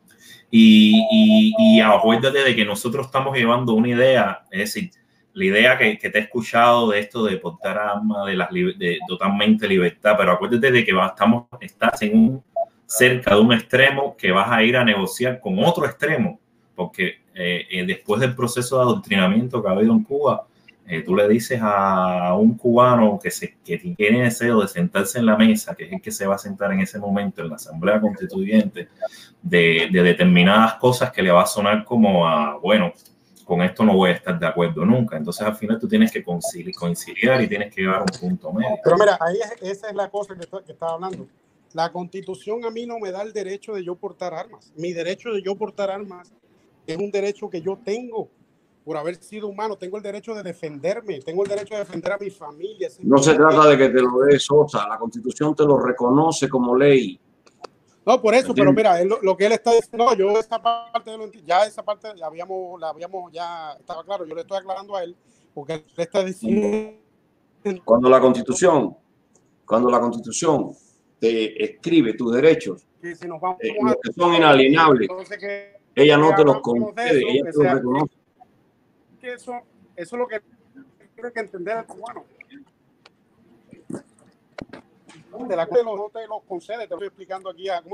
Speaker 4: Y, y, y acuérdate de que nosotros estamos llevando una idea, es decir, la idea que, que te he escuchado de esto de portar armas, de, las, de totalmente libertad, pero acuérdate de que va, estamos, estás en un, cerca de un extremo que vas a ir a negociar con otro extremo, porque eh, eh, después del proceso de adoctrinamiento que ha habido en Cuba, eh, tú le dices a un cubano que, se, que tiene deseo de sentarse en la mesa, que es el que se va a sentar en ese momento en la Asamblea Constituyente, de, de determinadas cosas que le va a sonar como a, bueno, con esto no voy a estar de acuerdo nunca. Entonces al final tú tienes que conciliar, conciliar y tienes que llevar un punto medio.
Speaker 3: Pero mira, ahí es, esa es la cosa que, que estaba hablando. La Constitución a mí no me da el derecho de yo portar armas. Mi derecho de yo portar armas es un derecho que yo tengo por haber sido humano. Tengo el derecho de defenderme, tengo el derecho de defender a mi familia.
Speaker 1: No se trata de que te lo dé Sosa, la Constitución te lo reconoce como ley.
Speaker 3: No, por eso, pero mira, él, lo que él está diciendo, no, yo esa parte, ya esa parte la habíamos, la habíamos, ya estaba claro, yo le estoy aclarando a él, porque él está diciendo...
Speaker 1: Cuando la Constitución, cuando la Constitución te escribe tus derechos,
Speaker 3: sí, si nos vamos
Speaker 1: eh,
Speaker 3: a...
Speaker 1: los que son inalienables, entonces, que, ella no te los concede, ella te los reconoce.
Speaker 3: Que eso, eso es lo que tiene que entender el cubano. de la Corte no te los concede, te lo estoy explicando aquí. A, ¿cómo,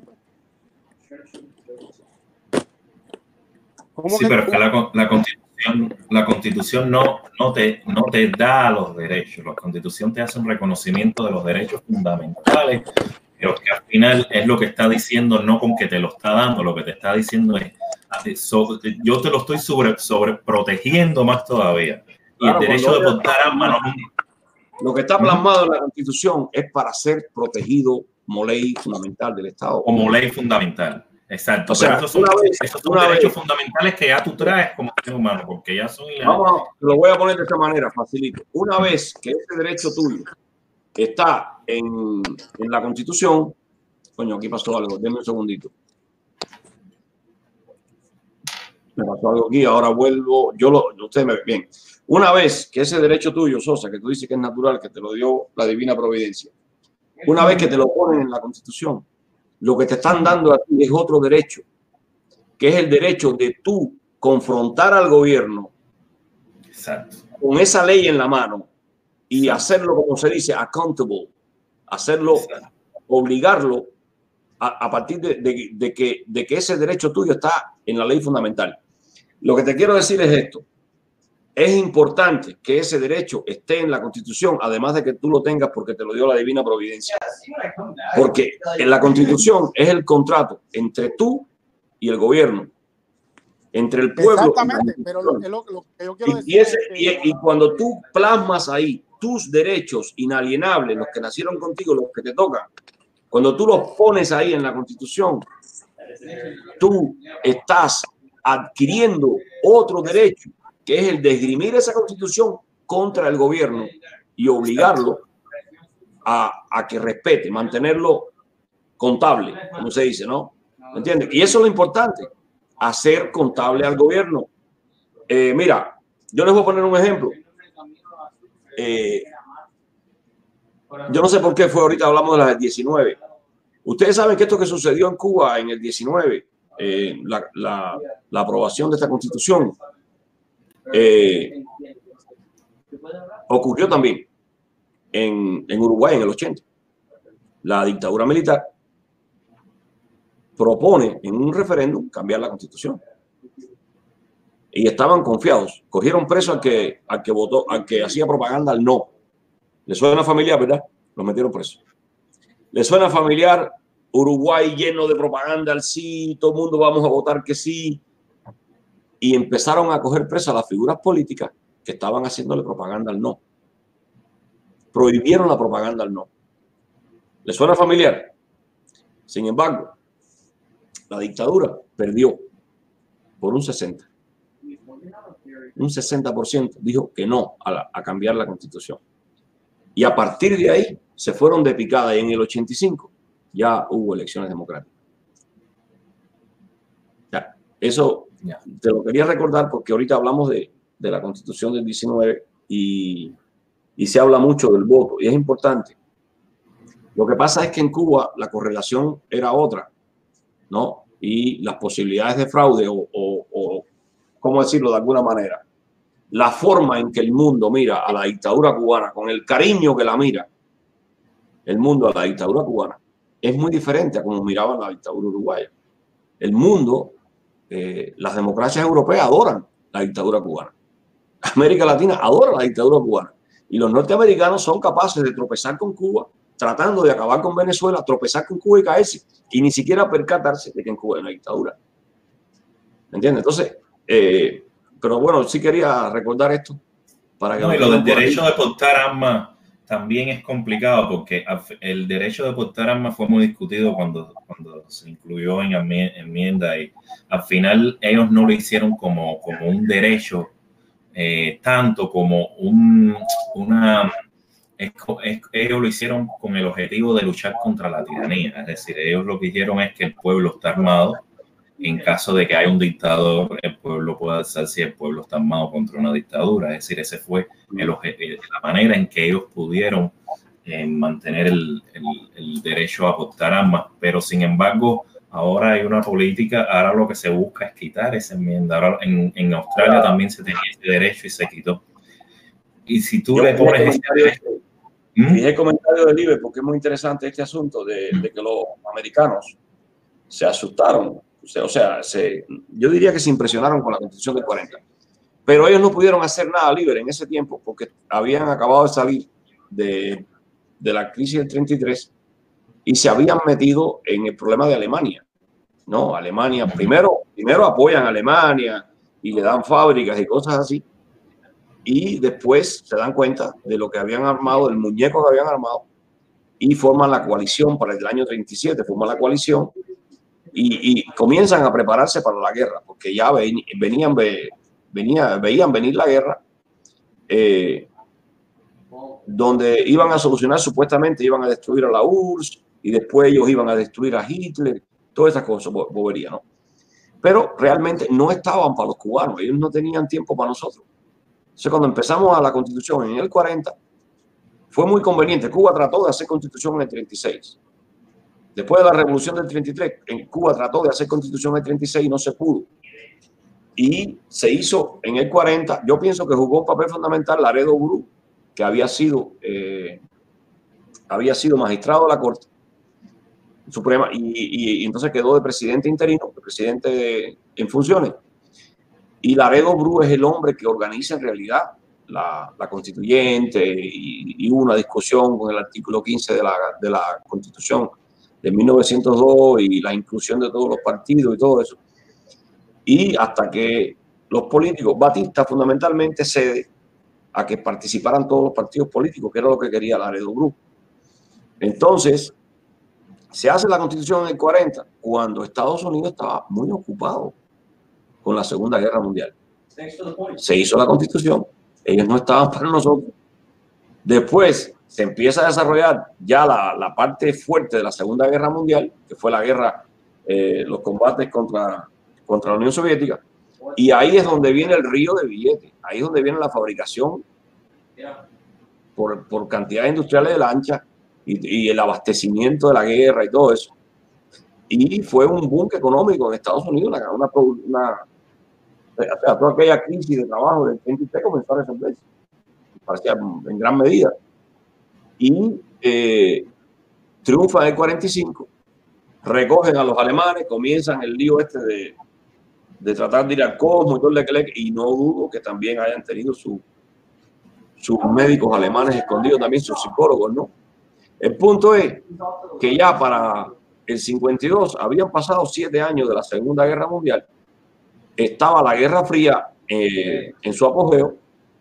Speaker 4: ¿Cómo sí, que, pero es que la, la Constitución, la Constitución no, no, te, no te da los derechos. La Constitución te hace un reconocimiento de los derechos fundamentales, pero que al final es lo que está diciendo, no con que te lo está dando, lo que te está diciendo es, yo te lo estoy sobre, sobre protegiendo más todavía. Y claro, el derecho de portar armas no.
Speaker 1: Lo que está plasmado en la Constitución es para ser protegido como ley fundamental del Estado.
Speaker 4: Como ley fundamental, exacto.
Speaker 1: O sea,
Speaker 4: pero esos son,
Speaker 1: vez,
Speaker 4: esos son derechos vez. fundamentales que ya tú traes como ser humano, porque ya son...
Speaker 1: Vamos, lo voy a poner de esta manera, facilito. Una vez que ese derecho tuyo está en, en la Constitución, coño, aquí pasó algo, denme un segundito. Me pasó algo aquí, ahora vuelvo, yo lo, usted me ve bien. Una vez que ese derecho tuyo, Sosa, que tú dices que es natural, que te lo dio la divina providencia, una vez que te lo ponen en la Constitución, lo que te están dando a ti es otro derecho, que es el derecho de tú confrontar al gobierno.
Speaker 4: Exacto.
Speaker 1: Con esa ley en la mano y hacerlo, como se dice, accountable, hacerlo, Exacto. obligarlo a, a partir de, de, de, que, de que ese derecho tuyo está en la ley fundamental. Lo que te quiero decir es esto. Es importante que ese derecho esté en la Constitución, además de que tú lo tengas porque te lo dio la divina providencia. Porque en la Constitución es el contrato entre tú y el gobierno, entre el pueblo.
Speaker 3: Exactamente, pero lo, lo, lo que yo quiero
Speaker 1: y,
Speaker 3: decir
Speaker 1: y, ese,
Speaker 3: es que...
Speaker 1: y, y cuando tú plasmas ahí tus derechos inalienables, los que nacieron contigo, los que te tocan, cuando tú los pones ahí en la Constitución, tú estás adquiriendo otro derecho, que es el de esgrimir esa Constitución contra el gobierno y obligarlo a, a que respete, mantenerlo contable, como se dice, ¿no? ¿Me entiendes? Y eso es lo importante, hacer contable al gobierno. Eh, mira, yo les voy a poner un ejemplo. Eh, yo no sé por qué fue ahorita, hablamos de las diecinueve. Ustedes saben que esto que sucedió en Cuba en el diecinueve, eh, la, la, la aprobación de esta Constitución, Eh, ocurrió también en, en Uruguay en el ochenta. La dictadura militar propone en un referéndum cambiar la Constitución y estaban confiados, cogieron preso al que, al que votó, al que hacía propaganda al no. ¿Le suena familiar, verdad? Los metieron preso. ¿Le suena familiar Uruguay lleno de propaganda al sí, todo el mundo vamos a votar que sí? Y empezaron a coger presa a las figuras políticas que estaban haciéndole propaganda al no. Prohibieron la propaganda al no. ¿Le suena familiar? Sin embargo, la dictadura perdió por un sesenta. Un sesenta por ciento dijo que no a, la, a cambiar la Constitución. Y a partir de ahí se fueron de picada y en el ochenta y cinco ya hubo elecciones democráticas. Ya, eso... te lo quería recordar porque ahorita hablamos de, de la Constitución del diecinueve y, y se habla mucho del voto y es importante. Lo que pasa es que en Cuba la correlación era otra, ¿no? Y las posibilidades de fraude o, o, o ¿cómo decirlo de alguna manera? La forma en que el mundo mira a la dictadura cubana, con el cariño que la mira el mundo a la dictadura cubana, es muy diferente a como miraban la dictadura uruguaya. El mundo... Eh, las democracias europeas adoran la dictadura cubana. América Latina adora la dictadura cubana. Y los norteamericanos son capaces de tropezar con Cuba, tratando de acabar con Venezuela, tropezar con Cuba y caerse, y ni siquiera percatarse de que en Cuba hay una dictadura. ¿Me entiendes? Entonces, eh, pero bueno, sí quería recordar esto. Para que
Speaker 4: no, y lo del derecho de portar armas también es complicado porque el derecho de portar armas fue muy discutido cuando, cuando se incluyó en enmienda y al final ellos no lo hicieron como, como un derecho, eh, tanto como un, una... Es, es, ellos lo hicieron con el objetivo de luchar contra la tiranía. Es decir, ellos lo que hicieron es que el pueblo está armado. En caso de que haya un dictador, el pueblo puede alzar si el pueblo está armado contra una dictadura. Es decir, ese fue el, la manera en que ellos pudieron eh, mantener el, el, el derecho a portar armas. Pero, sin embargo, ahora hay una política, ahora lo que se busca es quitar esa enmienda. Ahora en, en Australia también se tenía ese derecho y se quitó. Y si tú
Speaker 1: yo
Speaker 4: le pones ese derecho...
Speaker 1: ¿Mm? Fijé el comentario de Libre porque es muy interesante este asunto de, de que los americanos se asustaron. O sea, o sea se, yo diría que se impresionaron con la Constitución del cuarenta. Pero ellos no pudieron hacer nada, Libre, en ese tiempo porque habían acabado de salir de, de la crisis del treinta y tres y se habían metido en el problema de Alemania. No, Alemania, primero, primero apoyan a Alemania y le dan fábricas y cosas así. Y después se dan cuenta de lo que habían armado, del muñeco que habían armado, y forman la coalición para el año treinta y siete, forman la coalición y, y comienzan a prepararse para la guerra, porque ya ven, venían, venía, veían venir la guerra, eh, donde iban a solucionar, supuestamente iban a destruir a la U R S S, y después ellos iban a destruir a Hitler, todas esas cosas, bo bobería, ¿no? Pero realmente no estaban para los cubanos, ellos no tenían tiempo para nosotros. Entonces, cuando empezamos a la Constitución en el cuarenta, fue muy conveniente. Cuba trató de hacer Constitución en el treinta y seis. Después de la Revolución del treinta y tres, en Cuba trató de hacer Constitución en el treinta y seis y no se pudo. Y se hizo en el cuarenta. Yo pienso que jugó un papel fundamental Laredo Bru, que había sido, eh, había sido magistrado de la Corte Suprema y, y, y entonces quedó de presidente interino, de presidente en funciones. Y Laredo Bru es el hombre que organiza en realidad la, la constituyente y, y hubo una discusión con el artículo quince de la, de la Constitución de mil novecientos dos y la inclusión de todos los partidos y todo eso. Y hasta que los políticos, Batista fundamentalmente cede a que participaran todos los partidos políticos, que era lo que quería Laredo Bru. Entonces, se hace la Constitución en el cuarenta, cuando Estados Unidos estaba muy ocupado con la Segunda Guerra Mundial. Se hizo la Constitución, ellos no estaban para nosotros. Después se empieza a desarrollar ya la, la parte fuerte de la Segunda Guerra Mundial, que fue la guerra, eh, los combates contra, contra la Unión Soviética, y ahí es donde viene el río de billetes, ahí es donde viene la fabricación por, por cantidades industriales de lanchas y, y el abastecimiento de la guerra y todo eso. Y fue un boom económico en Estados Unidos, una, una, una o sea, toda aquella crisis de trabajo del treinta y tres comenzó a resolverse, parecía en gran medida. Y eh, triunfa en el cuarenta y cinco, recogen a los alemanes, comienzan el lío este de, de tratar de ir al cosmos y todo el que y no dudo que también hayan tenido su, sus médicos alemanes escondidos, también sus psicólogos, ¿no? El punto es que ya para el cincuenta y dos habían pasado siete años de la Segunda Guerra Mundial, estaba la Guerra Fría eh, en su apogeo,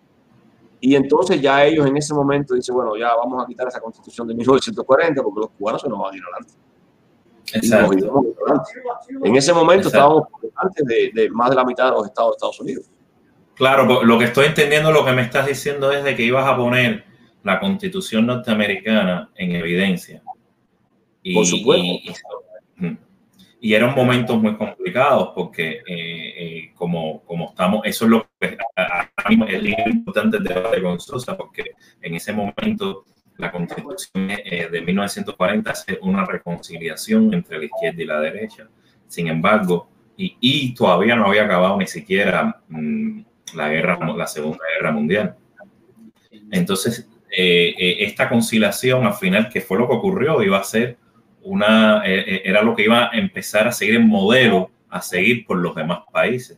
Speaker 1: y entonces ya ellos en ese momento dicen, bueno, ya vamos a quitar esa Constitución de mil novecientos cuarenta porque los cubanos se nos van a ir adelante. Exacto. Y nos iremos adelante. En ese momento Exacto. estábamos por delante de, de más de la mitad de los estados de Estados Unidos.
Speaker 4: Claro, lo que estoy entendiendo, lo que me estás diciendo es de que ibas a poner la Constitución norteamericana en evidencia. Y,
Speaker 1: por supuesto.
Speaker 4: Y, y, y eran momentos muy complicados porque eh, eh, como, como estamos, eso es lo que es importante el debate con Sosa, porque en ese momento la Constitución eh, de mil novecientos cuarenta hace una reconciliación entre la izquierda y la derecha. Sin embargo, y, y todavía no había acabado ni siquiera mmm, la guerra, la Segunda Guerra Mundial. Entonces, eh, eh, esta conciliación al final, que fue lo que ocurrió, iba a ser una, eh, era lo que iba a empezar a seguir el modelo a seguir por los demás países.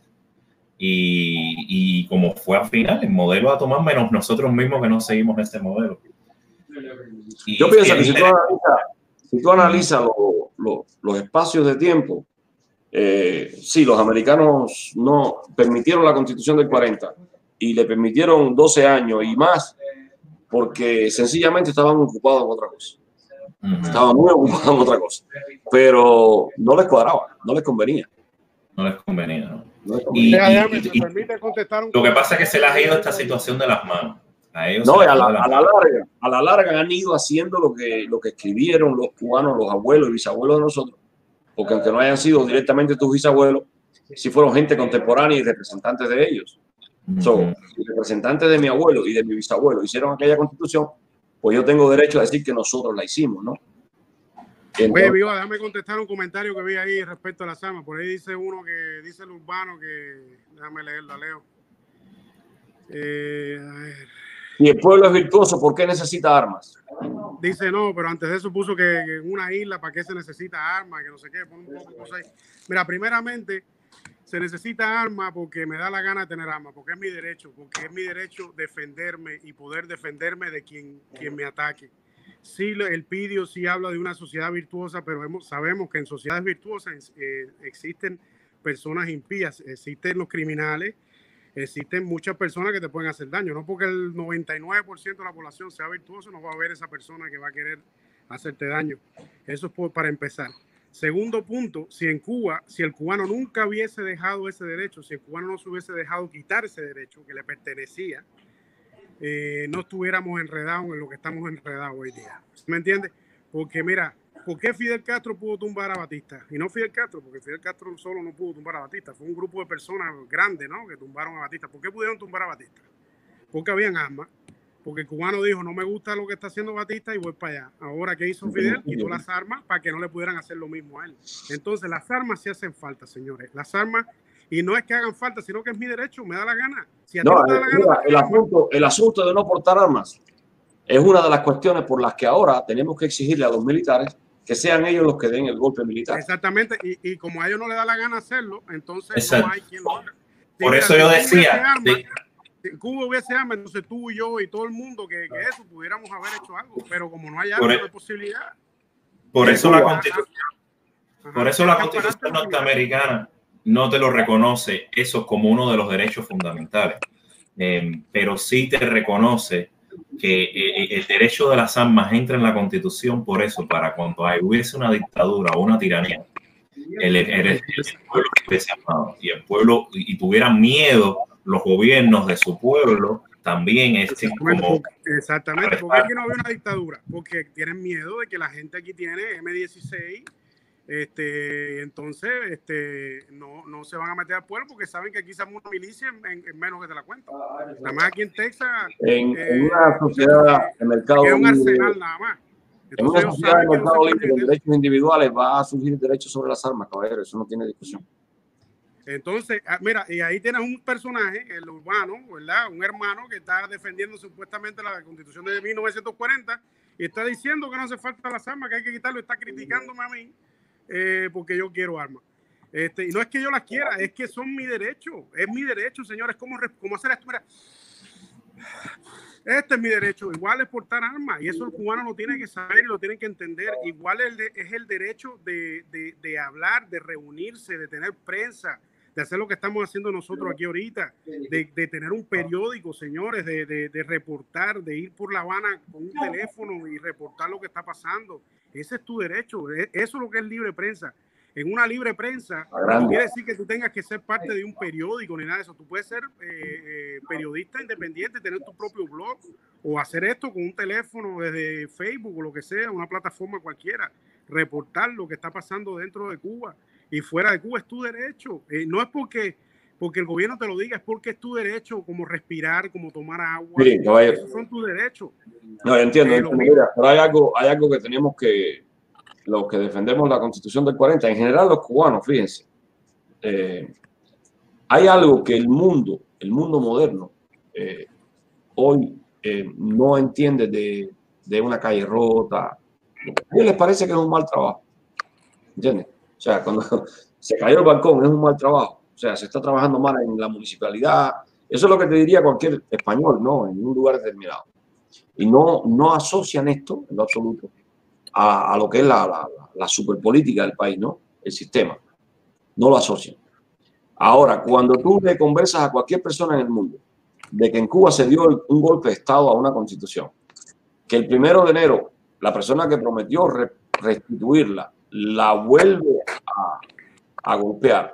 Speaker 4: Y, y como fue al final, el modelo a tomar menos nosotros mismos que no seguimos ese modelo.
Speaker 1: Y yo pienso que si tú analizas, si tú analizas lo, lo, los espacios de tiempo, eh, sí, los americanos no permitieron la Constitución del cuarenta y le permitieron doce años y más porque sencillamente estaban ocupados en otra cosa. Uh-huh. Estaban muy ocupados en otra cosa, pero no les cuadraba, no les convenía.
Speaker 4: No les convenía, ¿no?
Speaker 1: No les convenía.
Speaker 3: Y, y, y, y permite contestar un
Speaker 4: lo que pasa es que se les ha ido esta situación de las manos. A ellos
Speaker 1: no,
Speaker 4: a
Speaker 1: la, a la larga, a la larga han ido haciendo lo que, lo que escribieron los cubanos, los abuelos y bisabuelos de nosotros, porque aunque no hayan sido directamente tus bisabuelos, sí fueron gente contemporánea y representantes de ellos. Uh-huh. So, representantes de mi abuelo y de mi bisabuelo hicieron aquella Constitución, pues yo tengo derecho a decir que nosotros la hicimos, ¿no?
Speaker 3: Entonces, oye, Viva, déjame contestar un comentario que vi ahí respecto a la Sama. Por ahí dice uno que dice el urbano que, déjame leerla, leo. Eh, a ver.
Speaker 1: Si el pueblo es virtuoso, ¿por qué necesita armas?
Speaker 3: Dice no, pero antes de eso puso que en una isla, ¿para qué se necesita armas? Que no sé qué, pon un poco de cosas ahí. Mira, primeramente, se necesita armas porque me da la gana de tener armas, porque es mi derecho, porque es mi derecho defenderme y poder defenderme de quien, quien me ataque. Sí, el Pidio sí habla de una sociedad virtuosa, pero hemos, sabemos que en sociedades virtuosas eh, existen personas impías, existen los criminales, existen muchas personas que te pueden hacer daño. No porque el noventa y nueve por ciento de la población sea virtuoso, no va a haber esa persona que va a querer hacerte daño. Eso es por, para empezar. Segundo punto, si en Cuba, si el cubano nunca hubiese dejado ese derecho, si el cubano no se hubiese dejado quitar ese derecho que le pertenecía, eh, no estuviéramos enredados en lo que estamos enredados hoy día. ¿Me entiendes? Porque mira, ¿por qué Fidel Castro pudo tumbar a Batista? Y no Fidel Castro, porque Fidel Castro solo no pudo tumbar a Batista. Fue un grupo de personas grandes, ¿no?, que tumbaron a Batista. ¿Por qué pudieron tumbar a Batista? Porque habían armas. Porque el cubano dijo, no me gusta lo que está haciendo Batista y voy para allá. Ahora, ¿qué hizo Fidel? Quitó las armas para que no le pudieran hacer lo mismo a él. Entonces, las armas sí hacen falta, señores. Las armas, y no es que hagan falta, sino que es mi derecho, me da la gana. Si a ti
Speaker 1: No,
Speaker 3: no te da la
Speaker 1: mira,
Speaker 3: gana,
Speaker 1: el, asunto, el asunto de no portar armas es una de las cuestiones por las que ahora tenemos que exigirle a los militares que sean ellos los que den el golpe militar.
Speaker 3: Exactamente, y, y como a ellos no les da la gana hacerlo, entonces
Speaker 4: Exacto.
Speaker 3: no hay quien lo haga. Si
Speaker 4: por eso yo decía,
Speaker 3: armas, si Cuba hubiese armas, entonces tú y yo y todo el mundo que, que eso pudiéramos haber hecho algo, pero como no hay armas, no hay posibilidad.
Speaker 4: Por eso la constitución, por eso la constitución norteamericana no te lo reconoce eso como uno de los derechos fundamentales, eh, pero sí te reconoce que eh, el derecho de las armas entra en la constitución por eso, para cuando hay, hubiese una dictadura o una tiranía, el, el, el, el pueblo estuviese armado y el pueblo y, y tuvieran miedo los gobiernos de su pueblo también este como
Speaker 3: exactamente, porque aquí no había una dictadura, porque tienen miedo de que la gente aquí tiene eme dieciséis, este, entonces este, no, no se van a meter al pueblo porque saben que aquí se arma una milicia en, en, en menos que te la cuento. Nada más aquí en Texas,
Speaker 1: en,
Speaker 3: eh,
Speaker 1: en una sociedad de mercado
Speaker 3: es un
Speaker 1: libre,
Speaker 3: arsenal nada más. Entonces,
Speaker 1: en una sociedad de mercado libre de derechos individuales va a surgir derechos sobre las armas, caballero, eso no tiene discusión.
Speaker 3: Entonces, mira, y ahí tienes un personaje, el urbano, ¿verdad? Un hermano que está defendiendo supuestamente la Constitución de mil novecientos cuarenta y está diciendo que no hace falta las armas, que hay que quitarlo, está criticándome a mí eh, porque yo quiero armas. Este, y no es que yo las quiera, es que son mi derecho, es mi derecho, señores. ¿Cómo, cómo hacer esto? Mira, este es mi derecho, igual es portar armas, y eso el cubano lo tiene que saber y lo tiene que entender. Igual el de, es el derecho de, de, de hablar, de reunirse, de tener prensa, de hacer lo que estamos haciendo nosotros aquí ahorita, de, de tener un periódico, señores, de, de, de reportar, de ir por La Habana con un teléfono y reportar lo que está pasando. Ese es tu derecho, eso es lo que es libre prensa. En una libre prensa no quiere decir que tú tengas que ser parte de un periódico ni nada de eso. Tú puedes ser eh, eh, periodista independiente, tener tu propio blog o hacer esto con un teléfono desde Facebook o lo que sea, una plataforma cualquiera, reportar lo que está pasando dentro de Cuba y fuera de Cuba. Es tu derecho. Eh, no es porque, porque el gobierno te lo diga, es porque es tu derecho, como respirar, como tomar agua.
Speaker 1: Sí,
Speaker 3: esos son tus derechos.
Speaker 1: No, yo entiendo, eh, entiendo. Mira, pero hay algo, hay algo que tenemos que, los que defendemos la Constitución del cuarenta, en general los cubanos, fíjense, eh, hay algo que el mundo, el mundo moderno, eh, hoy eh, no entiende de, de una calle rota. A ellos les parece que es un mal trabajo, ¿entiendes? O sea, cuando se cayó el balcón es un mal trabajo, o sea, se está trabajando mal en la municipalidad. Eso es lo que te diría cualquier español, ¿no? En un lugar determinado. Y no, no asocian esto en lo absoluto a, a lo que es la, la, la superpolítica del país, ¿no? El sistema. No lo asocian. Ahora, cuando tú le conversas a cualquier persona en el mundo de que en Cuba se dio un golpe de Estado a una constitución, que el primero de enero la persona que prometió re, restituirla la vuelve a, a golpear,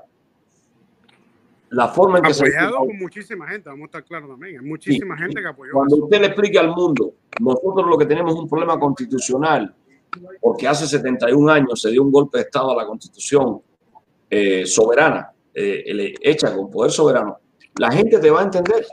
Speaker 1: la forma en que
Speaker 3: apoyado
Speaker 1: se... Apoyado
Speaker 3: con muchísima gente, vamos a estar claros también. Hay muchísima sí, gente que apoyó.
Speaker 1: Cuando eso. Usted le explique al mundo, nosotros lo que tenemos es un problema constitucional, porque hace setenta y un años se dio un golpe de Estado a la Constitución eh, soberana, eh, hecha con poder soberano, la gente te va a entender.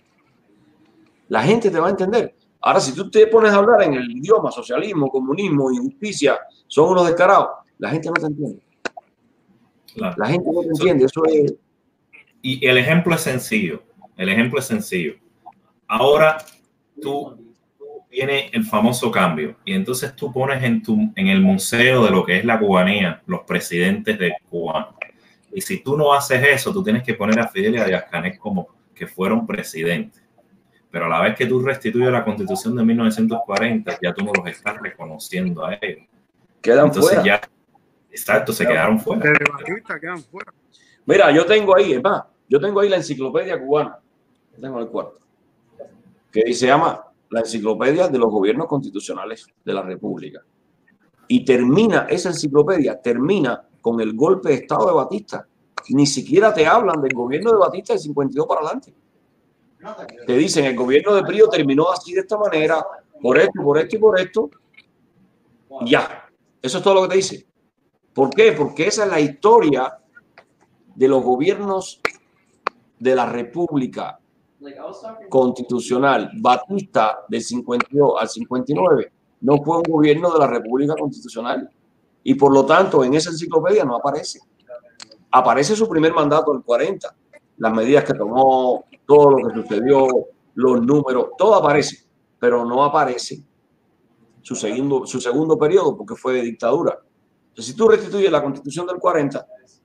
Speaker 1: La gente te va a entender. Ahora, si tú te pones a hablar en el idioma socialismo, comunismo, injusticia, son unos descarados, la gente no te entiende. Claro. La gente no te entiende. Eso es...
Speaker 4: Y el ejemplo es sencillo. El ejemplo es sencillo. Ahora, tú viene el famoso cambio y entonces tú pones en, tu, en el museo de lo que es la cubanía los presidentes de Cuba. Y si tú no haces eso, tú tienes que poner a Fidel y a Díaz-Canel como que fueron presidentes. Pero a la vez que tú restituyes la Constitución de mil novecientos cuarenta, ya tú no los estás reconociendo a ellos.
Speaker 1: Quedan
Speaker 4: entonces
Speaker 1: fuera.
Speaker 4: Ya, exacto, se quedaron fuera.
Speaker 3: Quedan fuera.
Speaker 1: Mira, yo tengo ahí, es más, yo tengo ahí la enciclopedia cubana. Tengo en el cuarto. Que se llama la enciclopedia de los gobiernos constitucionales de la República. Y termina, esa enciclopedia termina con el golpe de Estado de Batista. Ni siquiera te hablan del gobierno de Batista del cincuenta y dos para adelante. Te dicen, el gobierno de Prío terminó así de esta manera, por esto, por esto y por esto. Y ya. Eso es todo lo que te dice. ¿Por qué? Porque esa es la historia de los gobiernos de la República Constitucional. Batista del cincuenta y dos al cincuenta y nueve no fue un gobierno de la República Constitucional. Y por lo tanto, en esa enciclopedia no aparece. Aparece su primer mandato del cuarenta. Las medidas que tomó, todo lo que sucedió, los números, todo aparece, pero no aparece su segundo, su segundo periodo porque fue de dictadura. Entonces, si tú restituyes la Constitución del cuarenta,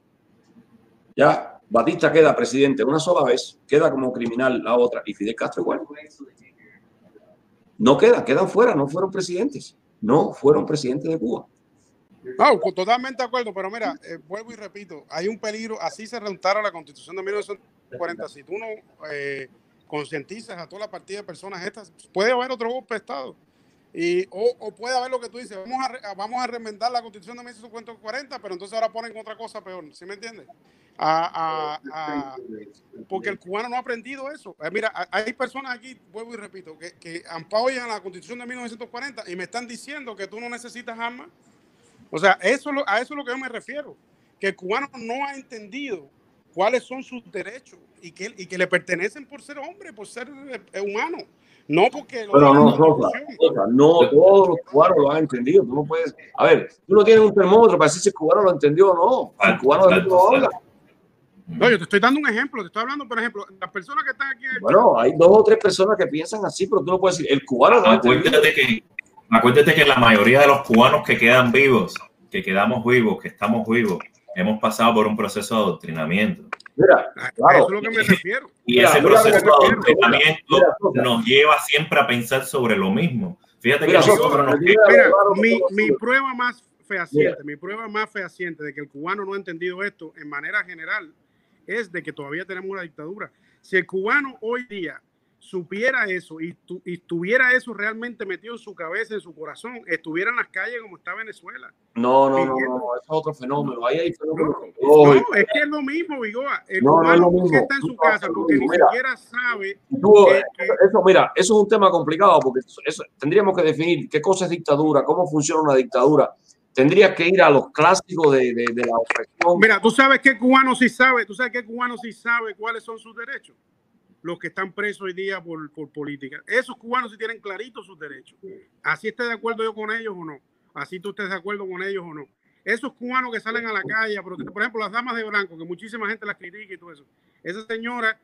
Speaker 1: ya Batista queda presidente una sola vez, queda como criminal la otra, y Fidel Castro igual. No quedan, quedan fuera, no fueron presidentes, no fueron presidentes de Cuba.
Speaker 3: No, totalmente de acuerdo, pero mira, eh, vuelvo y repito, hay un peligro, así se reuntara la Constitución de mil novecientos cuarenta, si tú no eh, concientizas a toda la partida de personas estas, puede haber otro golpe de Estado, y, o, o puede haber lo que tú dices, vamos a, vamos a remendar la Constitución de mil novecientos cuarenta, pero entonces ahora ponen otra cosa peor, ¿sí me entiendes? A, a, a, porque el cubano no ha aprendido eso. Eh, mira, hay personas aquí, vuelvo y repito, que, que apoyan la Constitución de mil novecientos cuarenta y me están diciendo que tú no necesitas armas. O sea, eso, a eso es lo que yo me refiero, que el cubano no ha entendido cuáles son sus derechos y que, y que le pertenecen por ser hombre, por ser eh, humano, no porque... Lo
Speaker 1: Pero no, Sosa, Sosa, no todos los cubanos lo han entendido. Tú no puedes... A ver, tú no tienes un termómetro para decir si el cubano lo entendió o no. El cubano de no habla.
Speaker 3: No, yo te estoy dando un ejemplo, te estoy hablando, por ejemplo, las personas que están aquí...
Speaker 1: Bueno, hay dos o tres personas que piensan así, pero tú no puedes decir, el cubano no ha entendido.
Speaker 4: Que... Acuérdate que la mayoría de los cubanos que quedan vivos, que quedamos vivos, que estamos vivos, hemos pasado por un proceso de adoctrinamiento.
Speaker 1: Mira, claro.
Speaker 3: Eso es lo que me refiero.
Speaker 4: Y mira, ese mira, proceso mira, de adoctrinamiento mira, mira, nos lleva siempre a pensar sobre lo mismo. Fíjate
Speaker 1: mira,
Speaker 4: que nosotros nos...
Speaker 3: Mira, mi, mi prueba más fehaciente, mi prueba más fehaciente de que el cubano no ha entendido esto en manera general es de que todavía tenemos una dictadura. Si el cubano hoy día supiera eso y, tu, y tuviera eso realmente metido en su cabeza, en su corazón, estuviera en las calles como está Venezuela.
Speaker 1: No, no, no, no, no, es otro fenómeno. Ahí hay fenómeno.
Speaker 3: No, no, es que es lo mismo, Vigoa. El
Speaker 1: no,
Speaker 3: cubano
Speaker 1: no es lo mismo.
Speaker 3: que está en su casa porque ni
Speaker 1: mira,
Speaker 3: siquiera sabe.
Speaker 1: Tú,
Speaker 3: que, que,
Speaker 1: eso, mira, eso es un tema complicado porque eso, tendríamos que definir qué cosa es dictadura, cómo funciona una dictadura. Tendrías que ir a los clásicos de, de, de la opresión.
Speaker 3: Mira, tú sabes que el cubano sí sabe, tú sabes que el cubano sí sabe cuáles son sus derechos. Los que están presos hoy día por, por política. Esos cubanos sí tienen claritos sus derechos. Así esté de acuerdo yo con ellos o no. Así tú estés de acuerdo con ellos o no. Esos cubanos que salen a la calle, por ejemplo, las damas de blanco, que muchísima gente las critica y todo eso. Esa señora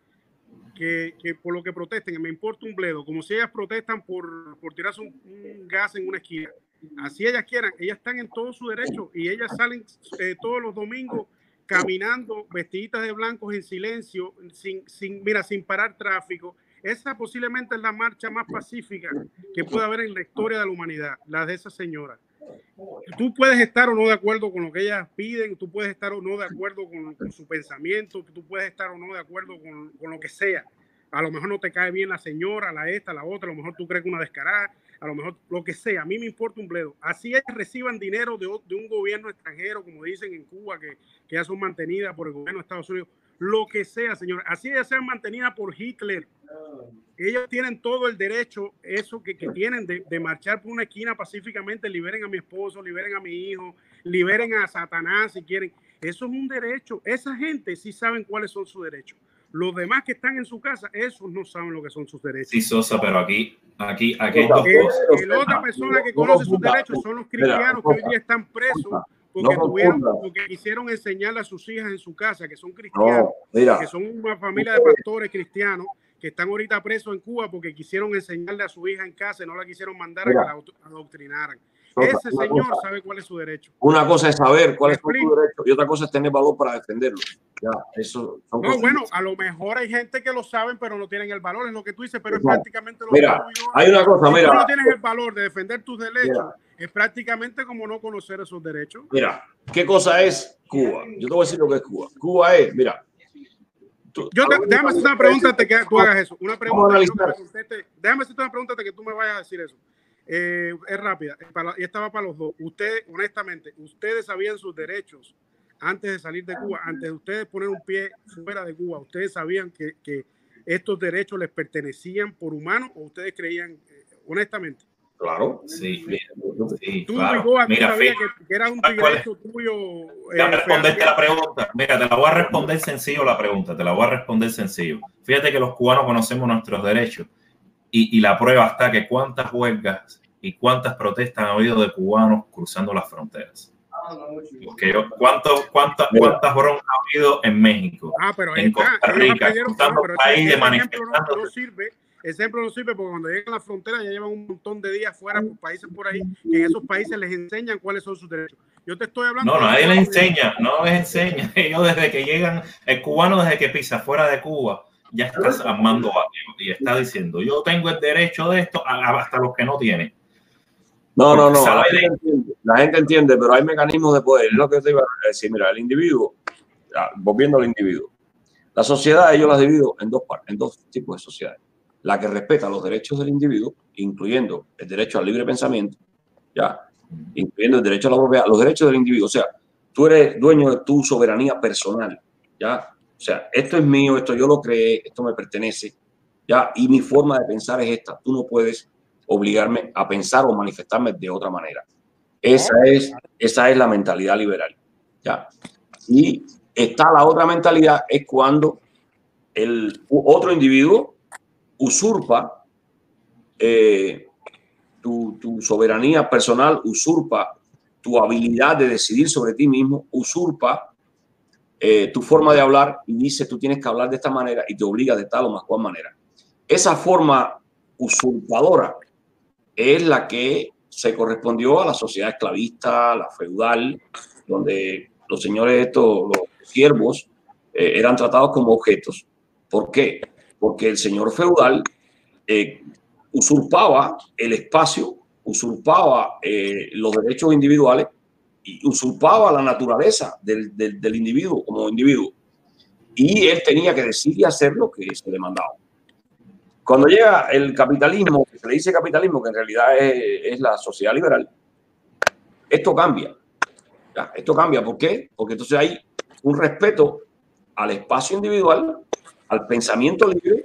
Speaker 3: que, que por lo que protesten, que me importa un bledo, como si ellas protestan por, por tirarse un, un gas en una esquina. Así ellas quieran, ellas están en todo su derecho y ellas salen eh, todos los domingos caminando vestiditas de blancos en silencio, sin, sin, mira, sin parar tráfico. Esa posiblemente es la marcha más pacífica que puede haber en la historia de la humanidad, la de esa señora. Tú puedes estar o no de acuerdo con lo que ellas piden, tú puedes estar o no de acuerdo con, con su pensamiento, tú puedes estar o no de acuerdo con, con lo que sea. A lo mejor no te cae bien la señora, la esta, la otra, a lo mejor tú crees que una descarada, a lo mejor lo que sea, a mí me importa un bledo. Así ellas reciban dinero de, de un gobierno extranjero, como dicen en Cuba, que, que ya son mantenidas por el gobierno de Estados Unidos, lo que sea, señora. Así ellas sean mantenidas por Hitler. Ellos tienen todo el derecho, eso que, que tienen de, de marchar por una esquina pacíficamente, liberen a mi esposo, liberen a mi hijo, liberen a Satanás si quieren. Eso es un derecho. Esa gente sí saben cuáles son sus derechos. Los demás que están en su casa, esos no saben lo que son sus derechos.
Speaker 4: Sí, Sosa, pero aquí, aquí, aquí hay dos
Speaker 3: cosas. La otra persona que conoce sus derechos son los cristianos que hoy día están presos porque tuvieron, porque quisieron enseñarle a sus hijas en su casa que son cristianos, que son una familia de pastores cristianos, que están ahorita presos en Cuba porque quisieron enseñarle a su hija en casa y no la quisieron mandar
Speaker 1: Mira,
Speaker 3: a que la adoctrinaran. Ese señor cosa, sabe cuál es su derecho.
Speaker 1: Una cosa es saber cuál es su derecho y otra cosa es tener valor para defenderlo. Ya, eso son
Speaker 3: no, bueno, a lo mejor hay gente que lo saben, pero no tienen el valor, es lo que tú dices, pero es
Speaker 1: no.
Speaker 3: prácticamente lo
Speaker 1: mira,
Speaker 3: que tú
Speaker 1: hay una cosa,
Speaker 3: si
Speaker 1: mira.
Speaker 3: tú no tienes el valor de defender tus derechos,
Speaker 1: mira,
Speaker 3: es prácticamente como no conocer esos derechos.
Speaker 1: Mira, ¿qué cosa es Cuba? Yo te voy a decir lo que es Cuba. Cuba es, mira.
Speaker 3: Tú, Yo te, déjame hacerte una pregunta antes que tú hagas eso. Una pregunta que me conteste, déjame hacerte una pregunta antes que tú me vayas a decir eso. Eh, es rápida, y esta va para los dos. Ustedes, honestamente, ¿ustedes sabían sus derechos antes de salir de Cuba? Antes de ustedes poner un pie fuera de Cuba, ¿ustedes sabían que, que estos derechos les pertenecían por humano o ustedes creían, eh, honestamente?
Speaker 1: Claro.
Speaker 4: Sí, sí,
Speaker 3: tú,
Speaker 4: claro.
Speaker 3: Goa,
Speaker 4: Mira,
Speaker 3: tú sabías que, que era un derecho tuyo.
Speaker 4: Déjame eh, responderte la pregunta. Mira, te la voy a responder sencillo la pregunta. Te la voy a responder sencillo. Fíjate que los cubanos conocemos nuestros derechos y, y la prueba está que cuántas huelgas y cuántas protestas han habido de cubanos cruzando las fronteras. Porque yo, ¿cuántos, cuántas, cuántas broncas ha habido en México,
Speaker 3: ah, pero
Speaker 4: en Costa Rica, cruzando el país de manifestando?
Speaker 3: No, no sirve. Ese ejemplo no sirve porque cuando llegan a la frontera ya llevan un montón de días fuera por países por ahí que en esos países les enseñan cuáles son sus derechos. Yo te estoy hablando.
Speaker 4: No, nadie les enseña, no les enseña. Ellos desde que llegan, el cubano desde que pisa fuera de Cuba ya está armando bateo y está diciendo yo tengo el derecho de esto hasta los que no tienen.
Speaker 1: No, no, no. La gente, entiende, la gente entiende, pero hay mecanismos de poder. Es lo que te iba a decir. Mira, el individuo, volviendo al individuo, la sociedad yo las divido en dos partes, en dos tipos de sociedades. La que respeta los derechos del individuo, incluyendo el derecho al libre pensamiento, ya, incluyendo el derecho a la propiedad, los derechos del individuo. O sea, tú eres dueño de tu soberanía personal, ya. O sea, esto es mío, esto yo lo creé, esto me pertenece, ya. Y mi forma de pensar es esta. Tú no puedes obligarme a pensar o manifestarme de otra manera. Esa es, esa es la mentalidad liberal, ya. Y está la otra mentalidad, es cuando el otro individuo usurpa eh, tu, tu soberanía personal, usurpa tu habilidad de decidir sobre ti mismo, usurpa eh, tu forma de hablar y dice tú tienes que hablar de esta manera y te obliga de tal o más cual manera. Esa forma usurpadora es la que se correspondió a la sociedad esclavista, la feudal, donde los señores estos, los siervos, eh, eran tratados como objetos. ¿Por qué? Porque el señor feudal eh, usurpaba el espacio, usurpaba eh, los derechos individuales y usurpaba la naturaleza del, del, del individuo como individuo. Y él tenía que decir y hacer lo que se le mandaba. Cuando llega el capitalismo, que se le dice capitalismo, que en realidad es, es la sociedad liberal, esto cambia. ¿Ya? Esto cambia. ¿Por qué? Porque entonces hay un respeto al espacio individual, al pensamiento libre,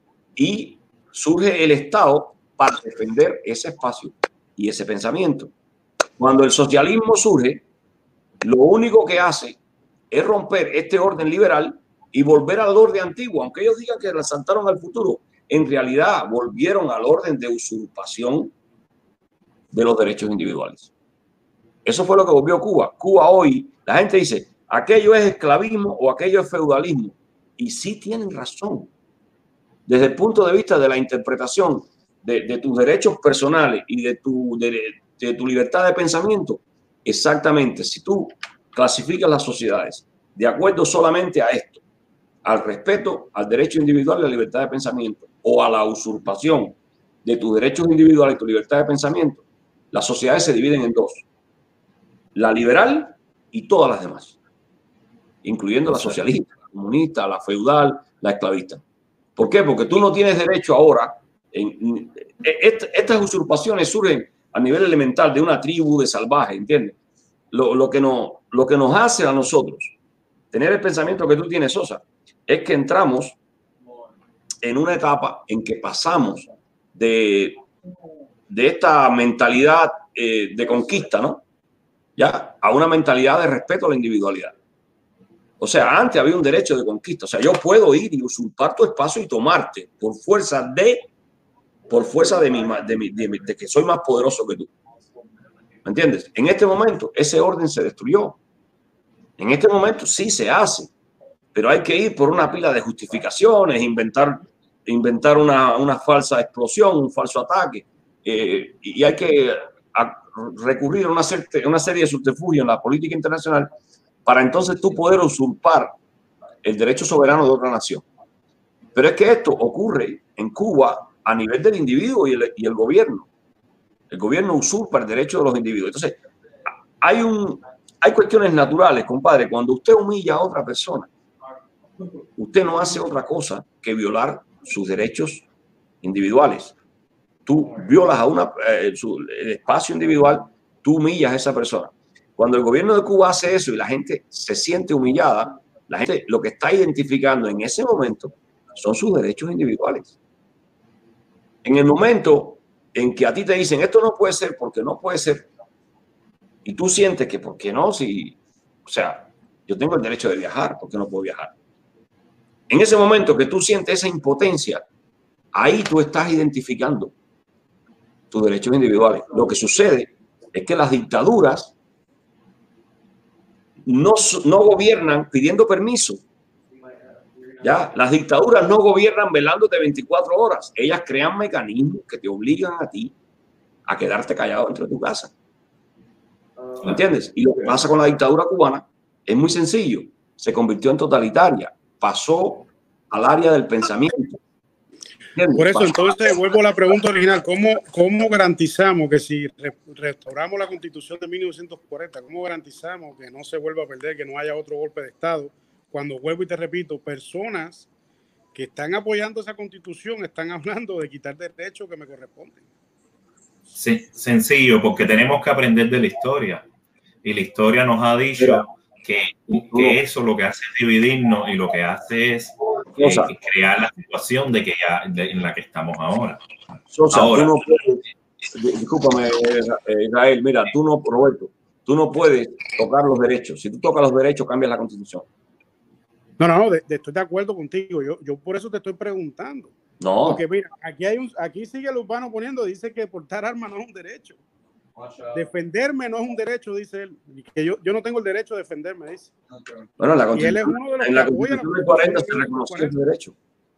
Speaker 1: y surge el Estado para defender ese espacio y ese pensamiento. Cuando el socialismo surge, lo único que hace es romper este orden liberal y volver al orden antiguo. Aunque ellos digan que saltaron al futuro, en realidad volvieron al orden de usurpación de los derechos individuales. Eso fue lo que volvió Cuba. Cuba hoy, la gente dice, aquello es esclavismo o aquello es feudalismo. Y sí tienen razón. Desde el punto de vista de la interpretación de, de tus derechos personales y de tu, de, de tu libertad de pensamiento, exactamente, si tú clasificas las sociedades de acuerdo solamente a esto, al respeto al derecho individual y a la libertad de pensamiento, o a la usurpación de tus derechos individuales y tu libertad de pensamiento, las sociedades se dividen en dos: la liberal y todas las demás, incluyendo la socialista, la comunista, la feudal, la esclavista. ¿Por qué? Porque tú no tienes derecho ahora. En, en, en, estas usurpaciones surgen a nivel elemental de una tribu de salvajes, ¿entiendes? Lo, lo, que no, lo que nos hace a nosotros tener el pensamiento que tú tienes, Sosa, es que entramos en una etapa en que pasamos de, de esta mentalidad eh, de conquista, ¿no? Ya, a una mentalidad de respeto a la individualidad. O sea, antes había un derecho de conquista. O sea, yo puedo ir y usurpar tu espacio y tomarte por fuerza de, por fuerza de, mi, de, mi, de, mi, de que soy más poderoso que tú. ¿Me entiendes? En este momento, ese orden se destruyó. En este momento sí se hace, pero hay que ir por una pila de justificaciones, inventar inventar una, una falsa explosión, un falso ataque, eh, y hay que a, recurrir a una, una serie de subterfugios en la política internacional para entonces tú poder usurpar el derecho soberano de otra nación. Pero es que esto ocurre en Cuba a nivel del individuo y el, y el gobierno. El gobierno usurpa el derecho de los individuos. Entonces, hay, un, hay cuestiones naturales, compadre. Cuando usted humilla a otra persona, usted no hace otra cosa que violar sus derechos individuales. Tú violas a una, eh, su, el espacio individual, tú humillas a esa persona. Cuando el gobierno de Cuba hace eso y la gente se siente humillada, la gente lo que está identificando en ese momento son sus derechos individuales. En el momento en que a ti te dicen esto no puede ser porque no puede ser, y tú sientes que por qué no, si, o sea, yo tengo el derecho de viajar, ¿por qué no puedo viajar? En ese momento que tú sientes esa impotencia, ahí tú estás identificando tus derechos individuales. Lo que sucede es que las dictaduras no, no gobiernan pidiendo permiso. Ya, las dictaduras no gobiernan velándote veinticuatro horas. Ellas crean mecanismos que te obligan a ti a quedarte callado dentro de tu casa. ¿Me entiendes? Y lo que pasa con la dictadura cubana es muy sencillo. Se convirtió en totalitaria. Pasó al área del pensamiento. ¿Entiendes?
Speaker 3: Por eso,
Speaker 1: Pasó.
Speaker 3: entonces, vuelvo a la pregunta original. ¿Cómo, cómo garantizamos que si re, restauramos la Constitución de mil novecientos cuarenta, cómo garantizamos que no se vuelva a perder, que no haya otro golpe de Estado? Cuando vuelvo y te repito, personas que están apoyando esa Constitución están hablando de quitar derechos que me corresponden.
Speaker 4: Sí, sencillo, porque tenemos que aprender de la historia. Y la historia nos ha dicho que, que eso lo que hace es dividirnos y lo que hace es
Speaker 1: Sosa,
Speaker 4: eh, crear la situación de que ya, de, en la que estamos ahora.
Speaker 1: Sosa,
Speaker 4: ahora
Speaker 1: tú no puedes, discúlpame, Israel, mira, tú no, Roberto, tú no puedes tocar los derechos. Si tú tocas los derechos, cambias la Constitución.
Speaker 3: No, no, no, de, de, estoy de acuerdo contigo. Yo, yo por eso te estoy preguntando.
Speaker 1: No.
Speaker 3: Porque mira, aquí, hay un, aquí sigue el urbano poniendo, dice que portar armas no es un derecho. Defenderme no es un derecho, dice él. Que yo, yo no tengo el derecho de defenderme, dice.
Speaker 1: Bueno, en la
Speaker 3: Y él es uno de los
Speaker 1: en la
Speaker 3: que apoya
Speaker 1: Constitución de cuarenta se reconoce ese derecho.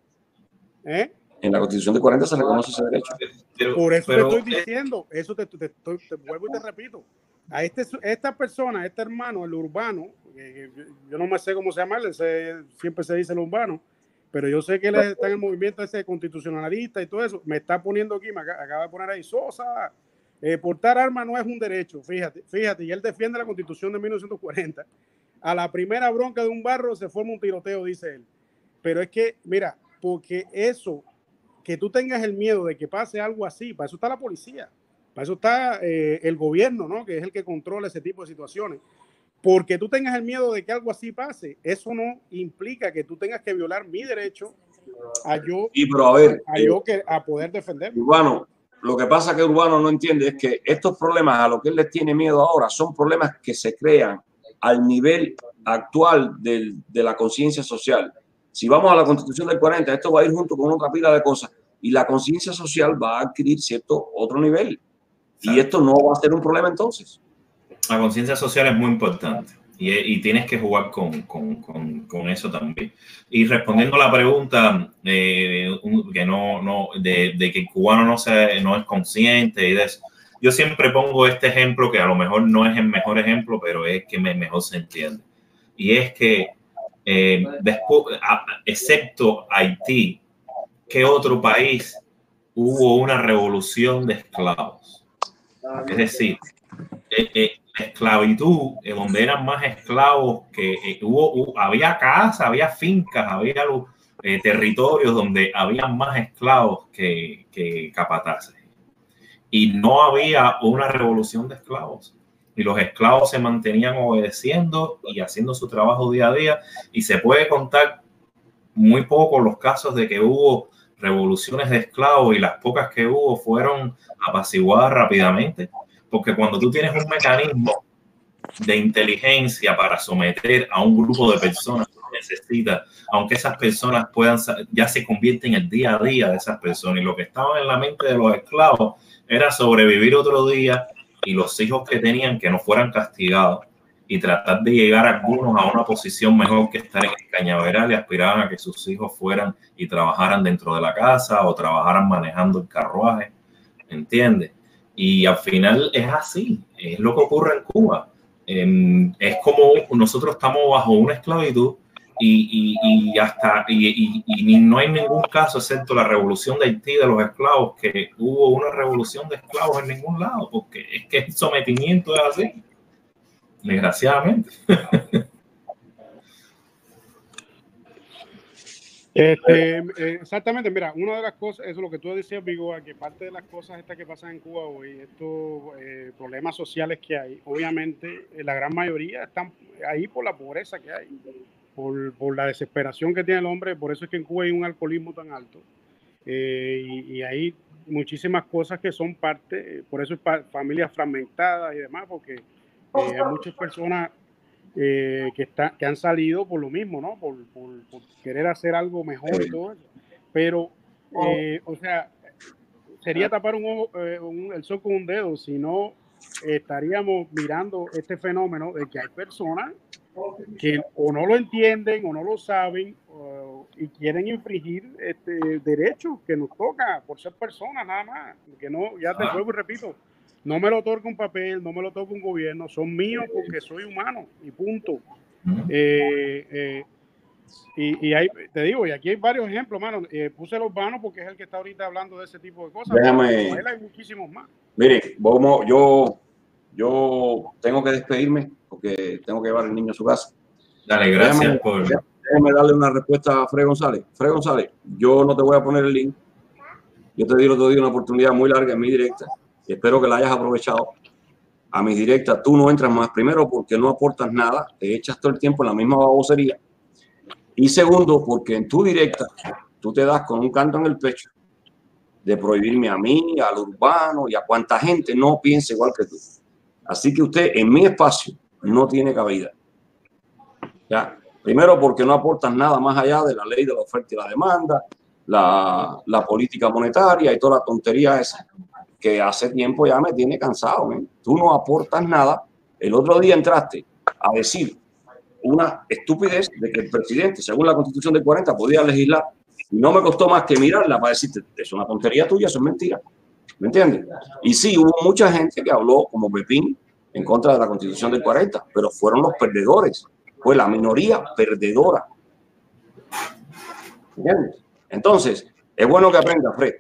Speaker 3: ¿Eh?
Speaker 1: En la Constitución de cuarenta se reconoce ese derecho.
Speaker 4: Pero,
Speaker 3: Por eso
Speaker 4: pero,
Speaker 3: te estoy diciendo, eso te, te, te, te, te vuelvo y te repito. A este, esta persona, este hermano, el urbano, eh, yo, yo no me sé cómo se llama, se, siempre se dice el urbano, pero yo sé que él está en el movimiento ese constitucionalista y todo eso. Me está poniendo aquí, me acaba de poner ahí, Sosa, eh, portar armas no es un derecho, fíjate, fíjate, y él defiende la Constitución de mil novecientos cuarenta. A la primera bronca de un barro se forma un tiroteo, dice él. Pero es que, mira, porque eso, que tú tengas el miedo de que pase algo así, para eso está la policía. Para eso está eh, el gobierno, ¿no? Que es el que controla ese tipo de situaciones. Porque tú tengas el miedo de que algo así pase, eso no implica que tú tengas que violar mi derecho a yo,
Speaker 1: y pero a ver,
Speaker 3: a, yo que, a poder defenderme.
Speaker 1: Urbano, lo que pasa que Urbano no entiende es que estos problemas a lo que él les tiene miedo ahora son problemas que se crean al nivel actual del, de la conciencia social. Si vamos a la Constitución del cuarenta, esto va a ir junto con otra pila de cosas y la conciencia social va a adquirir cierto otro nivel. Y esto no va a ser un problema entonces.
Speaker 4: La conciencia social es muy importante y, y tienes que jugar con, con, con, con eso también. Y respondiendo a la pregunta eh, que no, no, de, de que el cubano no, se, no es consciente y de eso, yo siempre pongo este ejemplo que a lo mejor no es el mejor ejemplo, pero es que me, mejor se entiende. Y es que eh, después, a, excepto Haití, ¿qué otro país hubo una revolución de esclavos? Es decir, eh, eh, la esclavitud, eh, donde eran más esclavos, que eh, hubo, hubo, había casas, había fincas, había eh, territorios donde había más esclavos que, que capataces. Y no había una revolución de esclavos. Y los esclavos se mantenían obedeciendo y haciendo su trabajo día a día. Y se puede contar muy poco los casos de que hubo revoluciones de esclavos y las pocas que hubo fueron apaciguadas rápidamente, porque cuando tú tienes un mecanismo de inteligencia para someter a un grupo de personas que necesita, aunque esas personas puedan, ya se convierten en el día a día de esas personas, y lo que estaba en la mente de los esclavos era sobrevivir otro día y los hijos que tenían que no fueran castigados. y tratar de llegar a algunos a una posición mejor que estar en el cañaveral y aspiraban a que sus hijos fueran y trabajaran dentro de la casa o trabajaran manejando el carruaje, ¿entiendes? Y al final es así, es lo que ocurre en Cuba. Eh, es como nosotros estamos bajo una esclavitud y, y, y hasta y, y, y no hay ningún caso, excepto la revolución de Haití de los esclavos, que hubo una revolución de esclavos en ningún lado, porque es que el sometimiento es así, desgraciadamente.
Speaker 3: Este, eh, exactamente, mira, una de las cosas, eso es lo que tú decías, Vigo, que parte de las cosas estas que pasan en Cuba hoy, estos eh, problemas sociales que hay, obviamente eh, la gran mayoría están ahí por la pobreza que hay, por, por la desesperación que tiene el hombre, por eso es que en Cuba hay un alcoholismo tan alto, eh, y, y hay muchísimas cosas que son parte, por eso es pa familias fragmentadas y demás, porque eh, hay muchas personas Eh, que, está, que han salido por lo mismo, ¿no? Por, por, por querer hacer algo mejor y todo eso. Pero, eh, o sea, sería tapar un ojo, eh, un, el sol con un dedo, si no eh, estaríamos mirando este fenómeno de que hay personas que o no lo entienden o no lo saben o, y quieren infringir este derecho que nos toca por ser personas nada más, que no, ya te vuelvo y repito, no me lo otorga un papel, no me lo otorga un gobierno, son míos porque soy humano y punto. Eh, eh, y, y hay, te digo, y aquí hay varios ejemplos, mano. Eh, puse el urbano porque es el que está ahorita hablando de ese tipo de cosas.
Speaker 1: Déjame,
Speaker 3: pero él hay muchísimos más.
Speaker 1: Mire, vamos, yo, yo tengo que despedirme porque tengo que llevar al niño a su casa.
Speaker 4: Dale, gracias
Speaker 1: déjame,
Speaker 4: por...
Speaker 1: Déjame darle una respuesta a Fred González. Fred González, yo no te voy a poner el link. Yo te di el otro día una oportunidad muy larga en mi directa. Y espero que la hayas aprovechado. A mis directas tú no entras más. Primero, porque no aportas nada. Te echas todo el tiempo en la misma babosería. Y segundo, porque en tu directa tú te das con un canto en el pecho de prohibirme a mí, al urbano y a cuanta gente no piensa igual que tú. Así que usted en mi espacio no tiene cabida. ¿Ya? Primero, porque no aportas nada más allá de la ley de la oferta y la demanda, la, la política monetaria y toda la tontería esa, que hace tiempo ya me tiene cansado. ¿eh? Tú no aportas nada. El otro día entraste a decir una estupidez de que el presidente, según la Constitución del cuarenta, podía legislar. Y no me costó más que mirarla para decirte, es una tontería tuya, eso es mentira. ¿Me entiendes? Y sí, hubo mucha gente que habló como Pepín en contra de la Constitución del cuarenta, pero fueron los perdedores. Fue la minoría perdedora. ¿Entiendes? Entonces, es bueno que aprenda, Fred.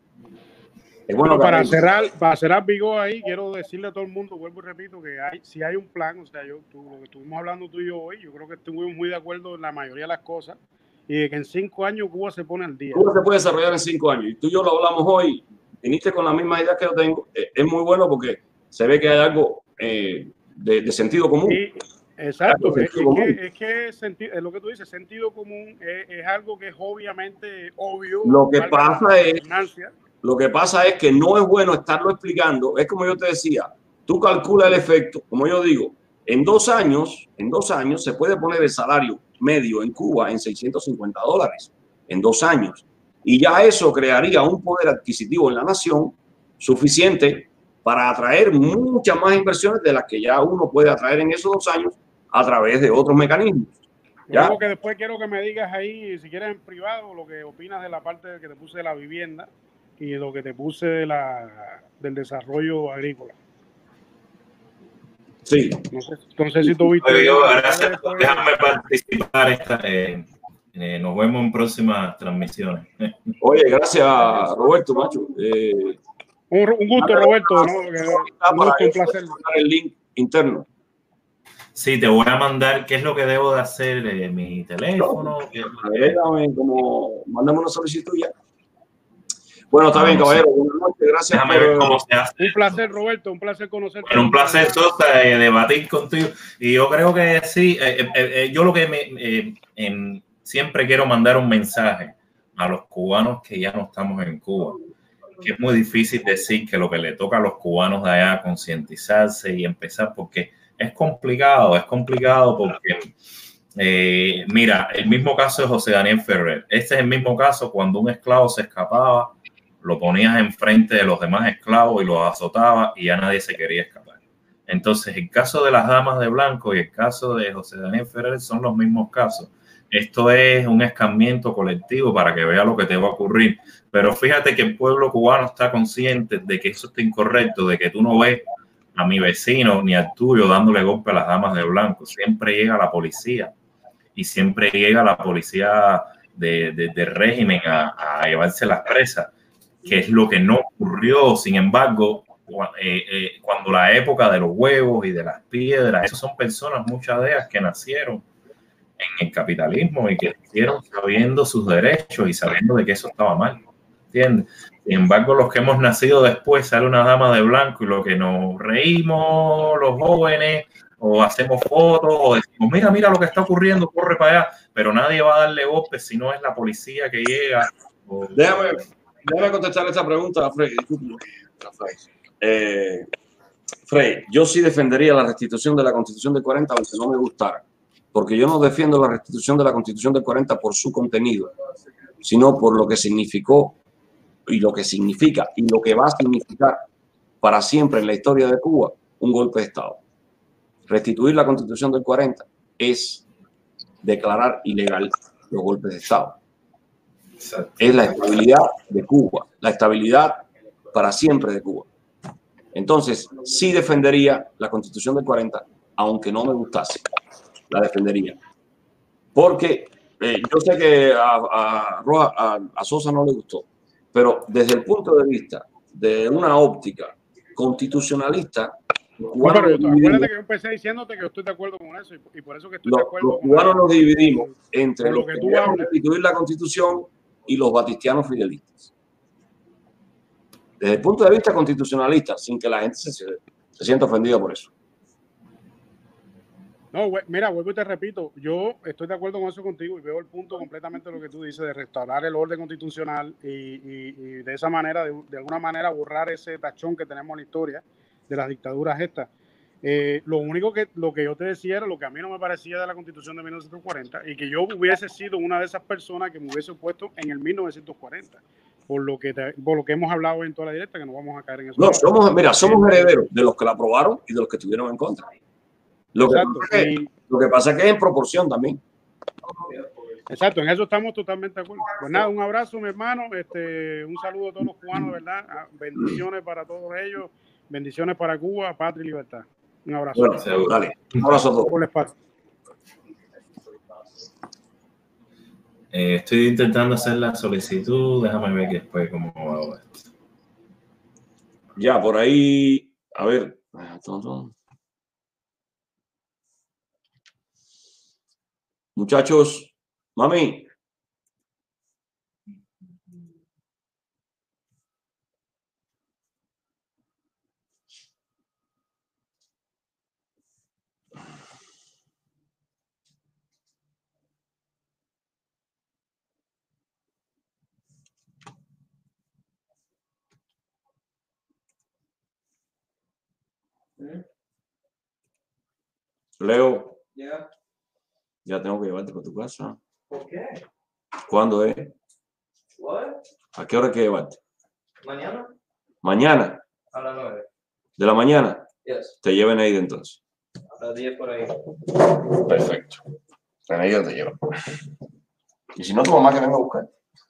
Speaker 1: Es bueno
Speaker 3: bueno, para cerrar, para cerrar Vigo ahí, quiero decirle a todo el mundo, vuelvo y repito, que hay, si hay un plan, o sea, yo, tú, lo que estuvimos hablando tú y yo hoy, yo creo que estuvimos muy de acuerdo en la mayoría de las cosas, y de que en cinco años Cuba se pone al día.
Speaker 1: Cuba se puede desarrollar en cinco años, y tú y yo lo hablamos hoy, viniste con la misma idea que yo tengo, es muy bueno porque se ve que hay algo eh, de, de sentido común.
Speaker 3: Sí, exacto, es, es, que, es que sentido, es lo que tú dices, sentido común es, es algo que es obviamente obvio.
Speaker 1: Lo que pasa es... Lo que pasa es que no es bueno estarlo explicando. Es como yo te decía, tú calculas el efecto, como yo digo, en dos años, en dos años se puede poner el salario medio en Cuba en seiscientos cincuenta dólares, en dos años. Y ya eso crearía un poder adquisitivo en la nación suficiente para atraer muchas más inversiones de las que ya uno puede atraer en esos dos años a través de otros mecanismos.
Speaker 3: ¿Ya? Que después quiero que me digas ahí, si quieres en privado, lo que opinas de la parte que te puse de la vivienda y lo que te puse de la, del desarrollo agrícola.
Speaker 1: Sí.
Speaker 3: No sé, no sé si tú viste.
Speaker 4: Oye, yo, gracias, después... Déjame participar. Esta, eh, eh, nos vemos en próximas transmisiones.
Speaker 1: Oye, gracias, Roberto, macho. Eh,
Speaker 3: un, un gusto, Roberto. ¿no? Un gusto, un placer.
Speaker 1: El link interno.
Speaker 4: Sí, te voy a mandar qué es lo que debo de hacer en mi teléfono.
Speaker 1: No, que... como, mándame una solicitud ya. Bueno, está bien, caballero. Buenas noches, gracias.
Speaker 4: Déjame por... ver cómo se hace.
Speaker 3: Un placer, Roberto, un placer conocerte.
Speaker 4: Bueno, un placer, Sosa, eh, debatir contigo. Y yo creo que sí, eh, eh, eh, yo lo que me, eh, eh, siempre quiero mandar un mensaje a los cubanos que ya no estamos en Cuba, que es muy difícil decir que lo que le toca a los cubanos de allá concientizarse y empezar, porque es complicado, es complicado porque... Eh, mira, el mismo caso de José Daniel Ferrer. Este es el mismo caso cuando un esclavo se escapaba, lo ponías enfrente de los demás esclavos y los azotaba y ya nadie se quería escapar. Entonces, el caso de las damas de blanco y el caso de José Daniel Ferrer son los mismos casos. Esto es un escarmiento colectivo para que vea lo que te va a ocurrir. Pero fíjate que el pueblo cubano está consciente de que eso está incorrecto, de que tú no ves a mi vecino ni al tuyo dándole golpe a las damas de blanco. Siempre llega la policía y siempre llega la policía de, de, de régimen a, a llevarse las presas, que es lo que no ocurrió. Sin embargo, eh, eh, cuando la época de los huevos y de las piedras, esas son personas, muchas de ellas, que nacieron en el capitalismo y que nacieron sabiendo sus derechos y sabiendo de que eso estaba mal, ¿entiendes? Sin embargo, los que hemos nacido después, sale una dama de blanco y lo que nos reímos los jóvenes o hacemos fotos o decimos, mira, mira lo que está ocurriendo, corre para allá, pero nadie va a darle golpes si no es la policía que llega. O...
Speaker 1: Déjame, déjame contestar esta pregunta, Frey. Eh, Frey, yo sí defendería la restitución de la Constitución del cuarenta, aunque no me gustara, porque yo no defiendo la restitución de la Constitución del cuarenta por su contenido, sino por lo que significó y lo que significa y lo que va a significar para siempre en la historia de Cuba un golpe de Estado. Restituir la Constitución del cuarenta es declarar ilegal los golpes de Estado. Exacto. Es la estabilidad de Cuba, la estabilidad para siempre de Cuba. Entonces, sí defendería la Constitución del cuarenta, aunque no me gustase, la defendería. Porque eh, yo sé que a, a, a, a Sosa no le gustó, pero desde el punto de vista de una óptica constitucionalista,
Speaker 3: no, pero yo, acuérdate que yo empecé diciéndote que yo estoy de acuerdo con eso y, y por eso que estoy
Speaker 1: los,
Speaker 3: de acuerdo
Speaker 1: los
Speaker 3: con
Speaker 1: cubanos nos dividimos
Speaker 3: con,
Speaker 1: entre
Speaker 3: con
Speaker 1: los
Speaker 3: lo que,
Speaker 1: que
Speaker 3: tú
Speaker 1: queremos
Speaker 3: hablas,
Speaker 1: restituir la Constitución y los batistianos fidelistas. Desde el punto de vista constitucionalista, sin que la gente se, se sienta ofendida por eso.
Speaker 3: No, mira, vuelvo y te repito, yo estoy de acuerdo con eso contigo y veo el punto completamente de lo que tú dices de restaurar el orden constitucional y, y, y de esa manera, de, de alguna manera, borrar ese tachón que tenemos en la historia de las dictaduras estas. Eh, lo único que lo que yo te decía era lo que a mí no me parecía de la Constitución de mil novecientos cuarenta y que yo hubiese sido una de esas personas que me hubiese opuesto en el mil novecientos cuarenta, por lo que te, por lo que hemos hablado en toda la directa, que no vamos a caer en eso.
Speaker 1: No, somos, mira, somos herederos de los que la aprobaron y de los que estuvieron en contra. Lo que,
Speaker 3: Exacto,
Speaker 1: pasa es,
Speaker 3: y,
Speaker 1: lo que pasa es que es en proporción también.
Speaker 3: Exacto, en eso estamos totalmente de acuerdo. Pues nada, un abrazo, mi hermano, este, un saludo a todos los cubanos, ¿verdad? Bendiciones para todos ellos, bendiciones para Cuba, patria y libertad. Un abrazo.
Speaker 1: Bueno, dale, un abrazo a todos.
Speaker 3: Por el espacio.
Speaker 4: Eh, estoy intentando hacer la solicitud, déjame ver que después cómo hago esto.
Speaker 1: Ya, por ahí, a ver. Muchachos, mami. Leo.
Speaker 2: Yeah.
Speaker 1: Ya tengo que llevarte para tu casa.
Speaker 2: ¿Por qué?
Speaker 1: ¿Cuándo es?
Speaker 2: What?
Speaker 1: ¿A qué hora hay que llevarte?
Speaker 2: ¿Mañana?
Speaker 1: Mañana.
Speaker 2: A las nueve.
Speaker 1: ¿De la mañana?
Speaker 2: Yes.
Speaker 1: Te lleven ahí de entonces.
Speaker 2: A las diez por ahí.
Speaker 1: Perfecto. En ahí te llevo. Y si no, tu mamá que venga a buscar.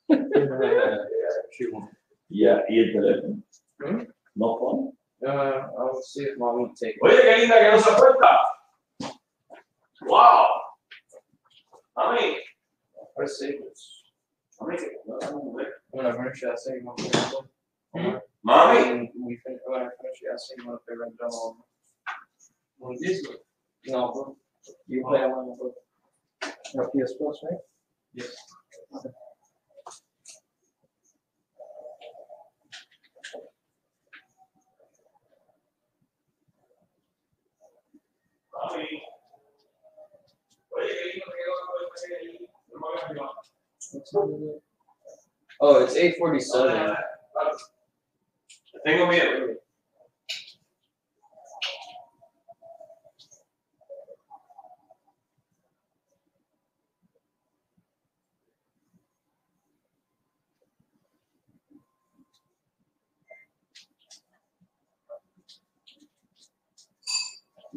Speaker 1: Ya, ¿y el teléfono?
Speaker 2: ¿Mm?
Speaker 1: ¿No pone?
Speaker 2: Uh, I'll see if mom will take it.
Speaker 1: Oye, qué linda que no se acuerda. ¡Wow! Mami.
Speaker 2: Let's see.
Speaker 1: Mami, que no la vamos a ver.
Speaker 2: When I finish, I'll say you want to play.
Speaker 1: Mami.
Speaker 2: When we finish, when I finish, I'll say you want to play Red Dome. When this one? No, bro. You play on the Your P S Plus, right? Yes. Okay.
Speaker 1: Mami. Oye, qué lindo que no se acuerda.
Speaker 2: Oh, it's eight forty-seven.
Speaker 1: Tengo miedo.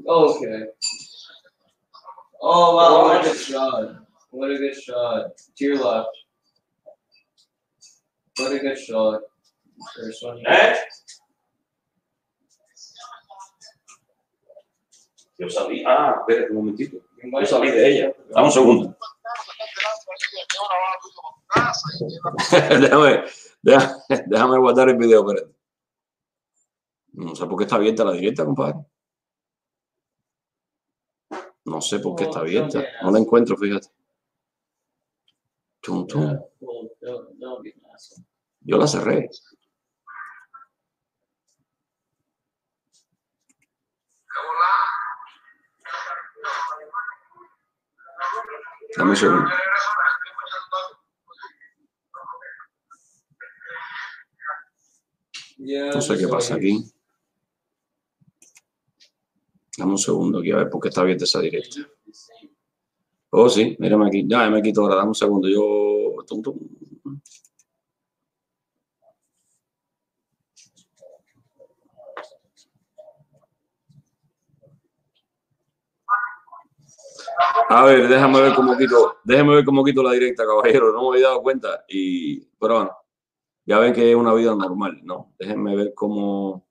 Speaker 2: Okay. Oh wow, what a good shot. What a good shot. To your left. What a good shot. First one.
Speaker 1: ¿Eh? Yo salí. Ah, espérate un momentito. Yo salí de ella. Dame un segundo. déjame, déjame, déjame guardar el video, espérate. No sé por qué está abierta la directa, compadre. No sé por qué está abierta. No la encuentro, fíjate. Tum, tum. Yo la cerré. Dame un segundo. No sé qué pasa aquí. Dame un segundo aquí a ver por qué está abierta esa directa. Oh, sí, mírame aquí. Ya, me quito ahora. Dame un segundo. Yo. Tum, tum. A ver, déjame ver cómo quito, déjame ver cómo quito la directa, caballero. No me había dado cuenta. Y, pero bueno, ya ven que es una vida normal, ¿no? Déjenme ver cómo.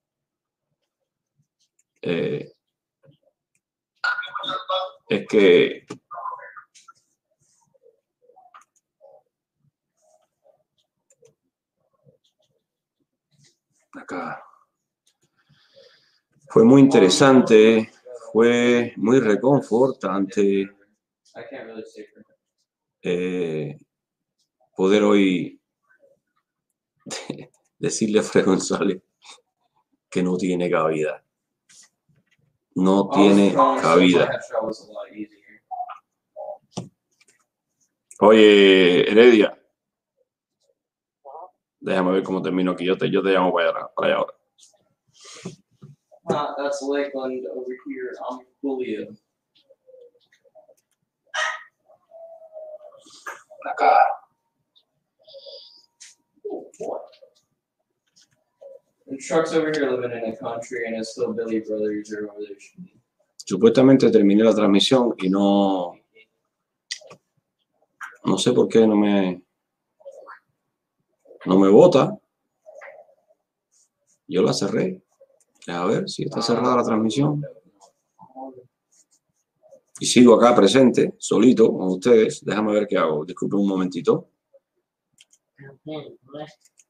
Speaker 1: Eh, es que. Acá. Fue muy interesante, fue muy reconfortante eh, poder hoy decirle a Fred González que no tiene cabida. No tiene cabida. Oye, Heredia, déjame ver cómo termino aquí. Yo te, yo te llamo para allá, para allá ahora.
Speaker 2: Uh, that's Lakeland over here. I'm Julio.
Speaker 1: Acá.
Speaker 2: And Truck's over here living in a country, and his Billy brothers are over there.
Speaker 1: Supuestamente terminé la transmisión y no. No sé por qué no me. No me vota. Yo la cerré. A ver si está cerrada la transmisión. Y sigo acá presente, solito, con ustedes. Déjame ver qué hago. Disculpen un momentito.